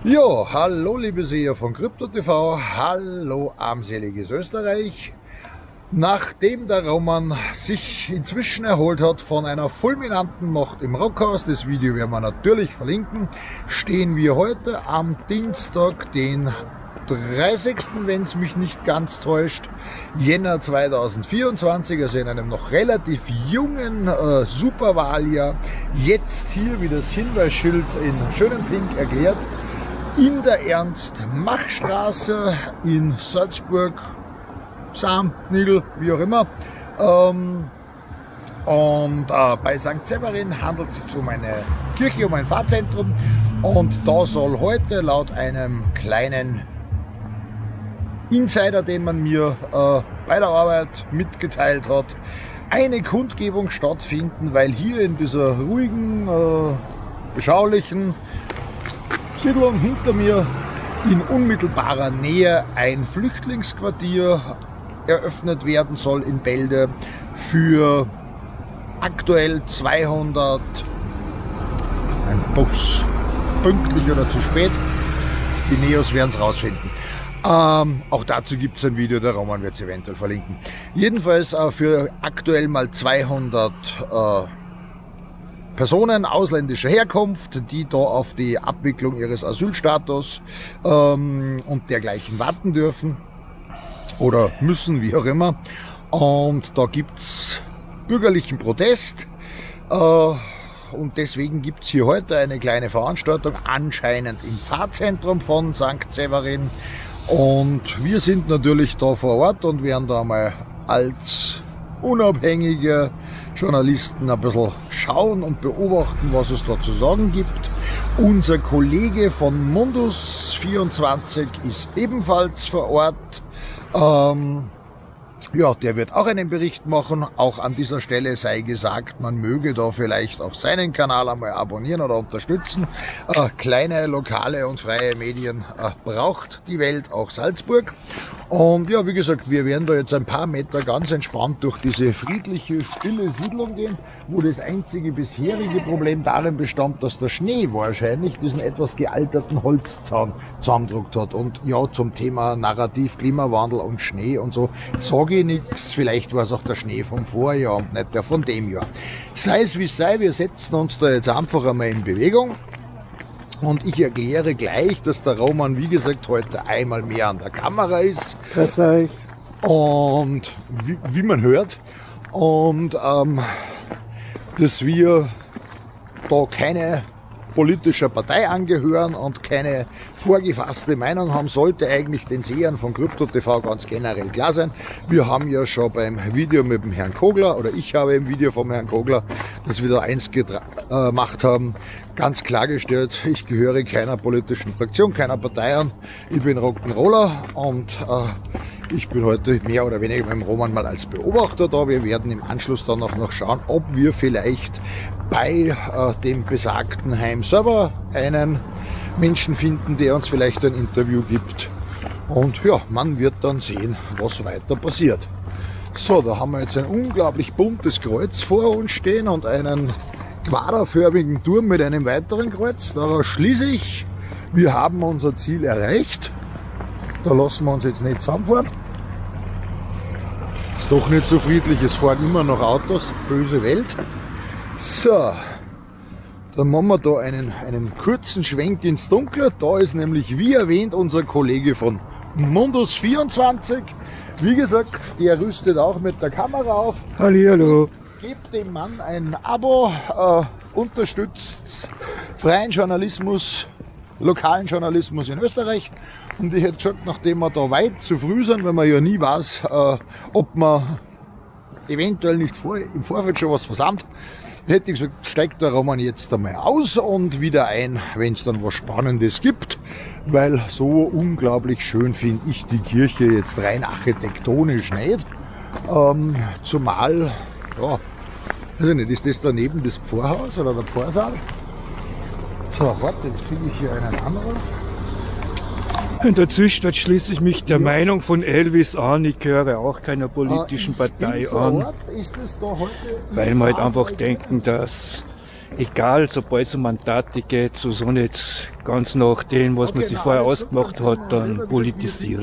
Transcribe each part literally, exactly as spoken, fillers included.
Ja, hallo liebe Seher von Krypto.tv, hallo armseliges Österreich. Nachdem der Roman sich inzwischen erholt hat von einer fulminanten Nacht im Rockhaus, das Video werden wir natürlich verlinken, stehen wir heute am Dienstag, den dreißigsten wenn es mich nicht ganz täuscht, Jänner zweitausendvierundzwanzig, also in einem noch relativ jungen äh, Superwahljahr, jetzt hier, wie das Hinweisschild in schönem Pink erklärt, in der Ernst-Mach-Straße in Salzburg, Sam, Nigel, wie auch immer. Ähm, und äh, bei Sankt Severin handelt es sich um eine Kirche, um ein Pfarrzentrum. Und da soll heute laut einem kleinen Insider, den man mir äh, bei der Arbeit mitgeteilt hat, eine Kundgebung stattfinden, weil hier in dieser ruhigen, äh, beschaulichen Siedlung hinter mir in unmittelbarer Nähe ein Flüchtlingsquartier eröffnet werden soll in Bälde für aktuell zweihundert, ein Bus, pünktlich oder zu spät, die Neos werden es rausfinden. Ähm, auch dazu gibt es ein Video, der Roman wird es eventuell verlinken. Jedenfalls äh, für aktuell mal zweihundert äh, Personen ausländischer Herkunft, die da auf die Abwicklung ihres Asylstatus ähm, und dergleichen warten dürfen oder müssen, wie auch immer. Und da gibt's bürgerlichen Protest äh, und deswegen gibt's hier heute eine kleine Veranstaltung, anscheinend im Pfarrzentrum von Sankt Severin. Und wir sind natürlich da vor Ort und werden da mal als unabhängige Journalisten ein bisschen schauen und beobachten, was es da zu sagen gibt. Unser Kollege von Mundus vierundzwanzig ist ebenfalls vor Ort. Ähm, ja, der wird auch einen Bericht machen. Auch an dieser Stelle sei gesagt, man möge da vielleicht auch seinen Kanal einmal abonnieren oder unterstützen. Äh, kleine, lokale und freie Medien äh, braucht die Welt, auch Salzburg. Und ja, wie gesagt, wir werden da jetzt ein paar Meter ganz entspannt durch diese friedliche, stille Siedlung gehen, wo das einzige bisherige Problem darin bestand, dass der Schnee wahrscheinlich diesen etwas gealterten Holzzaun zusammendruckt hat. Und ja, zum Thema Narrativ, Klimawandel und Schnee und so sage ich nichts. Vielleicht war es auch der Schnee vom Vorjahr und nicht der von dem Jahr. Sei es wie es sei, wir setzen uns da jetzt einfach einmal in Bewegung. Und ich erkläre gleich, dass der Roman, wie gesagt, heute einmal mehr an der Kamera ist. Das heißt. Und wie, wie man hört. Und ähm, dass wir da keine politischer Partei angehören und keine vorgefasste Meinung haben, sollte eigentlich den Sehern von Krypto.tv ganz generell klar sein. Wir haben ja schon beim Video mit dem Herrn Kogler, oder ich habe im Video vom Herrn Kogler, das wir da eins gemacht haben, ganz klargestellt, ich gehöre keiner politischen Fraktion, keiner Partei an. Ich bin Rock'n'Roller und äh, ich bin heute mehr oder weniger mit dem Roman mal als Beobachter da. Wir werden im Anschluss dann auch noch schauen, ob wir vielleicht bei äh, dem besagten Heim selber einen Menschen finden, der uns vielleicht ein Interview gibt. Und ja, man wird dann sehen, was weiter passiert. So, da haben wir jetzt ein unglaublich buntes Kreuz vor uns stehen und einen quaderförmigen Turm mit einem weiteren Kreuz. Daraus schließe ich, wir haben unser Ziel erreicht. Da lassen wir uns jetzt nicht zusammenfahren. Ist doch nicht so friedlich, es fahren immer noch Autos, böse Welt. So, dann machen wir da einen, einen kurzen Schwenk ins Dunkle. Da ist nämlich, wie erwähnt, unser Kollege von Mundus vierundzwanzig. Wie gesagt, der rüstet auch mit der Kamera auf. Hallihallo. Gebt dem Mann ein Abo, äh, unterstützt freien Journalismus, lokalen Journalismus in Österreich. Und ich hätte gesagt, nachdem wir da weit zu früh sind, weil man ja nie weiß, äh, ob man eventuell nicht vor, im Vorfeld schon was versammelt, hätte ich gesagt, steigt der Roman jetzt einmal aus und wieder ein, wenn es dann was Spannendes gibt, weil so unglaublich schön finde ich die Kirche jetzt rein architektonisch nicht. Ähm, zumal, ja, weiß ich nicht, ist das daneben das Pfarrhaus oder der Pfarrsaal? So, warte, jetzt kriege ich hier einen Anruf. Und dazwischen schließe ich mich der ja. Meinung von Elvis an, ich gehöre auch keiner politischen äh, Partei vor an. Ort. Ist es da heute weil wir halt einfach denken, dass egal, sobald es um Mandate geht, so, so nicht ganz nach dem, was man sich vorher ausgemacht hat, dann politisiert.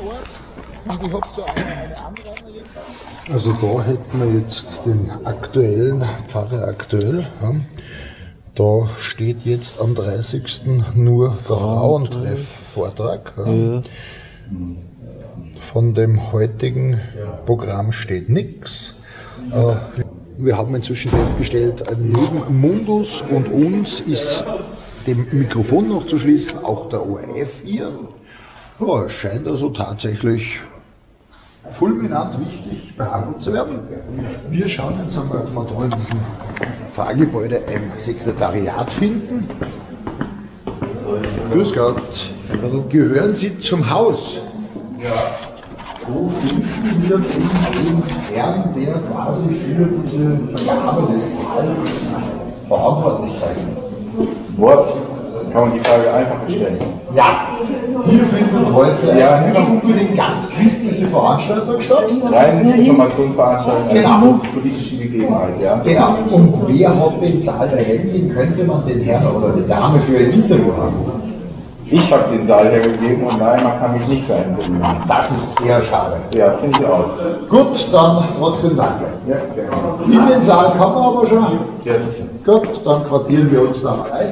Also da hätten wir jetzt den aktuellen Pfarrer aktuell. Ja. Da steht jetzt am dreißigsten nur der Frauentreff-Vortrag. Ja. Von dem heutigen Programm steht nichts. Wir haben inzwischen festgestellt, neben Mundus und uns ist dem Mikrofon noch zu schließen auch der O R F hier. Ja, es scheint also tatsächlich fulminant wichtig behandelt zu werden. Wir schauen jetzt einmal, ob wir da in diesem Pfarrgebäude ein Sekretariat finden. Grüß Gott. Gehören Sie zum Haus? Ja. Wo finden wir denn den Herrn, der quasi für diese Vergabe des Salz verantwortlich zeichnet? Wort, kann man die Frage einfach stellen. Ja, hier findet heute ja, nicht unbedingt ganz christliche Veranstaltung statt. Rein Informationsveranstaltung, genau. Eine politische Gegebenheit, ja. Genau. Und wer hat den Saal hergegeben? Könnte man den Herrn oder die Dame für ein Interview haben? Ich habe den Saal hergegeben und nein, man kann mich nicht für ein Interview haben. Das ist sehr schade. Ja, finde ich auch. Gut, dann trotzdem danke. Ja, gerne. In den Saal kann man aber schon. Sehr sicher. Gut, dann quartieren wir uns da mal ein.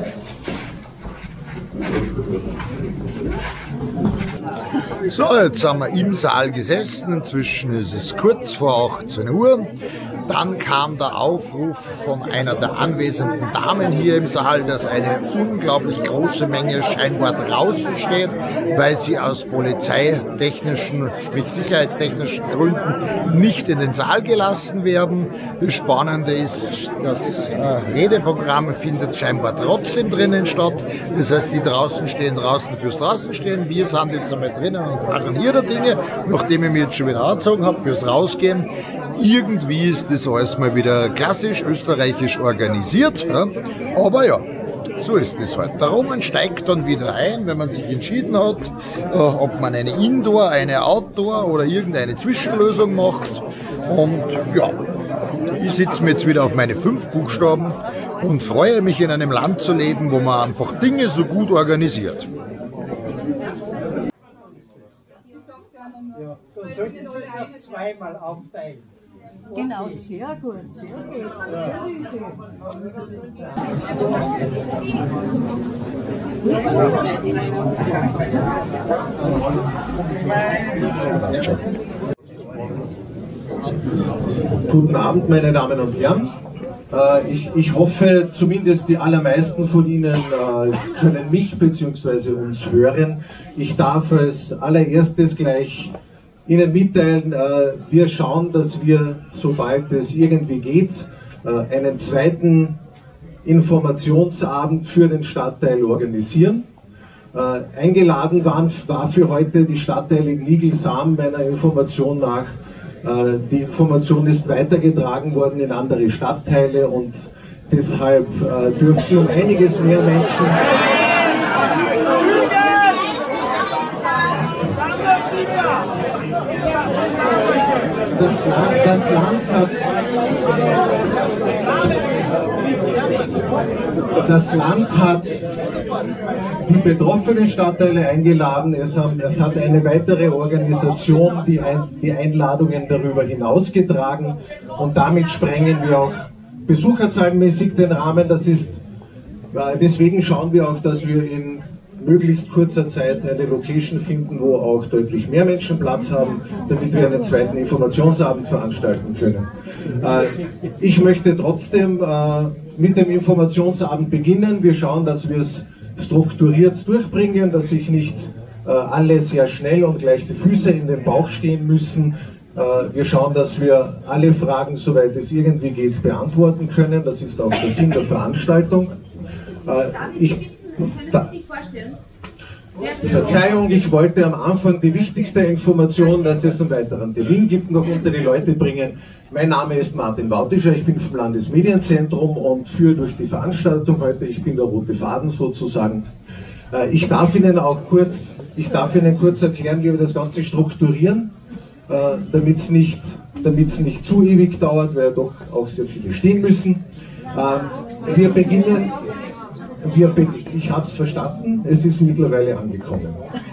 So, jetzt sind wir im Saal gesessen, inzwischen ist es kurz vor achtzehn Uhr. Dann kam der Aufruf von einer der anwesenden Damen hier im Saal, dass eine unglaublich große Menge scheinbar draußen steht, weil sie aus polizeitechnischen, sprich sicherheitstechnischen Gründen nicht in den Saal gelassen werden. Das Spannende ist, das äh, Redeprogramm findet scheinbar trotzdem drinnen statt. Das heißt, die draußen stehen draußen fürs Draußenstehen. Wir sind jetzt einmal drinnen und machen hier die Dinge, nachdem ich mich jetzt schon wieder angezogen habe fürs Rausgehen. Irgendwie ist das alles mal wieder klassisch österreichisch organisiert, ja. Aber ja, so ist es halt. Der Roman steigt dann wieder ein, wenn man sich entschieden hat, äh, ob man eine Indoor, eine Outdoor oder irgendeine Zwischenlösung macht. Und ja, ich sitze mir jetzt wieder auf meine fünf Buchstaben und freue mich, in einem Land zu leben, wo man einfach Dinge so gut organisiert. Ja, dann sollten Sie es auf zweimal aufteilen. Okay. Genau, sehr gut, sehr gut. Ja. Guten Abend, meine Damen und Herren. Ich, ich hoffe, zumindest die allermeisten von Ihnen äh, können mich bzw. uns hören. Ich darf als allererstes gleich Ihnen mitteilen, äh, wir schauen, dass wir, sobald es irgendwie geht, äh, einen zweiten Informationsabend für den Stadtteil organisieren. Äh, eingeladen waren, war für heute die Stadtteile Nigl-Sam meiner Information nach. Äh, die Information ist weitergetragen worden in andere Stadtteile und deshalb äh, dürften um einiges mehr Menschen... Das Land, das Land hat, das Land hat die betroffenen Stadtteile eingeladen. Es hat, es hat eine weitere Organisation die, ein, die Einladungen darüber hinausgetragen und damit sprengen wir auch besucherzahlenmäßig den Rahmen. Das ist, deswegen schauen wir auch, dass wir in möglichst kurzer Zeit eine Location finden, wo auch deutlich mehr Menschen Platz haben, damit wir einen zweiten Informationsabend veranstalten können. Äh, ich möchte trotzdem äh, mit dem Informationsabend beginnen. Wir schauen, dass wir es strukturiert durchbringen, dass sich nicht äh, alle sehr schnell und gleich die Füße in den Bauch stehen müssen. Äh, wir schauen, dass wir alle Fragen, soweit es irgendwie geht, beantworten können. Das ist auch der Sinn der Veranstaltung. Äh, ich Da, Verzeihung, ich wollte am Anfang die wichtigste Information, dass es einen weiteren Termin gibt, noch unter die Leute bringen. Mein Name ist Martin Wautischer, ich bin vom Landesmedienzentrum und führe durch die Veranstaltung heute. Ich bin der rote Faden sozusagen. Ich darf Ihnen auch kurz, ich darf Ihnen kurz erklären, wie wir das Ganze strukturieren, damit es nicht, damit es nicht zu ewig dauert, weil doch auch sehr viele stehen müssen. wir beginnen, wir be ich habe es verstanden, es ist mittlerweile angekommen.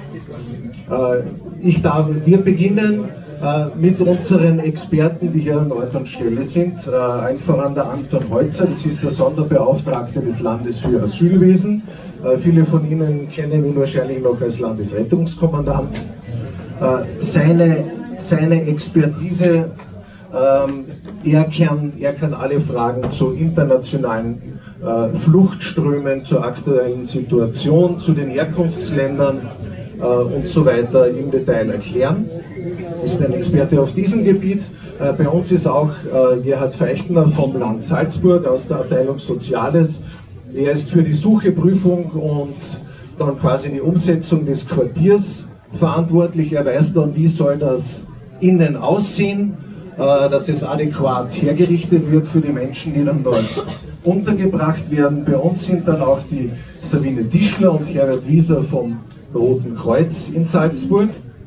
Äh, ich darf, wir beginnen äh, mit unseren Experten, die hier an Ort und Stelle sind. Äh, allen voran der Anton Holzer, das ist der Sonderbeauftragte des Landes für Asylwesen. Äh, viele von Ihnen kennen ihn wahrscheinlich noch als Landesrettungskommandant. Äh, seine, seine Expertise, ähm, er, kann, er kann alle Fragen zu internationalen äh, Fluchtströmen, zur aktuellen Situation, zu den Herkunftsländern äh, und so weiter im Detail erklären. Ist ein Experte auf diesem Gebiet. Äh, bei uns ist auch äh, Gerhard Feichtner vom Land Salzburg aus der Abteilung Soziales. Er ist für die Sucheprüfung und dann quasi die Umsetzung des Quartiers verantwortlich. Er weiß dann, wie soll das innen aussehen, äh, dass es adäquat hergerichtet wird für die Menschen, die dann dort untergebracht werden. Bei uns sind dann auch die Sabine Tischler und Herbert Wieser vom Roten Kreuz in Salzburg.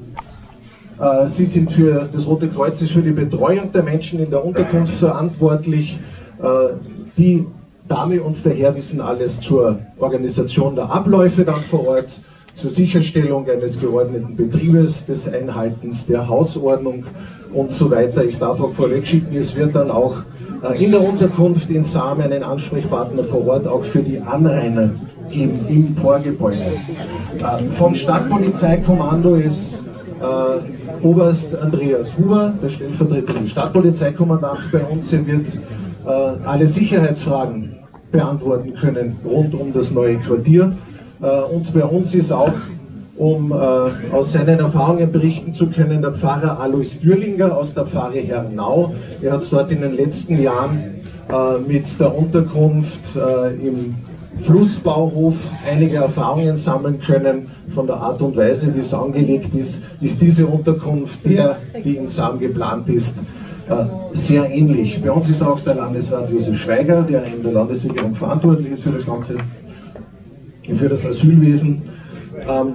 Äh, sie sind für, das Rote Kreuz ist für die Betreuung der Menschen in der Unterkunft verantwortlich. Äh, die Dame und der Herr wissen alles zur Organisation der Abläufe dann vor Ort, zur Sicherstellung eines geordneten Betriebes, des Einhaltens der Hausordnung und so weiter. Ich darf auch vorweg schicken, es wird dann auch in der Unterkunft in Sam einen Ansprechpartner vor Ort auch für die Anrainer geben im Vorgebäude. Äh, vom Stadtpolizeikommando ist äh, Oberst Andreas Huber, der stellvertretende Stadtpolizeikommandant bei uns. Er wird äh, alle Sicherheitsfragen beantworten können rund um das neue Quartier. Äh, und bei uns ist auch, um äh, aus seinen Erfahrungen berichten zu können, der Pfarrer Alois Dürlinger aus der Pfarre Hernau. Er hat dort in den letzten Jahren äh, mit der Unterkunft äh, im Flussbauhof einige Erfahrungen sammeln können. Von der Art und Weise, wie es angelegt ist, ist diese Unterkunft, der, die in Sam geplant ist, äh, sehr ähnlich. Bei uns ist auch der Landesrat Josef Schweiger, der in der Landesregierung verantwortlich ist für das Ganze, für das Asylwesen. Ähm,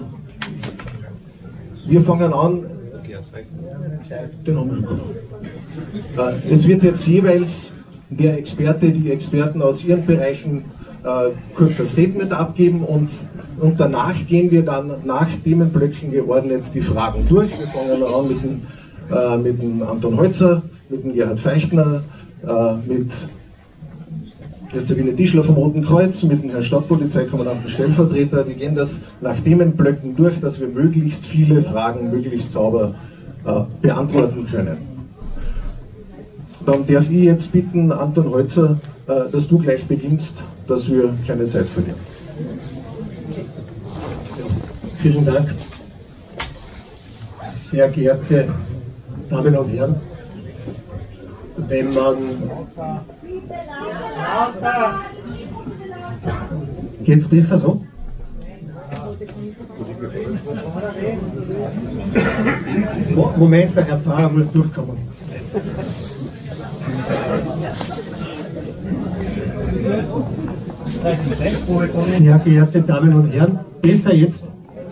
Wir fangen an, den äh, es wird jetzt jeweils der Experte, die Experten aus ihren Bereichen äh, kurz ein Statement abgeben und, und danach gehen wir dann nach Themenblöcken geordnet die Fragen durch. Wir fangen an mit dem, äh, mit dem Anton Holzer, mit dem Gerhard Feichtner, äh, mit der Sabine Tischler vom Roten Kreuz, mit dem Herrn Stadtpolizeikommandanten Stellvertreter. Wir gehen das nach Themenblöcken durch, dass wir möglichst viele Fragen möglichst sauber äh, beantworten können. Dann darf ich jetzt bitten, Anton Holzer, äh, dass du gleich beginnst, dass wir keine Zeit verlieren. Vielen Dank. Sehr geehrte Damen und Herren, wenn man Geht's besser so? Moment, der Herr Pfarrer muss durchkommen. Sehr geehrte Damen und Herren, besser jetzt,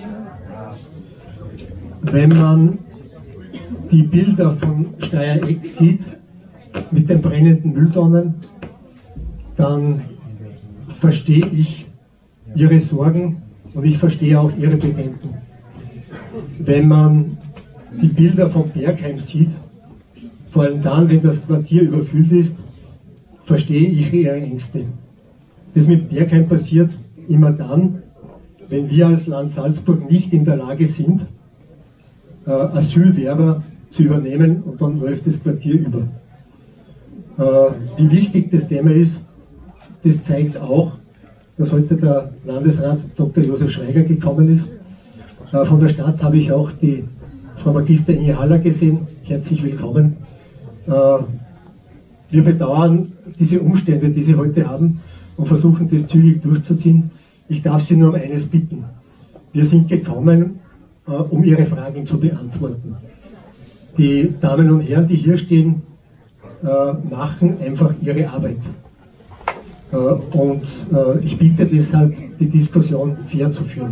wenn man die Bilder von Steyr-Eck sieht, mit den brennenden Mülltonnen, dann verstehe ich Ihre Sorgen und ich verstehe auch Ihre Bedenken. Wenn man die Bilder von Bergheim sieht, vor allem dann, wenn das Quartier überfüllt ist, verstehe ich Ihre Ängste. Das mit Bergheim passiert immer dann, wenn wir als Land Salzburg nicht in der Lage sind, äh, Asylwerber zu übernehmen und dann läuft das Quartier über. Äh, wie wichtig das Thema ist, das zeigt auch, dass heute der Landesrat Doktor Josef Schweiger gekommen ist. Äh, von der Stadt habe ich auch die Frau Magister Inge Haller gesehen. Herzlich willkommen. Äh, wir bedauern diese Umstände, die Sie heute haben und versuchen, das zügig durchzuziehen. Ich darf Sie nur um eines bitten. Wir sind gekommen, äh, um Ihre Fragen zu beantworten. Die Damen und Herren, die hier stehen, äh, machen einfach ihre Arbeit. Äh, und äh, ich bitte deshalb, die Diskussion fair zu führen.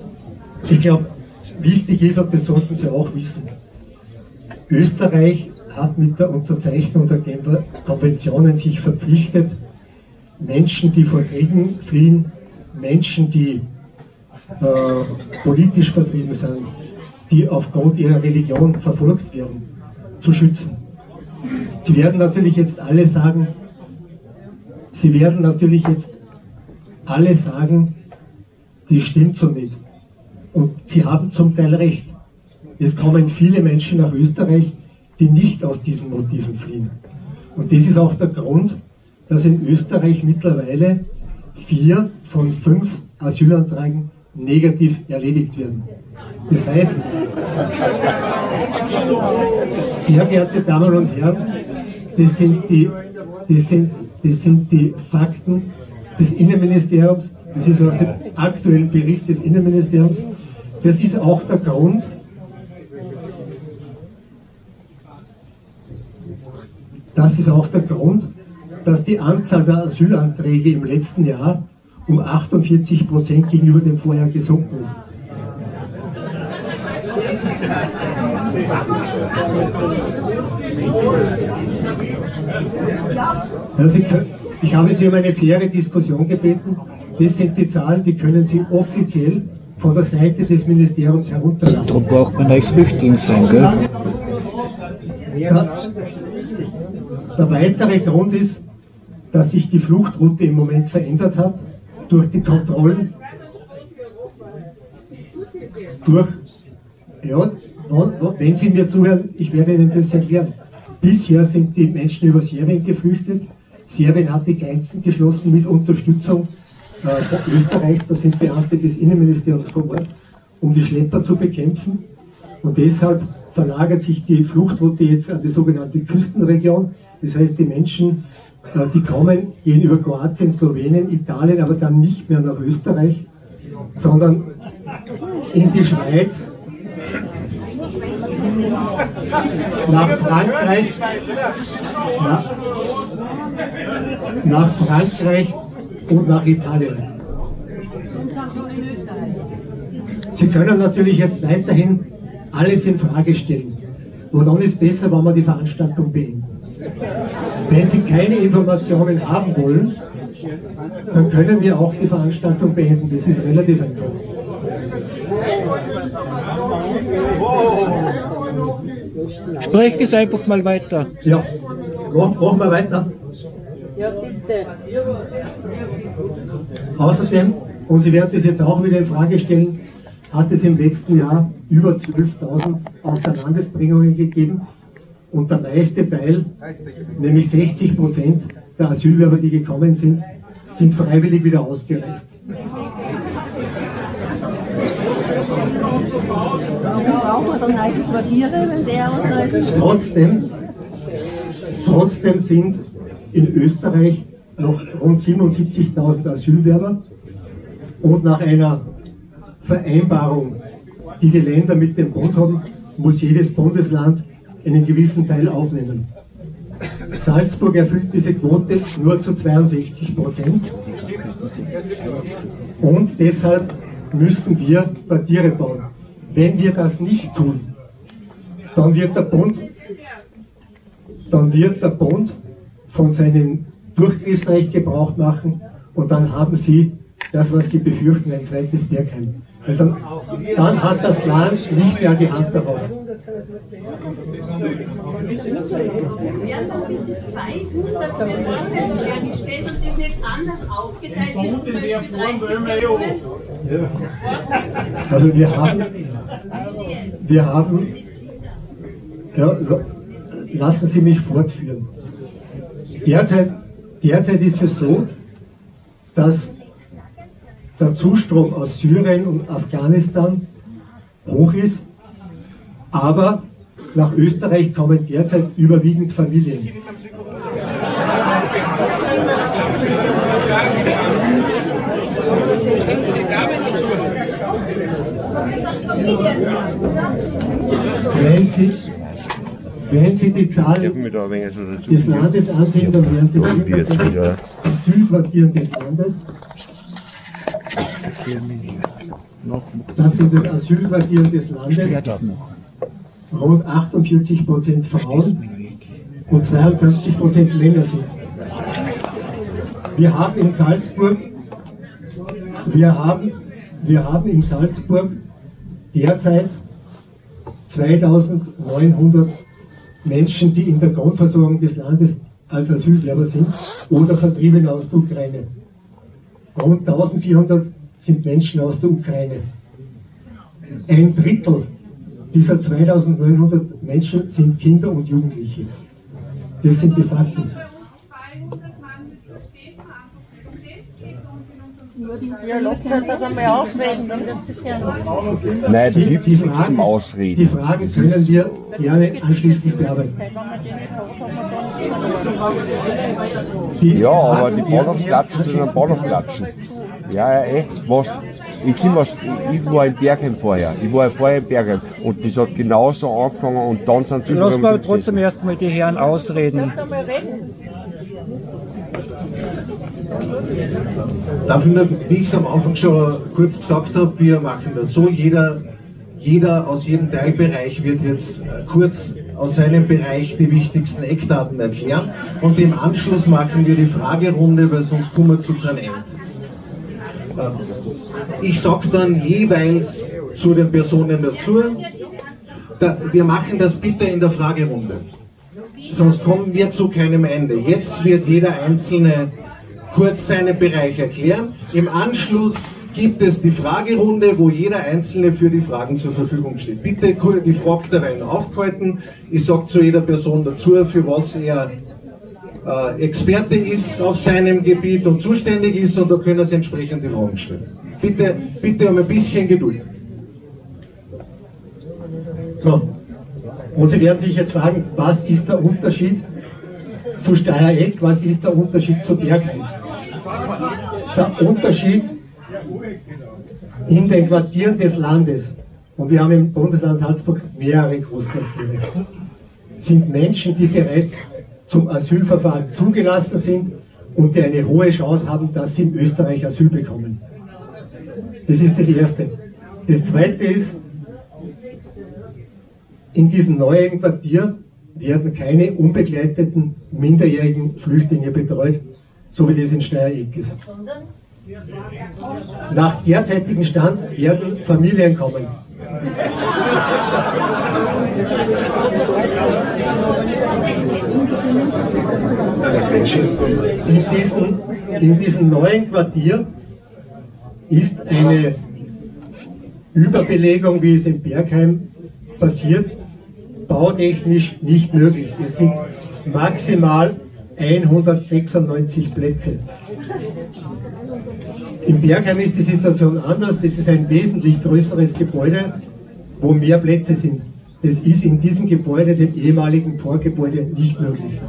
Ich glaube, wichtig ist, und das sollten Sie auch wissen, Österreich hat mit der Unterzeichnung der Genfer Konventionen sich verpflichtet, Menschen, die vor Kriegen fliehen, Menschen, die äh, politisch vertrieben sind, die aufgrund ihrer Religion verfolgt werden, zu schützen. Sie werden natürlich jetzt alle sagen, Sie werden natürlich jetzt alle sagen, die stimmt so nicht. Und Sie haben zum Teil recht. Es kommen viele Menschen nach Österreich, die nicht aus diesen Motiven fliehen. Und das ist auch der Grund, dass in Österreich mittlerweile vier von fünf Asylanträgen negativ erledigt werden. Das heißt, sehr geehrte Damen und Herren, das sind die, das sind, das sind die Fakten des Innenministeriums, das ist aus dem aktuellen Bericht des Innenministeriums, das ist auch der Grund, das ist auch der Grund, dass die Anzahl der Asylanträge im letzten Jahr um achtundvierzig Prozent gegenüber dem Vorjahr gesunken ist. Also ich, ich habe Sie um eine faire Diskussion gebeten. Das sind die Zahlen, die können Sie offiziell von der Seite des Ministeriums herunterladen. Darum braucht man als Flüchtling sein, gell? Der, der weitere Grund ist, dass sich die Fluchtroute im Moment verändert hat durch die Kontrollen, durch, ja, wenn Sie mir zuhören, ich werde Ihnen das erklären. Bisher sind die Menschen über Serbien geflüchtet. Serbien hat die Grenzen geschlossen mit Unterstützung äh, von Österreich, da sind Beamte des Innenministeriums vor Ort, um die Schlepper zu bekämpfen. Und deshalb verlagert sich die Fluchtroute jetzt an die sogenannte Küstenregion. Das heißt, die Menschen, äh, die kommen, gehen über Kroatien, Slowenien, Italien, aber dann nicht mehr nach Österreich, sondern in die Schweiz, nach Frankreich, nach, nach Frankreich und nach Italien. Sie können natürlich jetzt weiterhin alles in Frage stellen. Aber dann ist es besser, wenn wir die Veranstaltung beenden. Wenn Sie keine Informationen haben wollen, dann können wir auch die Veranstaltung beenden. Das ist relativ einfach. Sprech es einfach mal weiter. Ja, machen wir weiter. Ja, bitte. Außerdem, und Sie werden das jetzt auch wieder in Frage stellen, hat es im letzten Jahr über zwölftausend Außerlandesbringungen gegeben und der meiste Teil, nämlich sechzig Prozent der Asylwerber, die gekommen sind, sind freiwillig wieder ausgereist. Brauchen wir dann neue Quartiere, wenn sie ausreisen? Trotzdem, trotzdem sind in Österreich noch rund siebenundsiebzigtausend Asylwerber und nach einer Vereinbarung, die die Länder mit dem Bund haben, muss jedes Bundesland einen gewissen Teil aufnehmen. Salzburg erfüllt diese Quote nur zu zweiundsechzig Prozent und deshalb müssen wir Quartiere bauen. Wenn wir das nicht tun, dann wird der Bund, dann wird der Bund von seinem Durchgriffsrecht Gebrauch machen und dann haben Sie das, was Sie befürchten, ein zweites Bergheim. Und dann, dann hat das Land nicht mehr die Hand darauf. Werden doch diese zweihundert Personen hergestellt und das jetzt anders aufgeteilt wird, zum Beispiel Also wir haben, wir haben, ja, lassen Sie mich fortführen. Derzeit, derzeit ist es so, dass der Zustrom aus Syrien und Afghanistan hoch ist, aber nach Österreich kommen derzeit überwiegend Familien. Wenn Sie, wenn Sie die Zahlen des Landes ansehen, dann werden Sie sehen, dass die Asylquartieren des Landes, das sind die Asylquartieren des Landes, rund achtundvierzig Prozent Frauen und zweiundfünfzig Prozent Männer sind. Wir haben in Salzburg, wir haben, wir haben in Salzburg derzeit zweitausendneunhundert Menschen, die in der Grundversorgung des Landes als Asylwerber sind oder Vertriebene aus der Ukraine. Rund eintausendvierhundert sind Menschen aus der Ukraine. Ein Drittel dieser zweitausendneunhundert Menschen sind Kinder und Jugendliche. Das sind die Fakten. Ja, lasst uns jetzt aber mal ausreden, dann wird es ja noch. Nein, da Die- gibt die es nichts Fragen- zum Ausreden. Die Fragen Das können ist- wir gerne anschließend bearbeiten. Die Ja, aber Fragen die werden Bahnhofsklatschen sind ein Bahnhofsklatschen. Ja, ja, eh. Was? Ich, komm aus, ich war in Bergheim vorher. Ich war vorher in Bergheim. Und das hat genauso angefangen und dann sind sie Lass überall mal trotzdem erstmal die Herren ausreden. Darf ich nur, wie ich es am Anfang schon kurz gesagt habe, wir machen das so, jeder, jeder aus jedem Teilbereich wird jetzt äh, kurz aus seinem Bereich die wichtigsten Eckdaten erklären und im Anschluss machen wir die Fragerunde, weil sonst kommen wir zu keinem Ende. Ich sage dann jeweils zu den Personen dazu, da, wir machen das bitte in der Fragerunde, sonst kommen wir zu keinem Ende. Jetzt wird jeder Einzelne kurz seinen Bereich erklären. Im Anschluss gibt es die Fragerunde, wo jeder Einzelne für die Fragen zur Verfügung steht. Bitte die Fragtereien aufhalten. Ich sage zu jeder Person dazu, für was er äh, Experte ist auf seinem Gebiet und zuständig ist, und da können Sie entsprechend die Fragen stellen. Bitte, bitte um ein bisschen Geduld. So. Und Sie werden sich jetzt fragen, was ist der Unterschied zu Steyr-Egg, was ist der Unterschied zu Bergheim? Der Unterschied in den Quartieren des Landes, und wir haben im Bundesland Salzburg mehrere Großquartiere, sind Menschen, die bereits zum Asylverfahren zugelassen sind und die eine hohe Chance haben, dass sie in Österreich Asyl bekommen. Das ist das Erste. Das Zweite ist, in diesem neuen Quartier werden keine unbegleiteten minderjährigen Flüchtlinge betreut, so wie das in Steyr-Egg ist. Nach derzeitigem Stand werden Familien kommen. In diesem, in diesem neuen Quartier ist eine Überbelegung, wie es in Bergheim passiert, bautechnisch nicht möglich. Es sind maximal hundertsechsundneunzig Plätze. In Bergheim ist die Situation anders. Das ist ein wesentlich größeres Gebäude, wo mehr Plätze sind. Das ist in diesem Gebäude, dem ehemaligen Torgebäude, nicht möglich.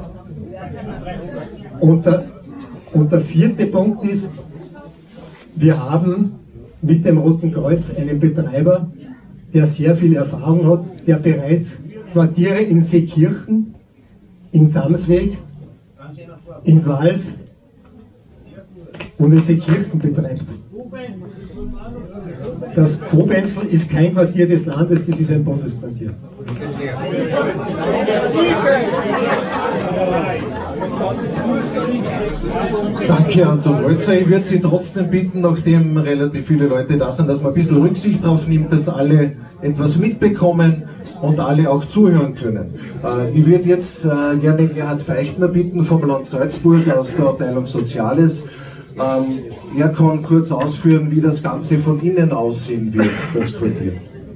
Und der, und der vierte Punkt ist, wir haben mit dem Roten Kreuz einen Betreiber, der sehr viel Erfahrung hat, der bereits Quartiere in Seekirchen, in Damsweg, in Wals und in Seekirchen betreibt. Das Kobenzl ist kein Quartier des Landes, das ist ein Bundesquartier. Danke, Anton Holzer. Ich würde Sie trotzdem bitten, nachdem relativ viele Leute da sind, dass man ein bisschen Rücksicht darauf nimmt, dass alle etwas mitbekommen und alle auch zuhören können. Äh, ich würde jetzt äh, gerne Gerhard Feichtner bitten vom Land Salzburg aus der Abteilung Soziales. Ähm, er kann kurz ausführen, wie das Ganze von innen aussehen wird, das Quartier.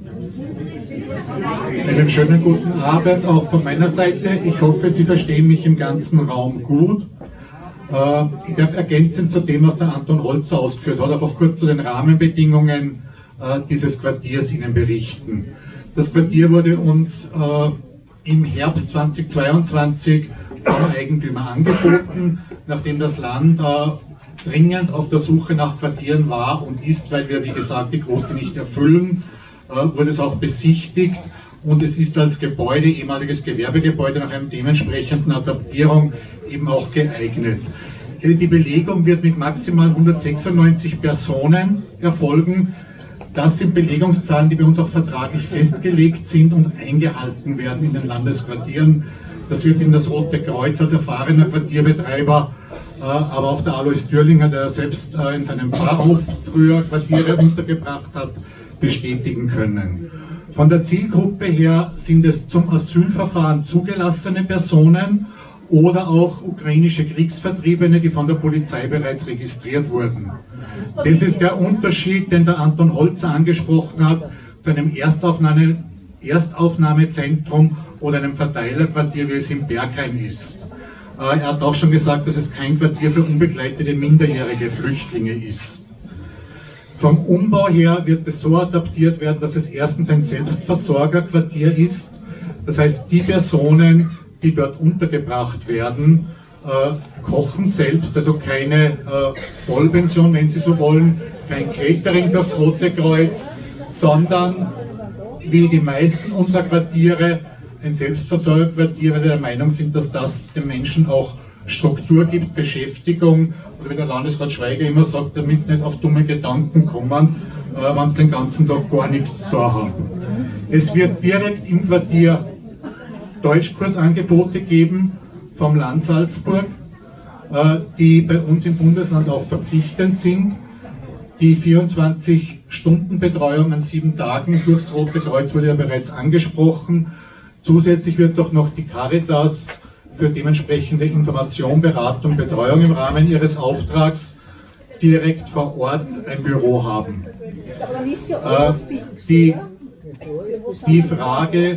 Einen schönen guten Abend auch von meiner Seite. Ich hoffe, Sie verstehen mich im ganzen Raum gut. Äh, ich darf ergänzen zu dem, was der Anton Holzer ausgeführt hat, einfach kurz zu den Rahmenbedingungen äh, dieses Quartiers Ihnen berichten. Das Quartier wurde uns äh, im Herbst zweitausendzweiundzwanzig vom Eigentümer angeboten, nachdem das Land äh, dringend auf der Suche nach Quartieren war und ist, weil wir, wie gesagt, die Quote nicht erfüllen, äh, wurde es auch besichtigt und es ist als Gebäude, ehemaliges Gewerbegebäude, nach einer dementsprechenden Adaptierung eben auch geeignet. Die Belegung wird mit maximal hundertsechsundneunzig Personen erfolgen. Das sind Belegungszahlen, die bei uns auch vertraglich festgelegt sind und eingehalten werden in den Landesquartieren. Das wird in das Rote Kreuz als erfahrener Quartierbetreiber, äh, aber auch der Alois Dürlinger, der selbst äh, in seinem Pfarrhof früher Quartiere untergebracht hat, bestätigen können. Von der Zielgruppe her sind es zum Asylverfahren zugelassene Personen oder auch ukrainische Kriegsvertriebene, die von der Polizei bereits registriert wurden. Das ist der Unterschied, den der Anton Holzer angesprochen hat, zu einem Erstaufnahme, Erstaufnahmezentrum oder einem Verteilerquartier, wie es in Bergheim ist. Äh, er hat auch schon gesagt, dass es kein Quartier für unbegleitete minderjährige Flüchtlinge ist. Vom Umbau her wird es so adaptiert werden, dass es erstens ein Selbstversorgerquartier ist. Das heißt, die Personen, die dort untergebracht werden, äh, kochen selbst, also keine äh, Vollpension, wenn Sie so wollen, kein Catering durchs Rote Kreuz, sondern wie die meisten unserer Quartiere ein Selbstversorgerquartier, weil wir der Meinung sind, dass das den Menschen auch Struktur gibt, Beschäftigung, oder wie der Landesrat Schweiger immer sagt, damit sie nicht auf dumme Gedanken kommen, äh, wenn sie den ganzen Tag gar nichts da haben. Es wird direkt im Quartier Deutschkursangebote geben vom Land Salzburg, äh, die bei uns im Bundesland auch verpflichtend sind. Die vierundzwanzig Stunden Betreuung an sieben Tagen durchs Rote Kreuz wurde ja bereits angesprochen. Zusätzlich wird doch noch die Caritas für dementsprechende Information, Beratung, Betreuung im Rahmen ihres Auftrags direkt vor Ort ein Büro haben. Äh, die, die, Frage,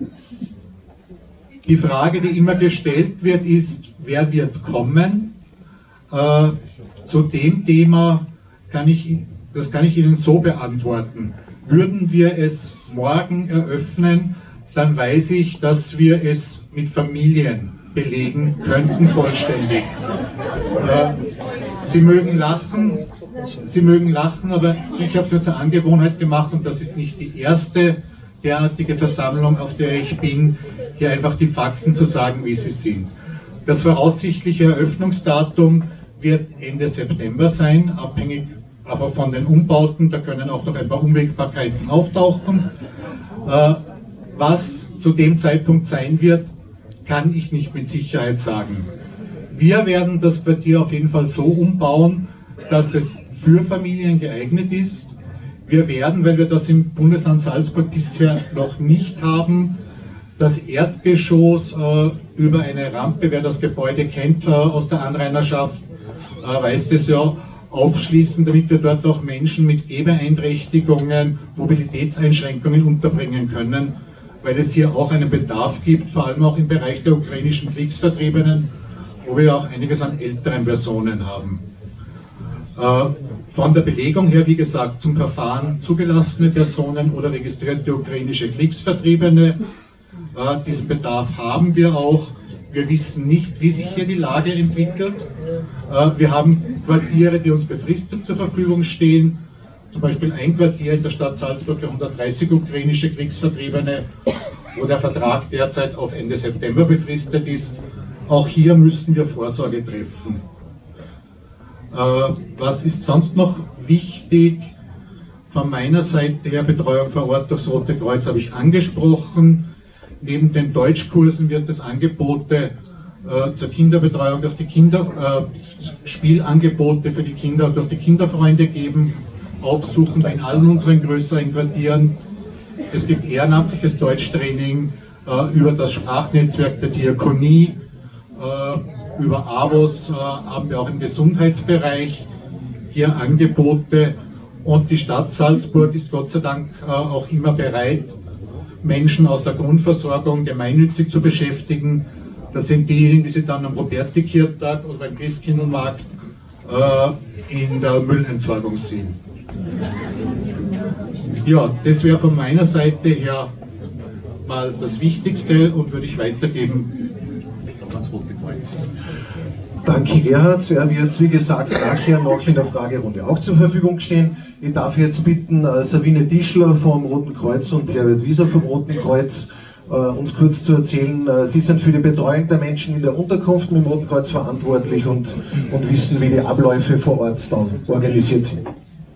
die Frage, die immer gestellt wird, ist, wer wird kommen? Äh, zu dem Thema kann ich, das kann ich Ihnen so beantworten. Würden wir es morgen eröffnen, dann weiß ich, dass wir es mit Familien belegen könnten, vollständig. Äh, Sie mögen lachen, Sie mögen lachen, aber ich habe es mir zur Angewohnheit gemacht, und das ist nicht die erste derartige Versammlung, auf der ich bin, hier einfach die Fakten zu sagen, wie sie sind. Das voraussichtliche Eröffnungsdatum wird Ende September sein, abhängig aber von den Umbauten, da können auch noch ein paar Unwägbarkeiten auftauchen. Äh, was zu dem Zeitpunkt sein wird, kann ich nicht mit Sicherheit sagen. Wir werden das Quartier auf jeden Fall so umbauen, dass es für Familien geeignet ist. Wir werden, weil wir das im Bundesland Salzburg bisher noch nicht haben, das Erdgeschoss äh, über eine Rampe, wer das Gebäude kennt äh, aus der Anrainerschaft, äh, weiß das ja, aufschließen, damit wir dort auch Menschen mit Gehbeeinträchtigungen, Mobilitätseinschränkungen unterbringen können, weil es hier auch einen Bedarf gibt, vor allem auch im Bereich der ukrainischen Kriegsvertriebenen, wo wir auch einiges an älteren Personen haben. Äh, von der Belegung her, wie gesagt, zum Verfahren zugelassene Personen oder registrierte ukrainische Kriegsvertriebene. Äh, diesen Bedarf haben wir auch. Wir wissen nicht, wie sich hier die Lage entwickelt. Äh, wir haben Quartiere, die uns befristet zur Verfügung stehen. Zum Beispiel ein Quartier in der Stadt Salzburg für hundertdreißig ukrainische Kriegsvertriebene, wo der Vertrag derzeit auf Ende September befristet ist. Auch hier müssen wir Vorsorge treffen. Äh, was ist sonst noch wichtig? Von meiner Seite her, Betreuung vor Ort durchs Rote Kreuz habe ich angesprochen. Neben den Deutschkursen wird es Angebote äh, zur Kinderbetreuung durch die Kinder, äh, Spielangebote für die Kinder durch die Kinderfreunde geben, aufsuchend in allen unseren größeren Quartieren. Es gibt ehrenamtliches Deutschtraining äh, über das Sprachnetzwerk der Diakonie, äh, über AWOS äh, haben wir auch im Gesundheitsbereich hier Angebote, und die Stadt Salzburg ist Gott sei Dank äh, auch immer bereit, Menschen aus der Grundversorgung gemeinnützig zu beschäftigen. Das sind diejenigen, die sich dann am Robertikirchtag oder beim Christkindlmarkt äh, in der Müllentsorgung sehen. Ja, das wäre von meiner Seite her mal das Wichtigste, und würde ich weitergeben ans Rote Kreuz. Danke, Gerhard. Er wird, wie gesagt, nachher noch in der Fragerunde auch zur Verfügung stehen. Ich darf jetzt bitten, uh, Sabine Tischler vom Roten Kreuz und Herbert Wieser vom Roten Kreuz uh, uns kurz zu erzählen. Uh, Sie sind für die Betreuung der Menschen in der Unterkunft mit dem Roten Kreuz verantwortlich und, und wissen, wie die Abläufe vor Ort dann organisiert sind.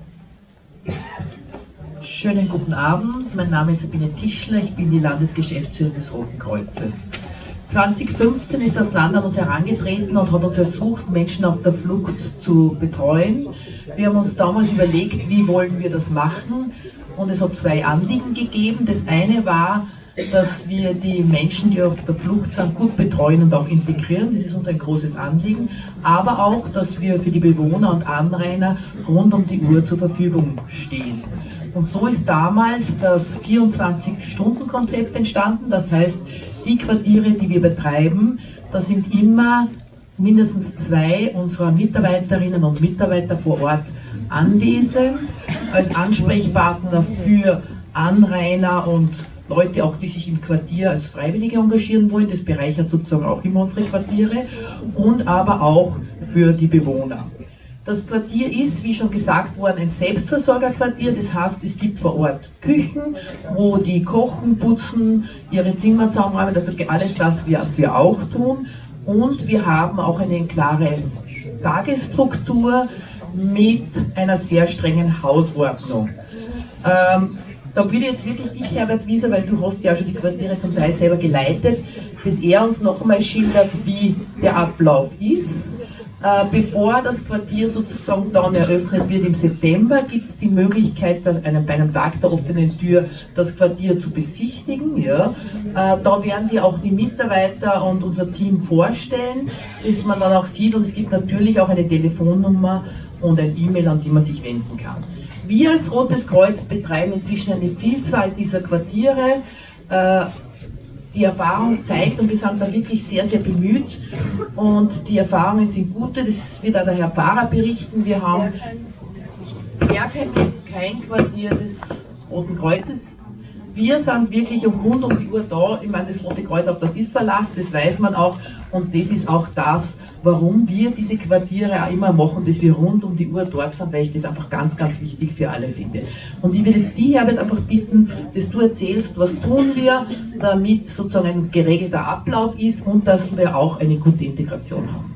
Schönen guten Abend, mein Name ist Sabine Tischler, ich bin die Landesgeschäftsführerin des Roten Kreuzes. zweitausendfünfzehn ist das Land an uns herangetreten und hat uns ersucht, Menschen auf der Flucht zu betreuen. Wir haben uns damals überlegt, wie wollen wir das machen, und es hat zwei Anliegen gegeben. Das eine war, dass wir die Menschen, die auf der Flucht sind, gut betreuen und auch integrieren. Das ist uns ein großes Anliegen. Aber auch, dass wir für die Bewohner und Anrainer rund um die Uhr zur Verfügung stehen. Und so ist damals das vierundzwanzig-Stunden-Konzept entstanden. Das heißt, die Quartiere, die wir betreiben, da sind immer mindestens zwei unserer Mitarbeiterinnen und Mitarbeiter vor Ort anwesend, als Ansprechpartner für Anrainer und Leute auch, die sich im Quartier als Freiwillige engagieren wollen. Das bereichert sozusagen auch immer unsere Quartiere, und aber auch für die Bewohner. Das Quartier ist, wie schon gesagt worden, ein Selbstversorgerquartier. Das heißt, es gibt vor Ort Küchen, wo die kochen, putzen, ihre Zimmer zusammenräumen, also alles das, was wir auch tun. Und wir haben auch eine klare Tagesstruktur mit einer sehr strengen Hausordnung. Ähm, Da würde jetzt wirklich dich, Herbert Wieser, weil du hast ja schon die Quartiere zum Teil selber geleitet, dass er uns noch einmal schildert, wie der Ablauf ist. Äh, bevor das Quartier sozusagen dann eröffnet wird im September, gibt es die Möglichkeit, dann einem, bei einem Tag der offenen Tür das Quartier zu besichtigen. Ja. Äh, da werden wir auch die Mitarbeiter und unser Team vorstellen, dass man dann auch sieht, und es gibt natürlich auch eine Telefonnummer und ein E-Mail, an die man sich wenden kann. Wir als Rotes Kreuz betreiben inzwischen eine Vielzahl dieser Quartiere. Äh, die Erfahrung zeigt, und wir sind da wirklich sehr, sehr bemüht, und die Erfahrungen sind gute, das wird auch der Herr Pfarrer berichten. Wir haben kein, kein Quartier des Roten Kreuzes. Wir sind wirklich um rund um die Uhr da. Ich meine, das Rote Kreuz, auf das ist Verlass, das weiß man auch, und das ist auch das, warum wir diese Quartiere auch immer machen, dass wir rund um die Uhr dort sind, weil ich das einfach ganz, ganz wichtig für alle finde. Und ich würde jetzt die, Herbert, einfach bitten, dass du erzählst, was tun wir, damit sozusagen ein geregelter Ablauf ist und dass wir auch eine gute Integration haben.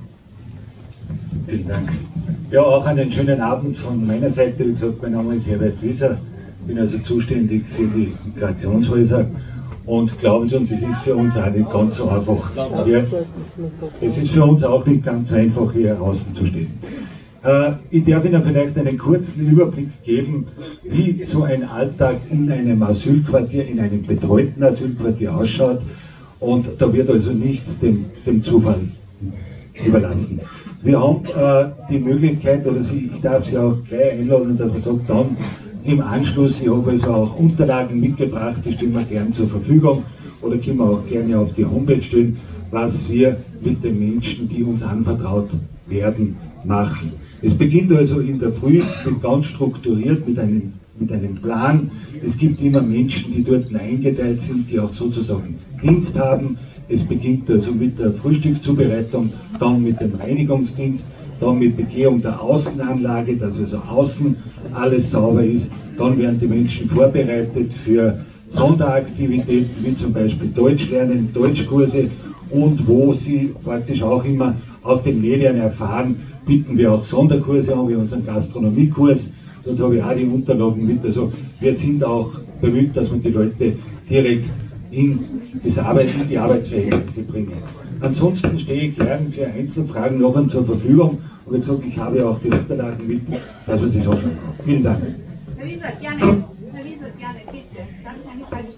Vielen Dank. Ja, auch einen schönen Abend von meiner Seite. Wie gesagt, mein Name ist Herbert Wieser, bin also zuständig für die Migrationshäuser. Und glauben Sie uns, es ist für uns auch nicht ganz so einfach. Hier, es ist für uns auch nicht ganz einfach, hier draußen zu stehen. Äh, ich darf Ihnen vielleicht einen kurzen Überblick geben, wie so ein Alltag in einem Asylquartier, in einem betreuten Asylquartier ausschaut. Und da wird also nichts dem, dem Zufall überlassen. Wir haben äh, die Möglichkeit, oder Sie, ich darf Sie auch gleich einladen, dass man sagt, dann im Anschluss, ich habe also auch Unterlagen mitgebracht, die stellen wir gern zur Verfügung, oder können wir auch gerne auf die Homepage stellen, was wir mit den Menschen, die uns anvertraut werden, machen. Es beginnt also in der Früh mit ganz strukturiert, mit einem, mit einem Plan. Es gibt immer Menschen, die dort eingeteilt sind, die auch sozusagen Dienst haben. Es beginnt also mit der Frühstückszubereitung, dann mit dem Reinigungsdienst, dann mit Begehung der Außenanlage, dass also außen alles sauber ist. Dann werden die Menschen vorbereitet für Sonderaktivitäten, wie zum Beispiel Deutsch lernen, Deutschkurse, und wo sie praktisch auch immer aus den Medien erfahren, bieten wir auch Sonderkurse an, wie unseren Gastronomiekurs. Dort habe ich auch die Unterlagen mit. Also wir sind auch bemüht, dass wir die Leute direkt in, das Arbeit, in die Arbeitsverhältnisse bringen. Ansonsten stehe ich gern für Einzelfragen noch einmal zur Verfügung. Und wie gesagt, ich habe ja auch die Unterlagen mit, dass wir sie so schauen. Vielen Dank. Herr Wieser, gerne. Herr Wieser, gerne, bitte. Darf ich eine Frage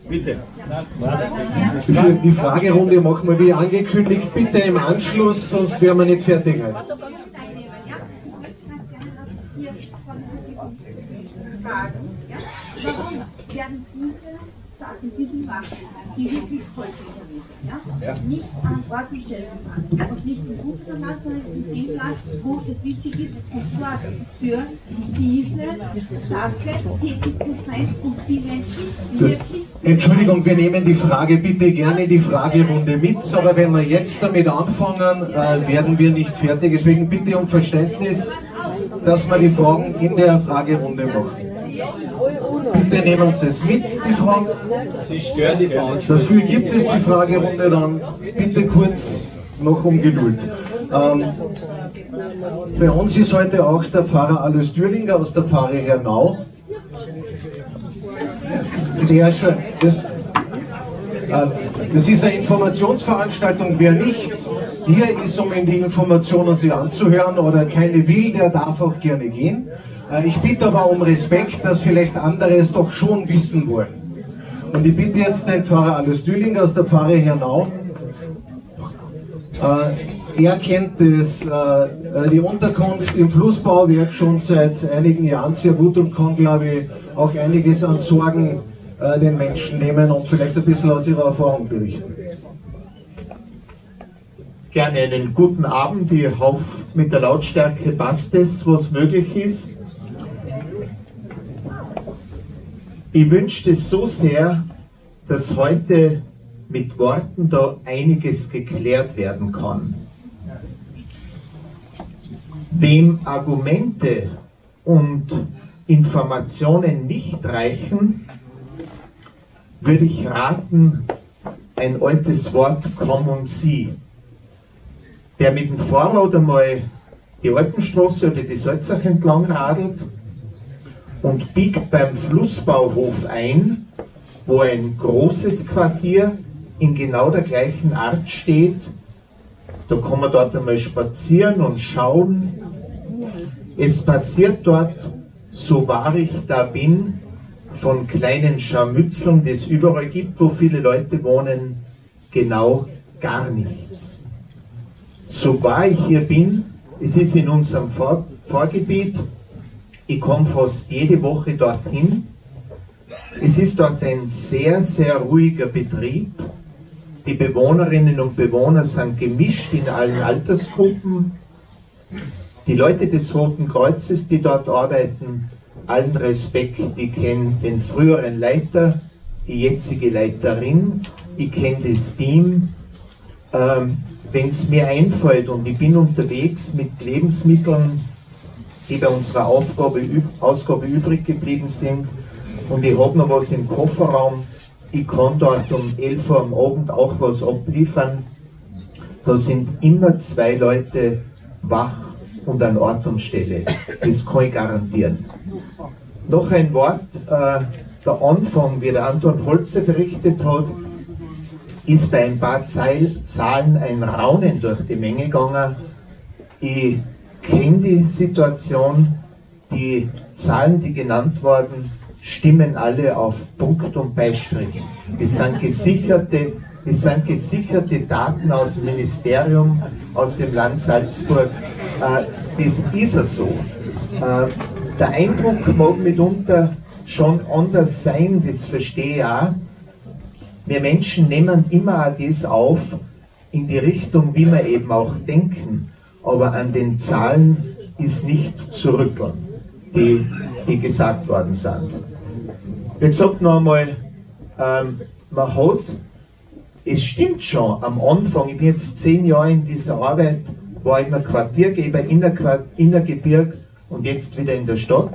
stellen? Bitte. Für die Fragerunde machen wir wie angekündigt, bitte im Anschluss, sonst wären wir nicht fertig. Fragen. Ja? Warum werden diese Sachen, diese Waffen, die wirklich heute unterwegs sind, ja? Ja. Nicht an Ort und Stelle gebracht und nicht im Buchformat, sondern in dem Platz, wo es wichtig ist, und zwar für diese Sache tätig zu sein und die Menschen wirklich... Entschuldigung, wir nehmen die Frage bitte gerne in die Fragerunde mit, aber wenn wir jetzt damit anfangen, äh, werden wir nicht fertig. Deswegen bitte um Verständnis, dass wir die Fragen in der Fragerunde machen. Bitte nehmen Sie es mit, die Fragen. Sie stören die Veranstaltung. Dafür gibt es die Fragerunde dann. Bitte kurz noch um Geduld. Ähm, bei uns ist heute auch der Pfarrer Alois Dürlinger aus der Pfarre Hernau. Der schon, das, Das ist eine Informationsveranstaltung. Wer nicht hier ist, um in die Informationen sich anzuhören oder keine will, der darf auch gerne gehen. Ich bitte aber um Respekt, dass vielleicht andere es doch schon wissen wollen. Und ich bitte jetzt den Pfarrer Alois Dühlinger aus der Pfarre Hernau. Er kennt das, die Unterkunft im Flussbauwerk schon seit einigen Jahren sehr gut und kann, glaube ich, auch einiges an Sorgen den Menschen nehmen und vielleicht ein bisschen aus ihrer Erfahrung berichten. Gerne einen guten Abend. Ich hoffe, mit der Lautstärke passt es, was möglich ist. Ich wünschte es so sehr, dass heute mit Worten da einiges geklärt werden kann. Wem Argumente und Informationen nicht reichen, würde ich raten, ein altes Wort, komm und sieh. Wer mit dem Fahrrad einmal die Alpenstraße oder die Salzach entlang radelt und biegt beim Flussbauhof ein, wo ein großes Quartier in genau der gleichen Art steht, da kann man dort einmal spazieren und schauen. Es passiert dort, so wahr ich da bin, von kleinen Scharmützeln, die es überall gibt, wo viele Leute wohnen, genau gar nichts. So wahr ich hier bin, es ist in unserem Vor Vorgebiet, ich komme fast jede Woche dorthin. Es ist dort ein sehr, sehr ruhiger Betrieb. Die Bewohnerinnen und Bewohner sind gemischt in allen Altersgruppen. Die Leute des Roten Kreuzes, die dort arbeiten, allen Respekt, ich kenne den früheren Leiter, die jetzige Leiterin, ich kenne das Team. Ähm, Wenn es mir einfällt und ich bin unterwegs mit Lebensmitteln, die bei unserer Aufgabe, Ausgabe übrig geblieben sind, und ich habe noch was im Kofferraum, ich kann dort um elf Uhr am Abend auch was abliefern, da sind immer zwei Leute wach und an Ort und Stelle. Das kann ich garantieren. Noch ein Wort, äh, der Anfang, wie der Anton Holzer berichtet hat, ist bei ein paar Zeil Zahlen ein Raunen durch die Menge gegangen. Ich kenne die Situation, die Zahlen, die genannt wurden, stimmen alle auf Punkt und Beistrich. Es sind gesicherte, es sind gesicherte Daten aus dem Ministerium, aus dem Land Salzburg. Äh, das ist ja so. Äh, der Eindruck mag mitunter schon anders sein, das verstehe ich auch. Wir Menschen nehmen immer auch das auf in die Richtung, wie wir eben auch denken, aber an den Zahlen ist nicht zu rütteln, die, die gesagt worden sind. Wie gesagt noch einmal, ähm, man hat, es stimmt schon, am Anfang, ich bin jetzt zehn Jahre in dieser Arbeit, war ich immer Quartiergeber in der Innergebirg und jetzt wieder in der Stadt.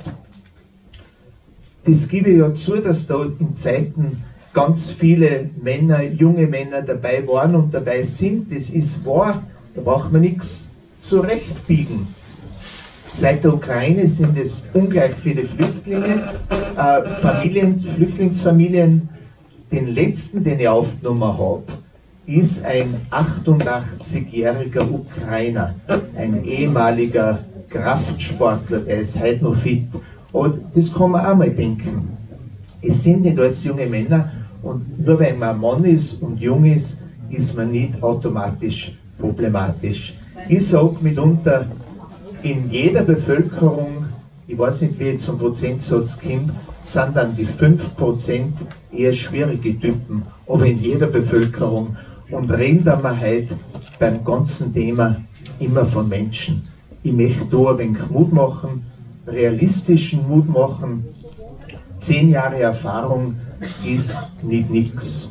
Das gebe ich ja zu, dass da in Zeiten ganz viele Männer, junge Männer dabei waren und dabei sind. Das ist wahr, da braucht man nichts zurechtbiegen. Seit der Ukraine sind es ungleich viele Flüchtlinge, äh, Familien, Flüchtlingsfamilien. Den letzten, den ich aufgenommen habe, ist ein achtundachtzigjähriger Ukrainer, ein ehemaliger Kraftsportler, der ist heute noch fit. Aber das kann man auch mal denken. Es sind nicht alles junge Männer und nur weil man ein Mann ist und jung ist, ist man nicht automatisch problematisch. Ich sage mitunter, in jeder Bevölkerung, ich weiß nicht, wie jetzt zum Prozentsatz kommt, sind dann die fünf Prozent eher schwierige Typen, aber in jeder Bevölkerung. Und reden da mal heute beim ganzen Thema immer von Menschen. Ich möchte da ein wenig Mut machen, realistischen Mut machen. Zehn Jahre Erfahrung ist nicht nichts.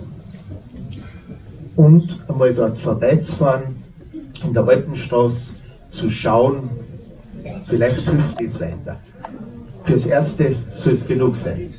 Und einmal dort vorbeizufahren, in der Alpenstraße zu schauen, vielleicht hilft es weiter. Fürs Erste soll es genug sein.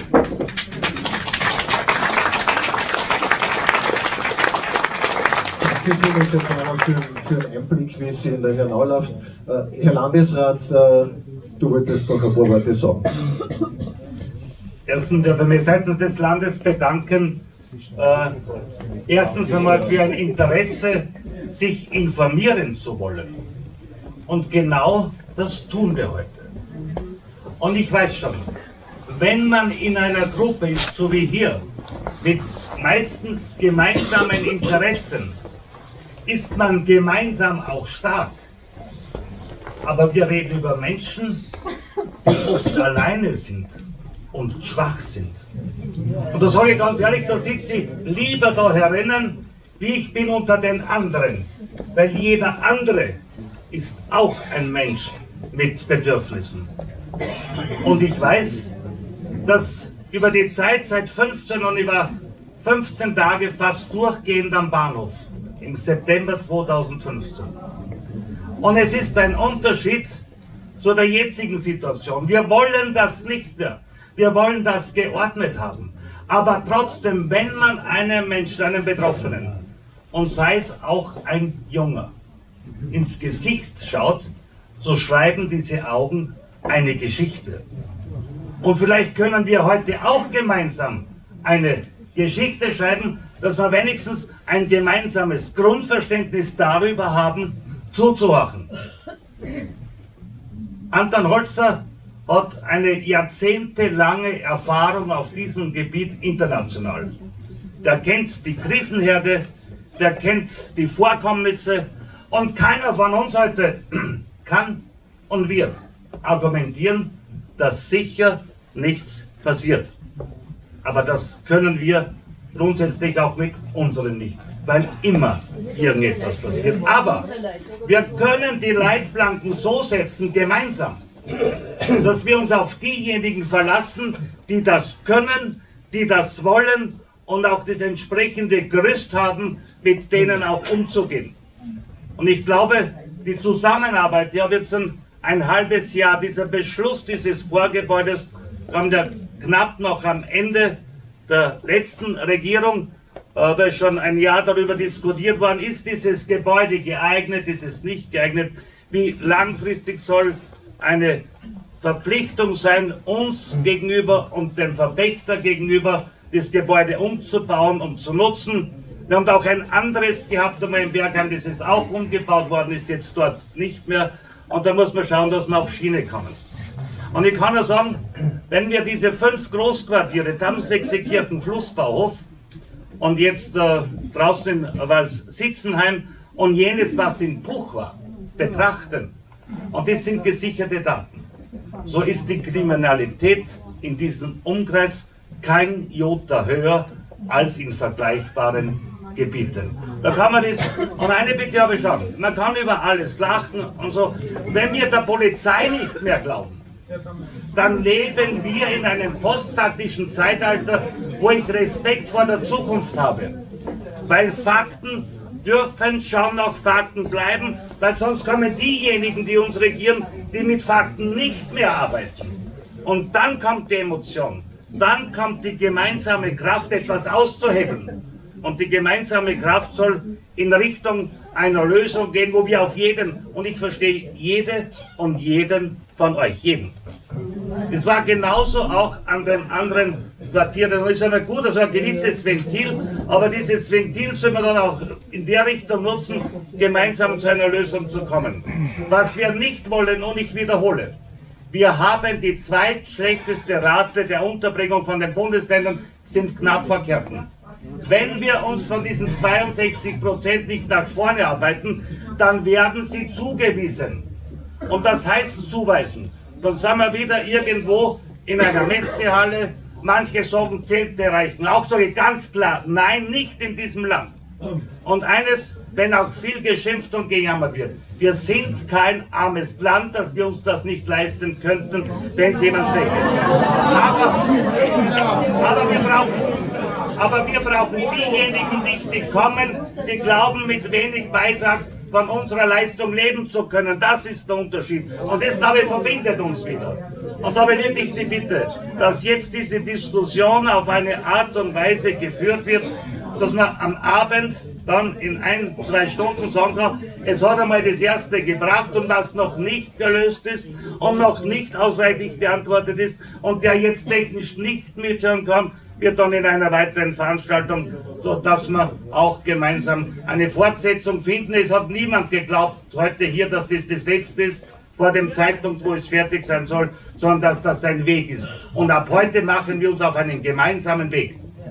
Danke für, für den Einblick, wie es in der Hernau läuft. Äh, Herr Landesrat, äh, du wolltest noch ein paar Worte sagen. Erstens darf ich mich seitens des Landes bedanken äh, erstens einmal für ein Interesse, sich informieren zu wollen. Und genau das tun wir heute. Und ich weiß schon, wenn man in einer Gruppe ist, so wie hier, mit meistens gemeinsamen Interessen, ist man gemeinsam auch stark. Aber wir reden über Menschen, die oft alleine sind und schwach sind. Und da sage ich ganz ehrlich, da sitze ich lieber da herinnen, wie ich bin unter den anderen. Weil jeder andere ist auch ein Mensch mit Bedürfnissen. Und ich weiß, dass über die Zeit seit fünfzehn und über fünfzehn Tage fast durchgehend am Bahnhof, im September zweitausendfünfzehn. Und es ist ein Unterschied zu der jetzigen Situation. Wir wollen das nicht mehr. Wir wollen das geordnet haben. Aber trotzdem, wenn man einem Menschen, einem Betroffenen, und sei es auch ein Junger, ins Gesicht schaut, so schreiben diese Augen eine Geschichte. Und vielleicht können wir heute auch gemeinsam eine Geschichte schreiben, dass wir wenigstens ein gemeinsames Grundverständnis darüber haben, zuzuhören. Anton Holzer hat eine jahrzehntelange Erfahrung auf diesem Gebiet international. Der kennt die Krisenherde, der kennt die Vorkommnisse und keiner von uns heute kann und wird argumentieren, dass sicher nichts passiert. Aber das können wir grundsätzlich auch mit unseren nicht, weil immer irgendetwas passiert. Aber wir können die Leitplanken so setzen, gemeinsam, dass wir uns auf diejenigen verlassen, die das können, die das wollen und auch das entsprechende Gerüst haben, mit denen auch umzugehen. Und ich glaube, die Zusammenarbeit, ja, wird ein, ein halbes Jahr, dieser Beschluss dieses Vorgebäudes kommt ja knapp noch am Ende der letzten Regierung. Äh, da ist schon ein Jahr darüber diskutiert worden, ist dieses Gebäude geeignet, ist es nicht geeignet, wie langfristig soll eine Verpflichtung sein, uns gegenüber und dem Verpächter gegenüber, das Gebäude umzubauen und zu nutzen. Wir haben auch ein anderes gehabt, einmal in Bergheim, das ist auch umgebaut worden, ist jetzt dort nicht mehr. Und da muss man schauen, dass wir auf Schiene kommen. Und ich kann nur sagen, wenn wir diese fünf Großquartiere, Tamswechselkirchen, Flussbauhof und jetzt äh, draußen in Wals-Sitzenheim und jenes, was in Puch war, betrachten, und das sind gesicherte Daten, so ist die Kriminalität in diesem Umkreis kein Jota höher als in vergleichbaren Gebieten. Da kann man das, und eine Bitte habe ich schon, man kann über alles lachen und so. Wenn wir der Polizei nicht mehr glauben, dann leben wir in einem postfaktischen Zeitalter, wo ich Respekt vor der Zukunft habe. Weil Fakten dürfen schon noch Fakten bleiben, weil sonst kommen diejenigen, die uns regieren, die mit Fakten nicht mehr arbeiten. Und dann kommt die Emotion, dann kommt die gemeinsame Kraft, etwas auszuhebeln. Und die gemeinsame Kraft soll in Richtung einer Lösung gehen, wo wir auf jeden, und ich verstehe jede und jeden von euch, jeden. Es war genauso auch an den anderen Quartieren. Das ist aber gut, also ein gewisses Ventil, aber dieses Ventil soll man dann auch in der Richtung nutzen, gemeinsam zu einer Lösung zu kommen. Was wir nicht wollen, und ich wiederhole, wir haben die zweitschlechteste Rate der Unterbringung von den Bundesländern, sind knapp Verkehrten. Wenn wir uns von diesen zweiundsechzig Prozent nicht nach vorne arbeiten, dann werden sie zugewiesen. Und das heißt zuweisen. Dann sind wir wieder irgendwo in einer Messehalle. Manche sagen, Zelte reichen. Auch sage ich ganz klar, nein, nicht in diesem Land. Und eines, wenn auch viel geschimpft und gejammert wird, wir sind kein armes Land, dass wir uns das nicht leisten könnten, wenn es jemand schlecht ist. Aber, aber wir brauchen... Aber wir brauchen diejenigen nicht, die kommen, die glauben, mit wenig Beitrag von unserer Leistung leben zu können. Das ist der Unterschied. Und das, glaube ich, verbindet uns wieder. Und da habe ich wirklich die Bitte, dass jetzt diese Diskussion auf eine Art und Weise geführt wird, dass man am Abend dann in ein, zwei Stunden sagen kann, es hat einmal das Erste gebracht und was noch nicht gelöst ist und noch nicht ausreichend beantwortet ist und der jetzt technisch nicht mithören kann, wird dann in einer weiteren Veranstaltung, sodass wir auch gemeinsam eine Fortsetzung finden. Es hat niemand geglaubt heute hier, dass das das Letzte ist, vor dem Zeitpunkt, wo es fertig sein soll, sondern dass das ein Weg ist. Und ab heute machen wir uns auf einen gemeinsamen Weg.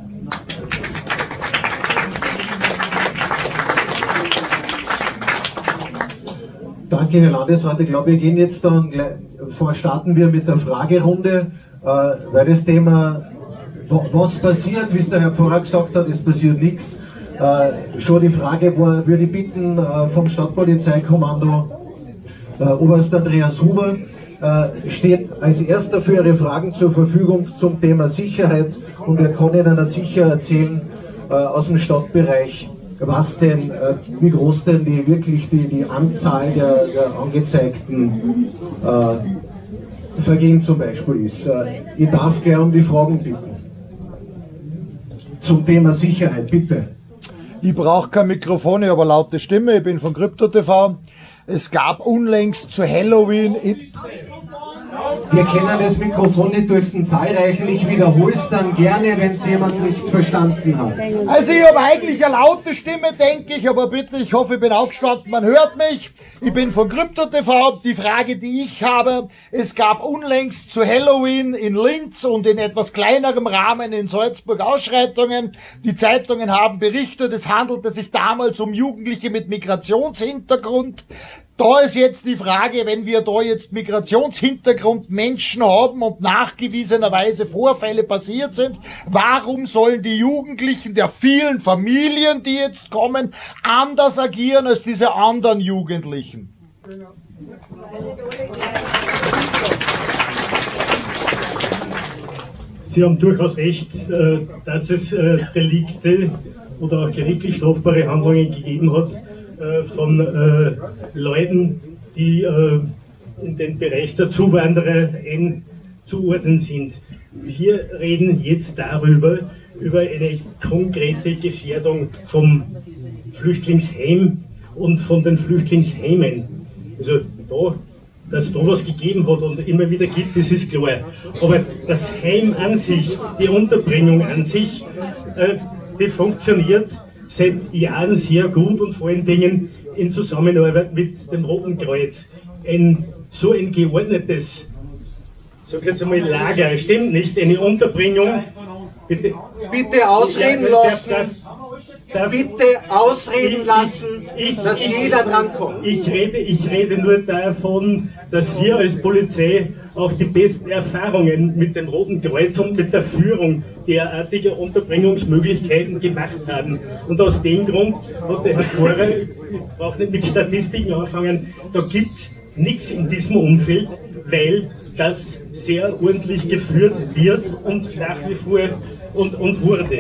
Danke, Herr Landesrat. Ich glaube, wir gehen jetzt dann gleich, vor starten wir mit der Fragerunde, äh, weil das Thema, was passiert, wie es der Herr Pfarrer gesagt hat, es passiert nichts. Äh, schon die Frage, wo, würde ich bitten, äh, vom Stadtpolizeikommando, äh, Oberst Andreas Huber, äh, steht als erster für Ihre Fragen zur Verfügung zum Thema Sicherheit und er kann Ihnen sicher erzählen äh, aus dem Stadtbereich, was denn, äh, wie groß denn die wirklich die, die Anzahl der, der angezeigten äh, Vergehen zum Beispiel ist. Äh, ich darf gleich um die Fragen bitten. Zum Thema Sicherheit, bitte. Ich brauche kein Mikrofon, ich habe eine laute Stimme, ich bin von Krypto T V. Es gab unlängst zu Halloween... Wir können das Mikrofon nicht durch den Saal reichen. Ich wiederhole es dann gerne, wenn es jemand nicht verstanden hat. Also ich habe eigentlich eine laute Stimme, denke ich, aber bitte, ich hoffe, ich bin aufgestanden, man hört mich. Ich bin von Krypto T V. Die Frage, die ich habe, es gab unlängst zu Halloween in Linz und in etwas kleinerem Rahmen in Salzburg Ausschreitungen. Die Zeitungen haben berichtet, es handelte sich damals um Jugendliche mit Migrationshintergrund. Da ist jetzt die Frage, wenn wir da jetzt Migrationshintergrund Menschen haben und nachgewiesenerweise Vorfälle passiert sind, warum sollen die Jugendlichen der vielen Familien, die jetzt kommen, anders agieren als diese anderen Jugendlichen? Sie haben durchaus recht, dass es Delikte oder auch gerichtlich strafbare Handlungen gegeben hat von äh, Leuten, die äh, in den Bereich der Zuwanderer einzuordnen sind. Wir reden jetzt darüber, über eine konkrete Gefährdung vom Flüchtlingsheim und von den Flüchtlingsheimen. Also da, dass da was gegeben hat und immer wieder gibt, das ist klar. Aber das Heim an sich, die Unterbringung an sich, äh, die funktioniert seit Jahren sehr gut und vor allen Dingen in Zusammenarbeit mit dem Roten Kreuz. Ein, so ein geordnetes, sag jetzt einmal Lager, stimmt nicht, eine Unterbringung. Bitte, bitte ausreden ja, lassen. Darf, darf, bitte ausreden ich, lassen, ich, dass ich, jeder drankommt. Ich rede, ich rede nur davon, dass wir als Polizei auch die besten Erfahrungen mit dem Roten Kreuz und mit der Führung derartiger Unterbringungsmöglichkeiten gemacht haben. Und aus dem Grund hat der Herr Pfarrer, ich brauche nicht mit Statistiken anfangen, da gibt es nichts in diesem Umfeld, weil das sehr ordentlich geführt wird und nach wie vor und, und wurde.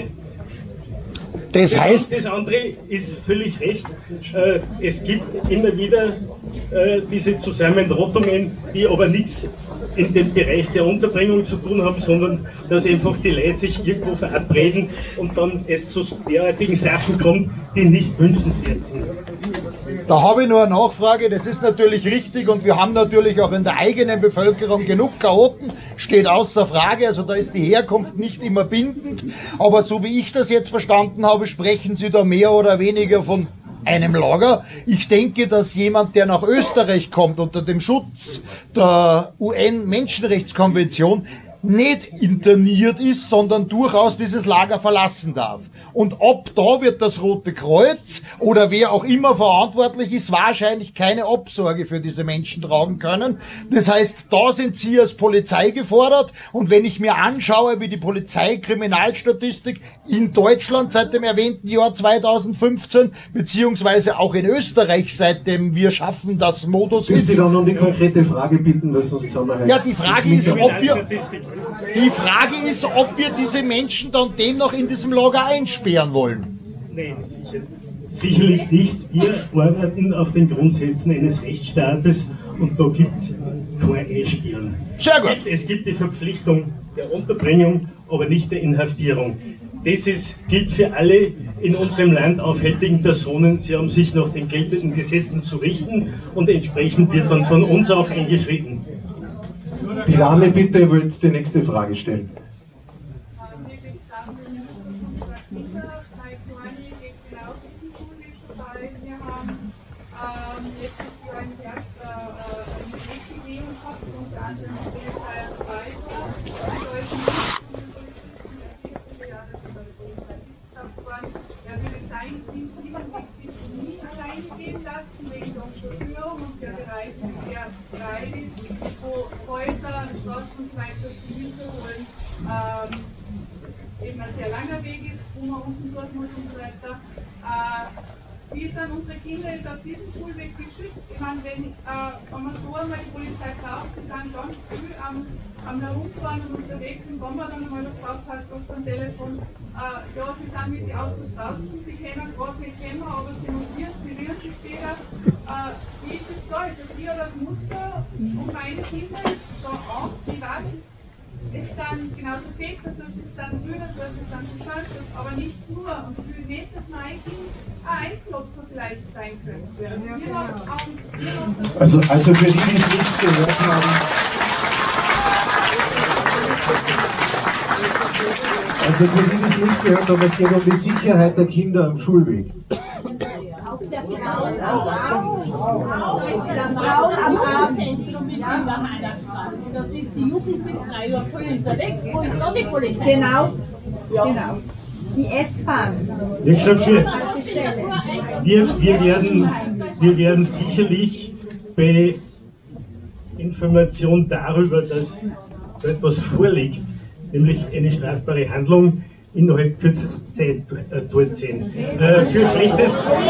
Das heißt... Das andere ist völlig recht. Äh, es gibt immer wieder äh, diese Zusammenrottungen, die aber nichts in dem Bereich der Unterbringung zu tun haben, sondern dass einfach die Leute sich irgendwo verabreden und dann es zu derartigen Sachen kommt, die nicht wünschenswert sind. Da habe ich nur eine Nachfrage, das ist natürlich richtig und wir haben natürlich auch in der eigenen Bevölkerung genug Chaoten, steht außer Frage, also da ist die Herkunft nicht immer bindend, aber so wie ich das jetzt verstanden habe, sprechen Sie da mehr oder weniger von einem Lager. Ich denke, dass jemand, der nach Österreich kommt, unter dem Schutz der U N-Menschenrechtskonvention, nicht interniert ist, sondern durchaus dieses Lager verlassen darf. Und ob da wird das Rote Kreuz oder wer auch immer verantwortlich ist, wahrscheinlich keine Obsorge für diese Menschen tragen können. Das heißt, da sind Sie als Polizei gefordert. Und wenn ich mir anschaue, wie die Polizeikriminalstatistik in Deutschland seit dem erwähnten Jahr zweitausendfünfzehn, beziehungsweise auch in Österreich, seitdem wir schaffen, das Modus ist. Ich will Sie dann um die konkrete Frage bitten, weil sonst zusammenhalten. Ja, die Frage ist, ob wir, die Frage ist, ob wir diese Menschen dann dennoch in diesem Lager einsperren wollen. Nein, sicher, sicherlich nicht. Wir arbeiten auf den Grundsätzen eines Rechtsstaates und da gibt es kein Einsperren. Sehr gut. Es gibt, es gibt die Verpflichtung der Unterbringung, aber nicht der Inhaftierung. Das ist, gilt für alle in unserem Land aufhältigen Personen. Sie haben sich nach den geltenden Gesetzen zu richten und entsprechend wird dann von uns auch eingeschritten. Die Dame, bitte, wollt die nächste Frage stellen. Wir haben ähm, letztes Jahr im Herbst äh, eine Bewegbewegung gehabt, unter anderem die Polizei und Weiter. Ja, die Polizeidienste sich nie alleine gehen lassen, wegen der Unterführung und der Bereich, der frei ist, wo Häuser, Straßen und so weiter zu Hilfe holen, ähm, eben ein sehr langer Weg ist, wo man unten durch muss und so weiter. Äh, Wie sind unsere Kinder jetzt auf diesem Schulweg geschützt? Ich meine, wenn, äh, wenn man so einmal die Polizei braucht, sie sind ganz früh am, am Herumfahren und unterwegs und wenn man dann einmal das drauf hat auf dem Telefon, äh, ja, sie sind mit den Autos draußen, sie kennen gerade nicht kennen, aber sie notieren, sie rühren sich später. Äh, wie ist es da? Ist das hier das Muster und meine Kinder da auch? Wie war es? Es sind genauso fake, das ist dann grüner, das ist dann geschaltet, aber nicht nur. Und für nächstes Mal ein Einklopfer vielleicht sein könnte. Also, also für die, die es nicht gehört haben, also für die, die es nicht gehört haben, es geht um die Sicherheit der Kinder am Schulweg. Der Frau am Abzentrum ist in der Heimatstraße. Das ist die Jugend bis drei Uhr früh unterwegs. Wo ist da die Polizei? Genau, ja. Genau. Die S-Bahn. Wie gesagt, wir, wir, wir, werden, wir werden sicherlich bei Information darüber, dass so etwas vorliegt, nämlich eine strafbare Handlung, innerhalb kürzester Zeit äh, dort sind. Äh, für schlechtes.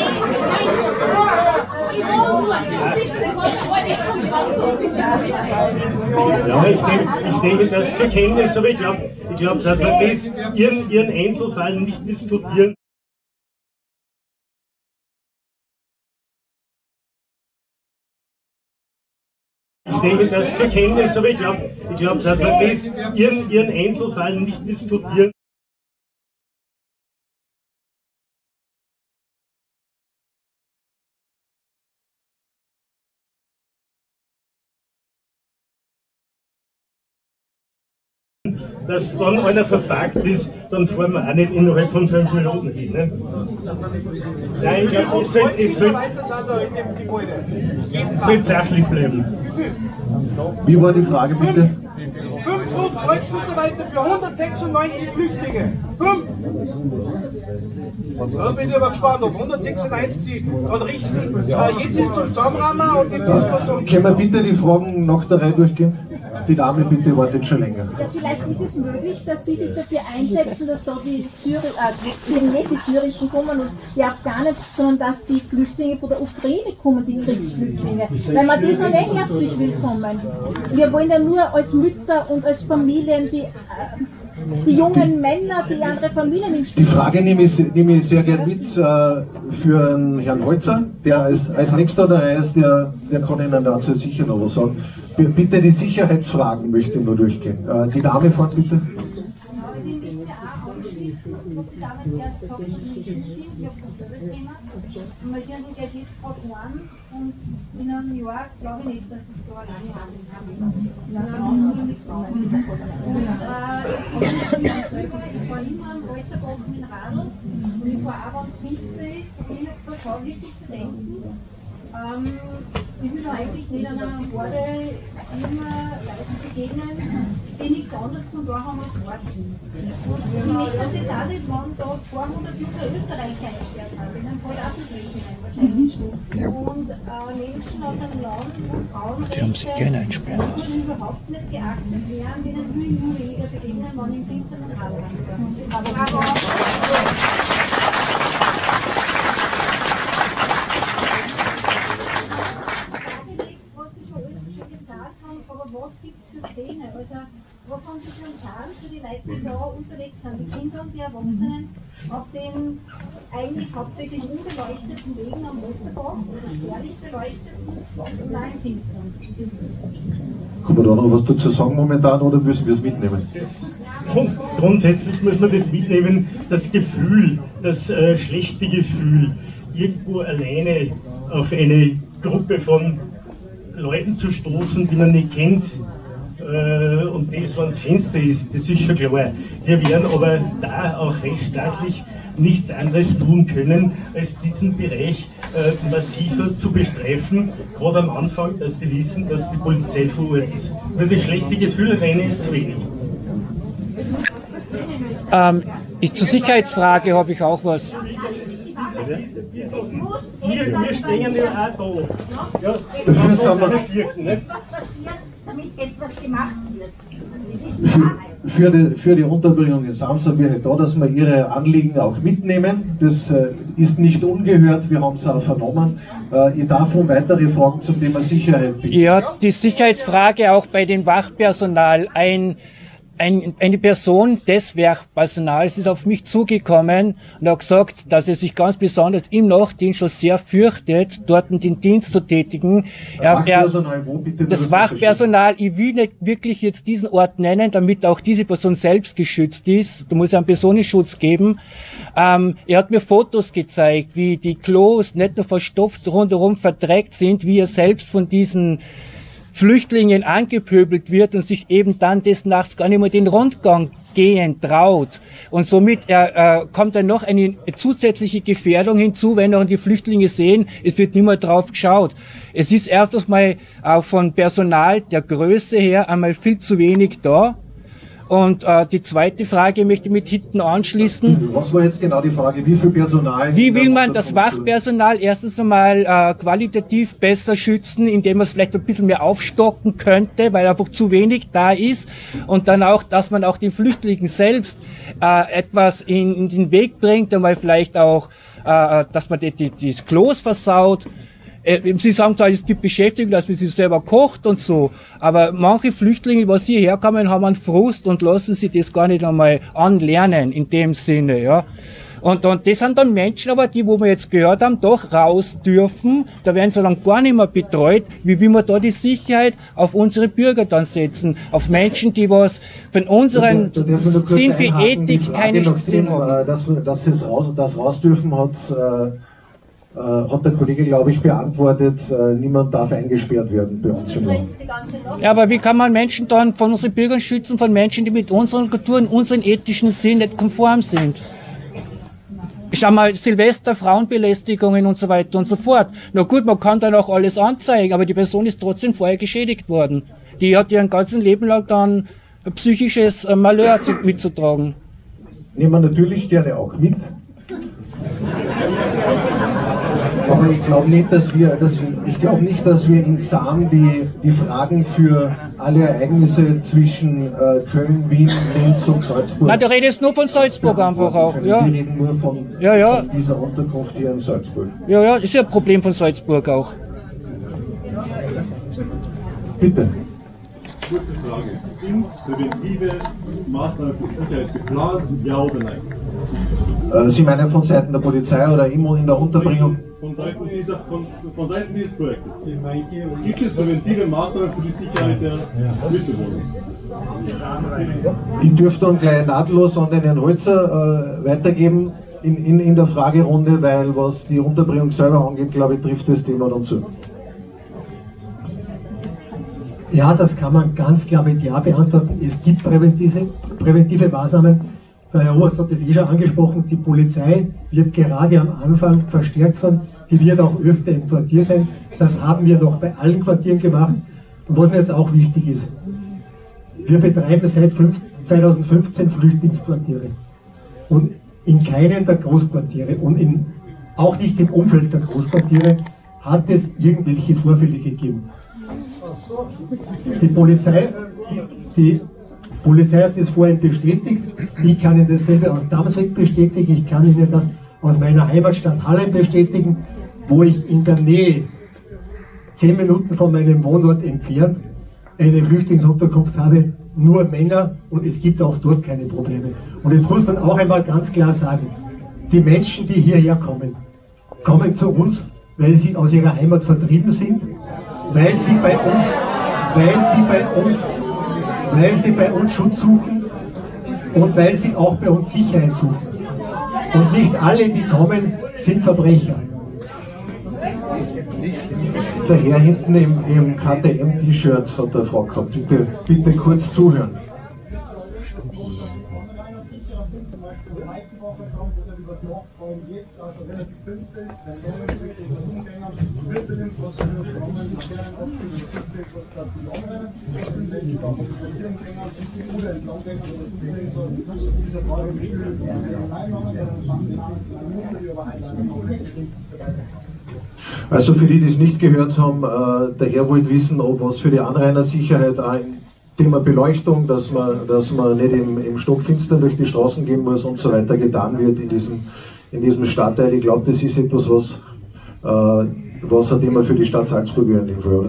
Ja, ich denke, ich denke das zur Kenntnis, aber ich glaube, ich glaub, dass wir das ihren, ihren Einzelfall nicht diskutieren. Ich denke das zur Kenntnis, aber ich glaube, ich glaub, dass wir das ihren, ihren Einzelfall nicht diskutieren. Dass wenn einer verpackt ist, dann fahren wir auch nicht innerhalb von fünf Minuten hin. Ne? Nein, ich glaube, es soll, es soll, es soll sachlich bleiben. Wie war die Frage bitte? fünf Kreuzmitarbeiter für hundertsechsundneunzig Flüchtlinge. Fünf! Da bin ich aber gespannt, ob hundertsechsundneunzig sie gerade richten. Ja. Jetzt ist zum Zusammenrammen und jetzt ist was zum... Können wir bitte die Fragen nach der Reihe durchgehen? Die Dame bitte wartet schon länger. Ja, vielleicht ist es möglich, dass Sie sich dafür einsetzen, dass da die, Syri äh, nicht die Syrischen kommen und die Afghanen, sondern dass die Flüchtlinge von der Ukraine kommen, die Kriegsflüchtlinge. Weil man die sind eh herzlich willkommen. Wir wollen ja nur als Mütter und als Familien die, äh, die jungen Männer, die andere Familien im Stich. Die Frage nehme ich, nehme ich sehr gern mit äh, für Herrn Holzer, der als, als nächster dabei ist, der, der kann Ihnen dazu sicher noch was sagen. Bitte die Sicherheitsfragen möchte ich nur durchgehen. Äh, die Dame fort bitte. Und in einem Jahr glaube ich nicht, dass es so alleine handeln kann. Ich war immer am Holzerboden in Radl und ich war auch, wenn es finster ist, und ich habe da schon wirklich zu denken. Ähm, ich will eigentlich nicht einer Horde immer Leuten begegnen, die nichts anderes zu tun haben als warten. Und ich möchte das auch nicht, wenn da zweihundert junge Österreicher eingekehrt haben, dann fällt auch nicht Menschen ein wahrscheinlich. Und äh, Menschen aus einem Land, wo Frauenrechte wurden überhaupt nicht geachtet werden, denen will ich nur weniger begegnen, wenn ich im finsteren Radland bin. Aber was gibt es für Pläne? Also, was haben Sie für einen Plan für die Leute, die da unterwegs sind, die Kinder und die Erwachsenen, auf den eigentlich hauptsächlich unbeleuchteten Wegen am Motorbahn oder spärlich beleuchteten und nein Finstern? Kann man da noch was dazu sagen momentan oder müssen wir es mitnehmen? Grund, grundsätzlich muss man das mitnehmen, das Gefühl, das äh, schlechte Gefühl, irgendwo alleine auf eine Gruppe von Leuten zu stoßen, die man nicht kennt, äh, und das, wenn es finster ist, das ist schon klar. Wir werden aber da auch rechtsstaatlich nichts anderes tun können, als diesen Bereich äh, massiver zu bestreifen, gerade am Anfang, dass sie wissen, dass die Polizei vor Ort ist. Nur das schlechte Gefühl alleine ist zu wenig. Ähm, ich, zur Sicherheitsfrage habe ich auch was. Wir, wir stehen ja auch da. Ja, Dafür sind wir, Fürchten, ne? Damit etwas gemacht wird. für, für, die, für die Unterbringung in Sams sind wir da, dass wir Ihre Anliegen auch mitnehmen. Das äh, ist nicht ungehört, wir haben es auch vernommen. Äh, ich darf um weitere Fragen zum Thema Sicherheit bitten. Ja, die Sicherheitsfrage auch bei dem Wachpersonal. Ein Ein, eine Person des Wachpersonals ist auf mich zugekommen und hat gesagt, dass er sich ganz besonders im Nachtdienst schon sehr fürchtet, dort den Dienst zu tätigen. Er, er, das Wachpersonal, ich will nicht wirklich jetzt diesen Ort nennen, damit auch diese Person selbst geschützt ist. Da muss es einen Personenschutz geben. Ähm, er hat mir Fotos gezeigt, wie die Klos nicht nur verstopft rundherum verdreckt sind, wie er selbst von diesen Flüchtlingen angepöbelt wird und sich eben dann des Nachts gar nicht mehr den Rundgang gehen traut. Und somit äh, äh, kommt dann noch eine zusätzliche Gefährdung hinzu, wenn auch die Flüchtlinge sehen, es wird nicht mehr drauf geschaut. Es ist erstens mal auch von Personal der Größe her einmal viel zu wenig da. Und äh, die zweite Frage möchte ich mit hinten anschließen. Was war jetzt genau die Frage? Wie viel Personal? Wie will man das Wachpersonal erstens einmal äh, qualitativ besser schützen, indem man es vielleicht ein bisschen mehr aufstocken könnte, weil einfach zu wenig da ist. Und dann auch, dass man auch den Flüchtlingen selbst äh, etwas in, in den Weg bringt, einmal vielleicht auch, äh, dass man die, die, die das Klos versaut. Sie sagen zwar, es gibt Beschäftigung, dass man sich selber kocht und so, aber manche Flüchtlinge, was hierher kommen, haben einen Frust und lassen sich das gar nicht einmal anlernen, in dem Sinne, ja. Und, und das sind dann Menschen, aber die, wo wir jetzt gehört haben, doch raus dürfen, da werden sie dann gar nicht mehr betreut. Wie will man da die Sicherheit auf unsere Bürger dann setzen? Auf Menschen, die was von unseren da, da Sinn für Ethik keine Sinn haben. Dass, dass es raus, das raus dürfen hat, äh, hat der Kollege, glaube ich, beantwortet, äh, niemand darf eingesperrt werden bei uns im Land. Ja, aber wie kann man Menschen dann von unseren Bürgern schützen, von Menschen, die mit unseren Kulturen, unseren ethischen Sinn nicht konform sind? Schau mal, Silvester, Frauenbelästigungen und so weiter und so fort. Na gut, man kann dann auch alles anzeigen, aber die Person ist trotzdem vorher geschädigt worden. Die hat ihren ganzen Leben lang dann ein psychisches Malheur mitzutragen. Nehmen wir natürlich gerne auch mit. Aber ich glaube nicht, dass wir, dass, ich glaube nicht, dass wir in Sam die, die Fragen für alle Ereignisse zwischen äh, Köln, Wien, Linz und Salzburg. Nein, du redest nur von Salzburg einfach auch. Ja. Wir reden nur von, ja, ja. von dieser Unterkunft hier in Salzburg. Ja, ja, ist ja ein Problem von Salzburg auch. Bitte. Kurze Frage. Sind präventive Maßnahmen für Sicherheit geplant, ja oder nein? Sie meinen von Seiten der Polizei oder immer in der Unterbringung? Von Seiten, dieser, von, von Seiten dieses Projektes. Gibt es präventive Maßnahmen für die Sicherheit der Mitbewohner? Ich dürfte dann gleich nahtlos an den Herrn Holzer äh, weitergeben in, in, in der Fragerunde, weil was die Unterbringung selber angeht, glaube ich, trifft das Thema dann zu. Ja, das kann man ganz klar mit Ja beantworten. Es gibt präventive, präventive Maßnahmen. Der Herr Oberst hat das eh schon angesprochen. Die Polizei wird gerade am Anfang verstärkt sein. Die wird auch öfter im Quartier sein. Das haben wir doch bei allen Quartieren gemacht. Und was mir jetzt auch wichtig ist, wir betreiben seit zweitausendfünfzehn Flüchtlingsquartiere. Und in keinem der Großquartiere und in, auch nicht im Umfeld der Großquartiere hat es irgendwelche Vorfälle gegeben. Die Polizei, die, die Polizei hat das vorhin bestätigt. Ich kann Ihnen dasselbe aus Damsweg bestätigen. Ich kann Ihnen das aus meiner Heimatstadt Hallein bestätigen, wo ich in der Nähe, zehn Minuten von meinem Wohnort entfernt, eine Flüchtlingsunterkunft habe, nur Männer, und es gibt auch dort keine Probleme. Und jetzt muss man auch einmal ganz klar sagen, die Menschen, die hierher kommen, kommen zu uns, weil sie aus ihrer Heimat vertrieben sind, weil sie bei uns, weil sie bei uns, weil sie bei uns Schutz suchen und weil sie auch bei uns Sicherheit suchen. Und nicht alle, die kommen, sind Verbrecher. der Herr hinten im, im K T M-T-Shirt hat eine Frage gehabt. Bitte, bitte kurz zuhören. Also für die, die es nicht gehört haben, äh, der Herr wollte wissen, ob was für die Anrainersicherheit auch im Thema Beleuchtung, dass man, dass man nicht im, im Stockfinstern durch die Straßen gehen muss und so weiter getan wird in diesem, in diesem Stadtteil. Ich glaube, das ist etwas, was, äh, was ein Thema für die Stadt Salzburg wäre in dem Fall.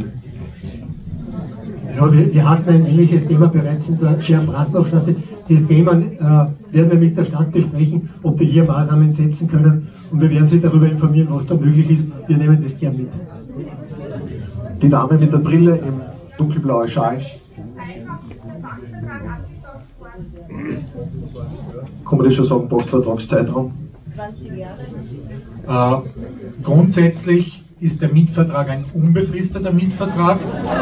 Ja, wir, wir hatten ein ähnliches Thema bereits in der Scherm-Bratbach-Straße. Das Thema äh, werden wir mit der Stadt besprechen, ob wir hier Maßnahmen setzen können, und wir werden Sie darüber informieren, was da möglich ist. Wir nehmen das gern mit. Die Dame mit der Brille im dunkelblauen Schal. Kann man das schon sagen, Postvertragszeitraum? zwanzig Jahre. Äh, grundsätzlich ist der Mietvertrag ein unbefristeter Mietvertrag.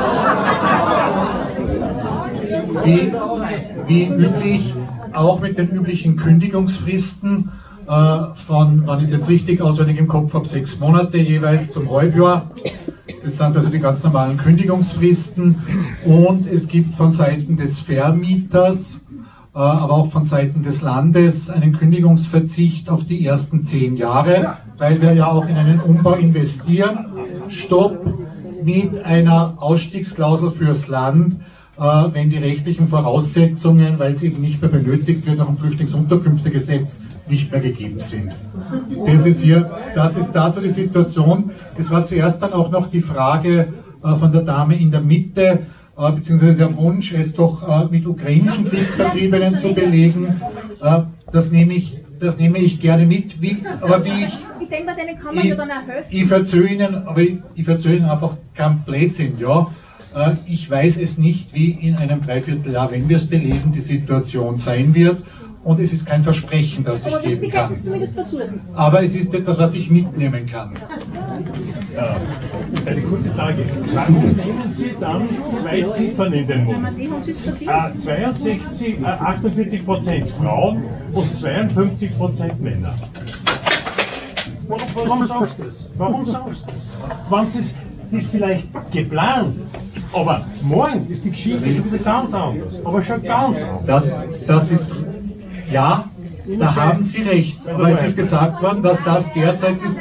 Wie, wie üblich, auch mit den üblichen Kündigungsfristen äh, von, wann ist jetzt richtig auswendig im Kopf, ab sechs Monate jeweils zum Halbjahr. Das sind also die ganz normalen Kündigungsfristen, und es gibt von Seiten des Vermieters, äh, aber auch von Seiten des Landes einen Kündigungsverzicht auf die ersten zehn Jahre, weil wir ja auch in einen Umbau investieren. Stopp mit einer Ausstiegsklausel fürs Land, äh, wenn die rechtlichen Voraussetzungen, weil es eben nicht mehr benötigt wird, nach dem Flüchtlingsunterkünftegesetz nicht mehr gegeben sind. Das ist hier, das ist dazu die Situation. Es war zuerst dann auch noch die Frage äh, von der Dame in der Mitte, äh, beziehungsweise der Wunsch, es doch äh, mit ukrainischen Kriegsvertriebenen zu belegen. Äh, das nehme ich, das nehme ich gerne mit, wie, aber wie ich, Ich denke mal, denen kann man ja dann auch helfen. ich verzöge Ihnen, aber ich, ich verzöge Ihnen einfach kein Blödsinn, ja. Äh, ich weiß es nicht, wie in einem Dreivierteljahr, wenn wir es belegen, die Situation sein wird. Und es ist kein Versprechen, das ich geben kann. Aber es ist etwas, was ich mitnehmen kann. Ja, eine kurze Frage. Warum nehmen Sie dann zwei Ziffern in den Mund? Äh, zweiundsechzig, äh, achtundvierzig Prozent Frauen und zweiundfünfzig Prozent Männer. Warum, warum sagst du das? Warum sagst du das? Wenn es ist, ist vielleicht geplant, aber morgen ist die Geschichte schon wieder ganz anders. Aber schon ganz anders. Das, das ist... Ja, da haben Sie recht, aber es ist gesagt worden, dass das derzeit ist.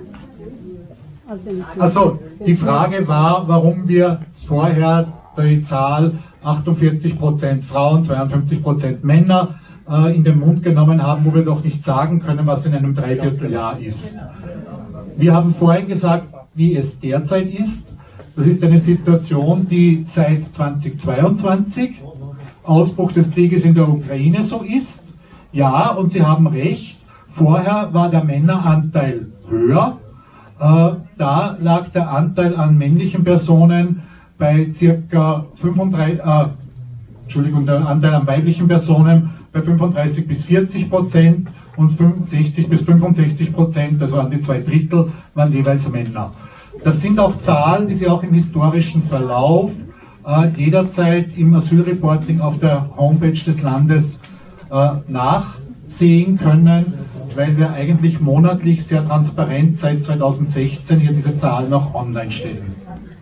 Also die Frage war, warum wir vorher die Zahl achtundvierzig Prozent Frauen, zweiundfünfzig Prozent Männer äh, in den Mund genommen haben, wo wir doch nicht sagen können, was in einem Dreivierteljahr ist. Wir haben vorhin gesagt, wie es derzeit ist. Das ist eine Situation, die seit zweitausendzweiundzwanzig, Ausbruch des Krieges in der Ukraine, so ist. Ja, und Sie haben recht, vorher war der Männeranteil höher. Äh, da lag der Anteil an männlichen Personen bei circa fünfunddreißig, äh, Entschuldigung, der Anteil an weiblichen Personen bei fünfunddreißig bis vierzig Prozent und sechzig bis fünfundsechzig Prozent, also an die zwei Drittel, waren jeweils Männer. Das sind auch Zahlen, die Sie auch im historischen Verlauf äh, jederzeit im Asylreporting auf der Homepage des Landes äh, nachsehen können, weil wir eigentlich monatlich sehr transparent seit zweitausendsechzehn hier diese Zahlen noch online stellen.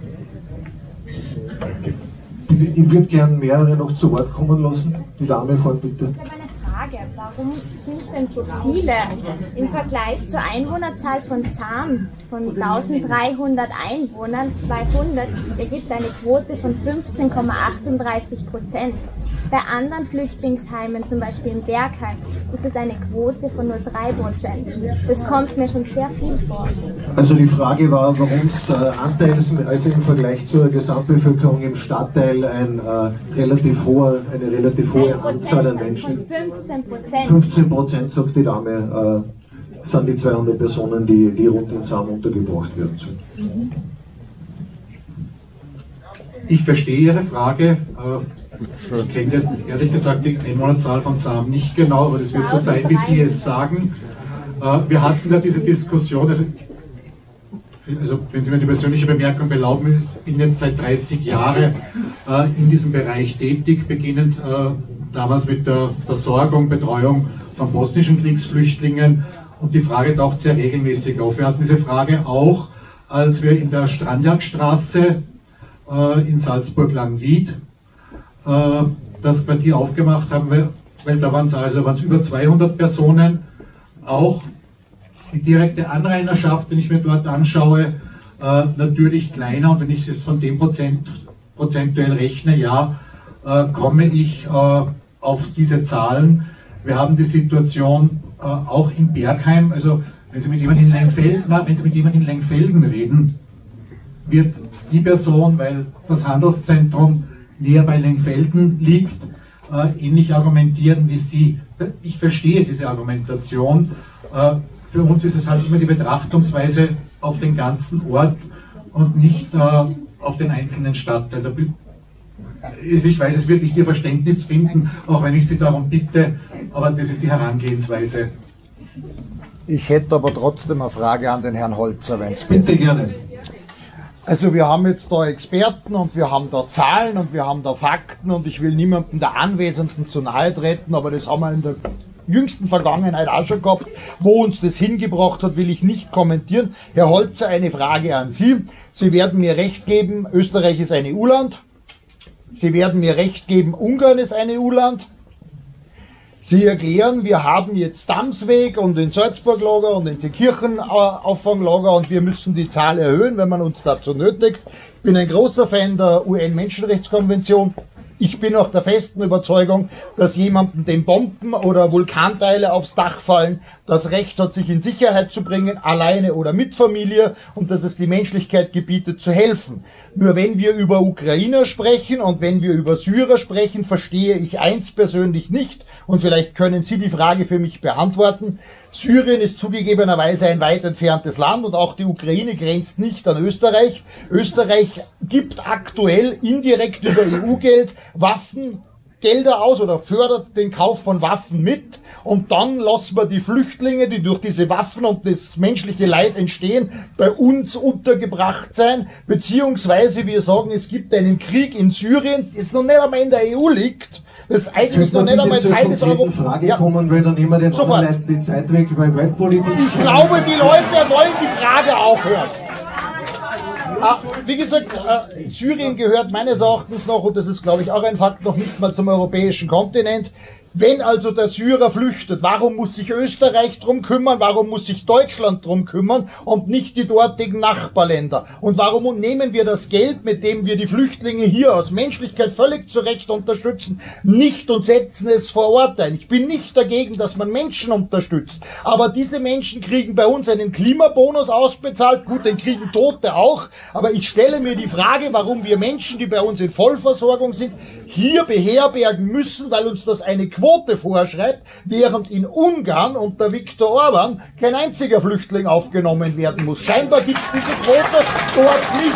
Ich würde gerne mehrere noch zu Wort kommen lassen. Die Dame vorne bitte. Frage, warum sind denn so viele im Vergleich zur Einwohnerzahl von Sam von eintausenddreihundert Einwohnern, zweihundert, ergibt eine Quote von fünfzehn Komma achtunddreißig Prozent. Bei anderen Flüchtlingsheimen, zum Beispiel in Bergheim, ist es eine Quote von nur drei Prozent. Das kommt mir schon sehr viel vor. Also die Frage war, warum es äh, anteils, also im Vergleich zur Gesamtbevölkerung im Stadtteil ein, äh, relativ hohe, eine relativ hohe Anzahl an Menschen. fünfzehn Prozent. fünfzehn Prozent, sagt die Dame, äh, sind die zweihundert Personen, die, die rund in Sam untergebracht werden sollen. Ich verstehe Ihre Frage. Ich kenne jetzt ehrlich gesagt die Einwohnerzahl von Sam nicht genau, aber das wird so sein, wie Sie es sagen. Wir hatten ja diese Diskussion, also also wenn Sie mir die persönliche Bemerkung erlauben, ich bin jetzt seit dreißig Jahren äh, in diesem Bereich tätig, beginnend äh, damals mit der Versorgung, Betreuung von bosnischen Kriegsflüchtlingen, und die Frage taucht sehr regelmäßig auf. Wir hatten diese Frage auch, als wir in der Strandjagdstraße äh, in Salzburg-Langwied äh, das Quartier aufgemacht haben, weil, weil da waren es also waren's über zweihundert Personen, auch die direkte Anrainerschaft, wenn ich mir dort anschaue, äh, natürlich kleiner, und wenn ich es von dem Prozent, prozentuell rechne, ja, äh, komme ich äh, auf diese Zahlen. Wir haben die Situation äh, auch in Bergheim, also wenn Sie mit jemandem in Lengfelden, na, wenn Sie mit jemandem in Lengfelden reden, wird die Person, weil das Handelszentrum näher bei Lengfelden liegt, äh, ähnlich argumentieren wie Sie. Ich verstehe diese Argumentation. Äh, Für uns ist es halt immer die Betrachtungsweise auf den ganzen Ort und nicht äh, auf den einzelnen Stadtteil. Ich weiß, es wird nicht Ihr Verständnis finden, auch wenn ich Sie darum bitte, aber das ist die Herangehensweise. Ich hätte aber trotzdem eine Frage an den Herrn Holzer, wenn es Bitte gerne. Also wir haben jetzt da Experten und wir haben da Zahlen und wir haben da Fakten, und ich will niemandem der Anwesenden zu nahe treten, aber das haben wir in der jüngsten Vergangenheit auch schon gehabt. Wo uns das hingebracht hat, will ich nicht kommentieren. Herr Holzer, eine Frage an Sie. Sie werden mir recht geben, Österreich ist ein E U-Land. Sie werden mir recht geben, Ungarn ist ein E U-Land. Sie erklären, wir haben jetzt Damsweg und den Salzburg-Lager und den Seekirchen-Auffanglager, und wir müssen die Zahl erhöhen, wenn man uns dazu nötigt. Ich bin ein großer Fan der U N-Menschenrechtskonvention. Ich bin auch der festen Überzeugung, dass jemandem, dem Bomben oder Vulkanteile aufs Dach fallen, das Recht hat, sich in Sicherheit zu bringen, alleine oder mit Familie, und dass es die Menschlichkeit gebietet, zu helfen. Nur wenn wir über Ukrainer sprechen und wenn wir über Syrer sprechen, verstehe ich eins persönlich nicht, und vielleicht können Sie die Frage für mich beantworten. Syrien ist zugegebenerweise ein weit entferntes Land, und auch die Ukraine grenzt nicht an Österreich. Österreich gibt aktuell indirekt über E U-Geld Waffengelder aus oder fördert den Kauf von Waffen mit, und dann lassen wir die Flüchtlinge, die durch diese Waffen und das menschliche Leid entstehen, bei uns untergebracht sein, beziehungsweise wir sagen, es gibt einen Krieg in Syrien, das noch nicht einmal in der E U liegt, das eigentlich noch nicht einmal Teil des Europas. Frage ja. kommen, weil dann nehmen wir den Sofort. anderen Leuten die Zeit weg, weil Weltpolitik. Ich glaube, die Leute wollen die Frage auch hören. Ah, wie gesagt, äh, Syrien gehört meines Erachtens noch, und das ist glaube ich auch ein Fakt, noch nicht mal zum europäischen Kontinent. Wenn also der Syrer flüchtet, warum muss sich Österreich drum kümmern, warum muss sich Deutschland drum kümmern und nicht die dortigen Nachbarländer? Und warum nehmen wir das Geld, mit dem wir die Flüchtlinge hier aus Menschlichkeit völlig zu Recht unterstützen, nicht und setzen es vor Ort ein? Ich bin nicht dagegen, dass man Menschen unterstützt, aber diese Menschen kriegen bei uns einen Klimabonus ausbezahlt, gut, den kriegen Tote auch, aber ich stelle mir die Frage, warum wir Menschen, die bei uns in Vollversorgung sind, hier beherbergen müssen, weil uns das eine Quote vorschreibt, während in Ungarn unter Viktor Orban kein einziger Flüchtling aufgenommen werden muss. Scheinbar gibt es diese Quote dort nicht.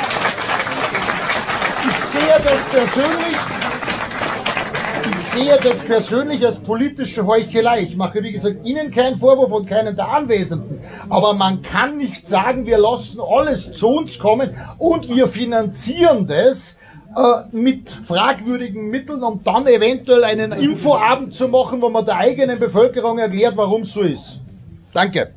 Ich sehe das persönlich, ich sehe das persönlich als politische Heuchelei. Ich mache, wie gesagt, Ihnen keinen Vorwurf und keinen der Anwesenden. Aber man kann nicht sagen, wir lassen alles zu uns kommen und wir finanzieren das mit fragwürdigen Mitteln, um dann eventuell einen Infoabend zu machen, wo man der eigenen Bevölkerung erklärt, warum es so ist. Danke.